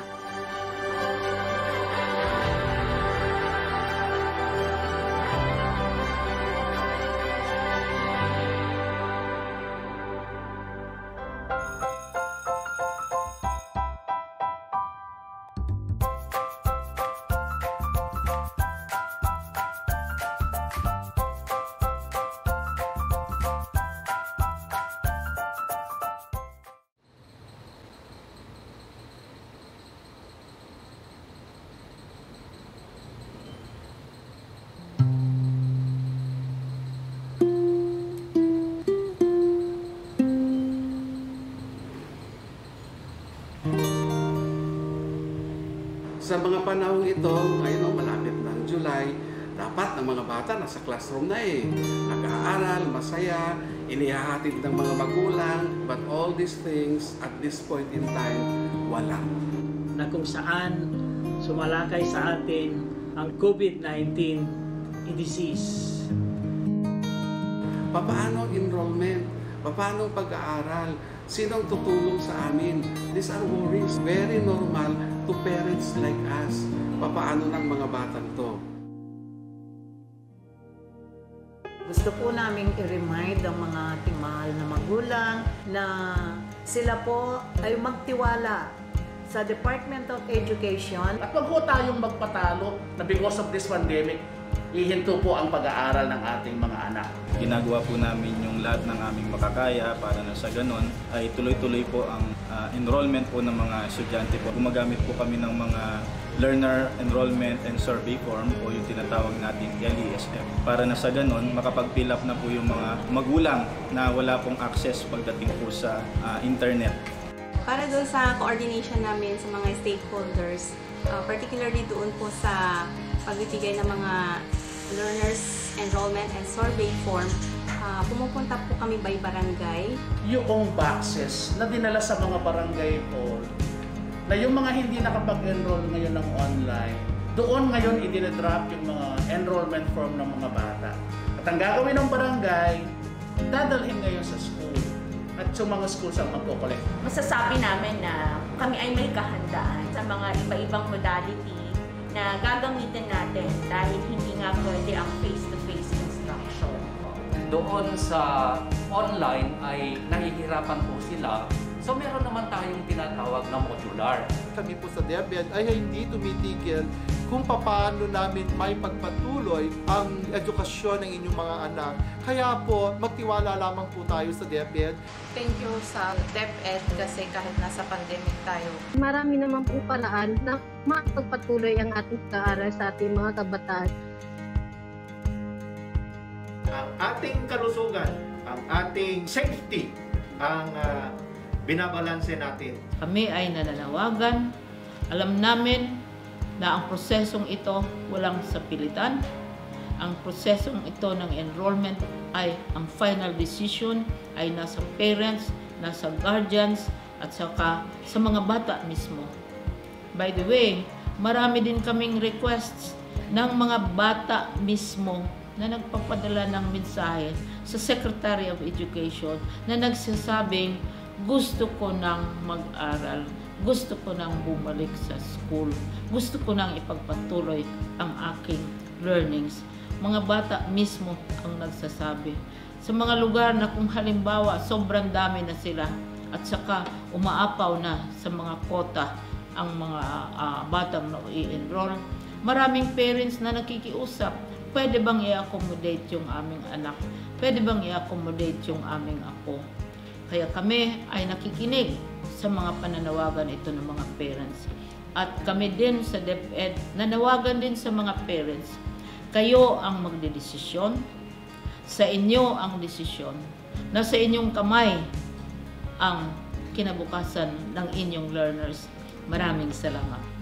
Speaker 10: Sa mga panahong ito, ngayon malapit ng July, dapat ang mga bata nasa classroom na eh. Nag-aaral, masaya, inihahatid ng mga magulang, but all these things at this point in time, wala.
Speaker 11: Na kung saan sumalakay sa atin ang COVID nineteen disease.
Speaker 10: Paano enrollment? Paano pag-aaral? Sinong tutulong sa amin? These are worries, very normal to parents like us. Paano ng mga batang to?
Speaker 12: Gusto po naming i-remind ang mga ating mahal na magulang na sila po ay magtiwala sa Department of Education.
Speaker 13: At wag po tayong magpatalo na because of this pandemic, ihinto po ang pag-aaral ng ating mga anak.
Speaker 14: Ginagawa po namin yung lahat ng aming makakaya para na sa ganon ay tuloy-tuloy po ang uh, enrollment po ng mga estudyante po. Gumagamit po kami ng mga Learner Enrollment and Survey Form o yung tinatawag nating L E S F para na sa ganon makapag-fill up na po yung mga magulang na wala pong access pagdating po sa uh, internet.
Speaker 15: Para doon sa coordination namin sa mga stakeholders, uh, particularly doon po sa pagbibigay ng mga learners enrollment and survey form, uh, pumupunta po kami by barangay.
Speaker 13: Yung boxes na dinala sa mga barangay hall, na yung mga hindi nakapag-enroll ngayon ng online, doon ngayon i-drop yung mga enrollment form ng mga bata. At ang gagawin ng barangay, dadalhin ngayon sa school. At yung mga schools ang magko-collect.
Speaker 16: Masasabi namin na kami ay may kahandaan sa mga iba-ibang modality na gagamitin natin dahil hindi nga pwede ang face-to-face instruction.
Speaker 17: Doon sa online ay nahihirapan po sila. So meron naman tayong tinatawag na modular.
Speaker 18: Kami po sa DepEd ay hindi tumitigil kung paano namin may pagpatuloy ang edukasyon ng inyong mga anak. Kaya po, magtiwala lamang po tayo sa DepEd.
Speaker 19: Thank you sa DepEd kasi kahit nasa pandemic tayo.
Speaker 20: Marami naman po paraan na makapagpatuloy ang ating pag-aaral sa ating mga kabataan.
Speaker 21: Ang ating kalusugan, ang ating safety, ang uh, binabalanse natin.
Speaker 5: Kami ay nananawagan. Alam namin na ang prosesong ito walang sapilitan. Ang prosesong ito ng enrollment ay ang final decision ay nasa parents, nasa guardians, at saka sa mga bata mismo. By the way, marami din kaming requests ng mga bata mismo na nagpapadala ng mensahe sa Secretary of Education na nagsasabing gusto ko nang mag-aral, gusto ko nang bumalik sa school, gusto ko nang ipagpatuloy ang aking learnings. Mga bata mismo ang nagsasabi. Sa mga lugar na kung halimbawa sobrang dami na sila at saka umaapaw na sa mga quota ang mga uh, batang na i-enroll, maraming parents na nakikiusap, pwede bang i-accommodate yung aming anak? Pwede bang i-accommodate yung aming ako? Kaya kami ay nakikinig sa mga pananawagan ito ng mga parents. At kami din sa DepEd, nanawagan din sa mga parents. Kayo ang magdedesisyon, sa inyo ang desisyon.
Speaker 3: Nasa inyong kamay ang kinabukasan ng inyong learners. Maraming salamat.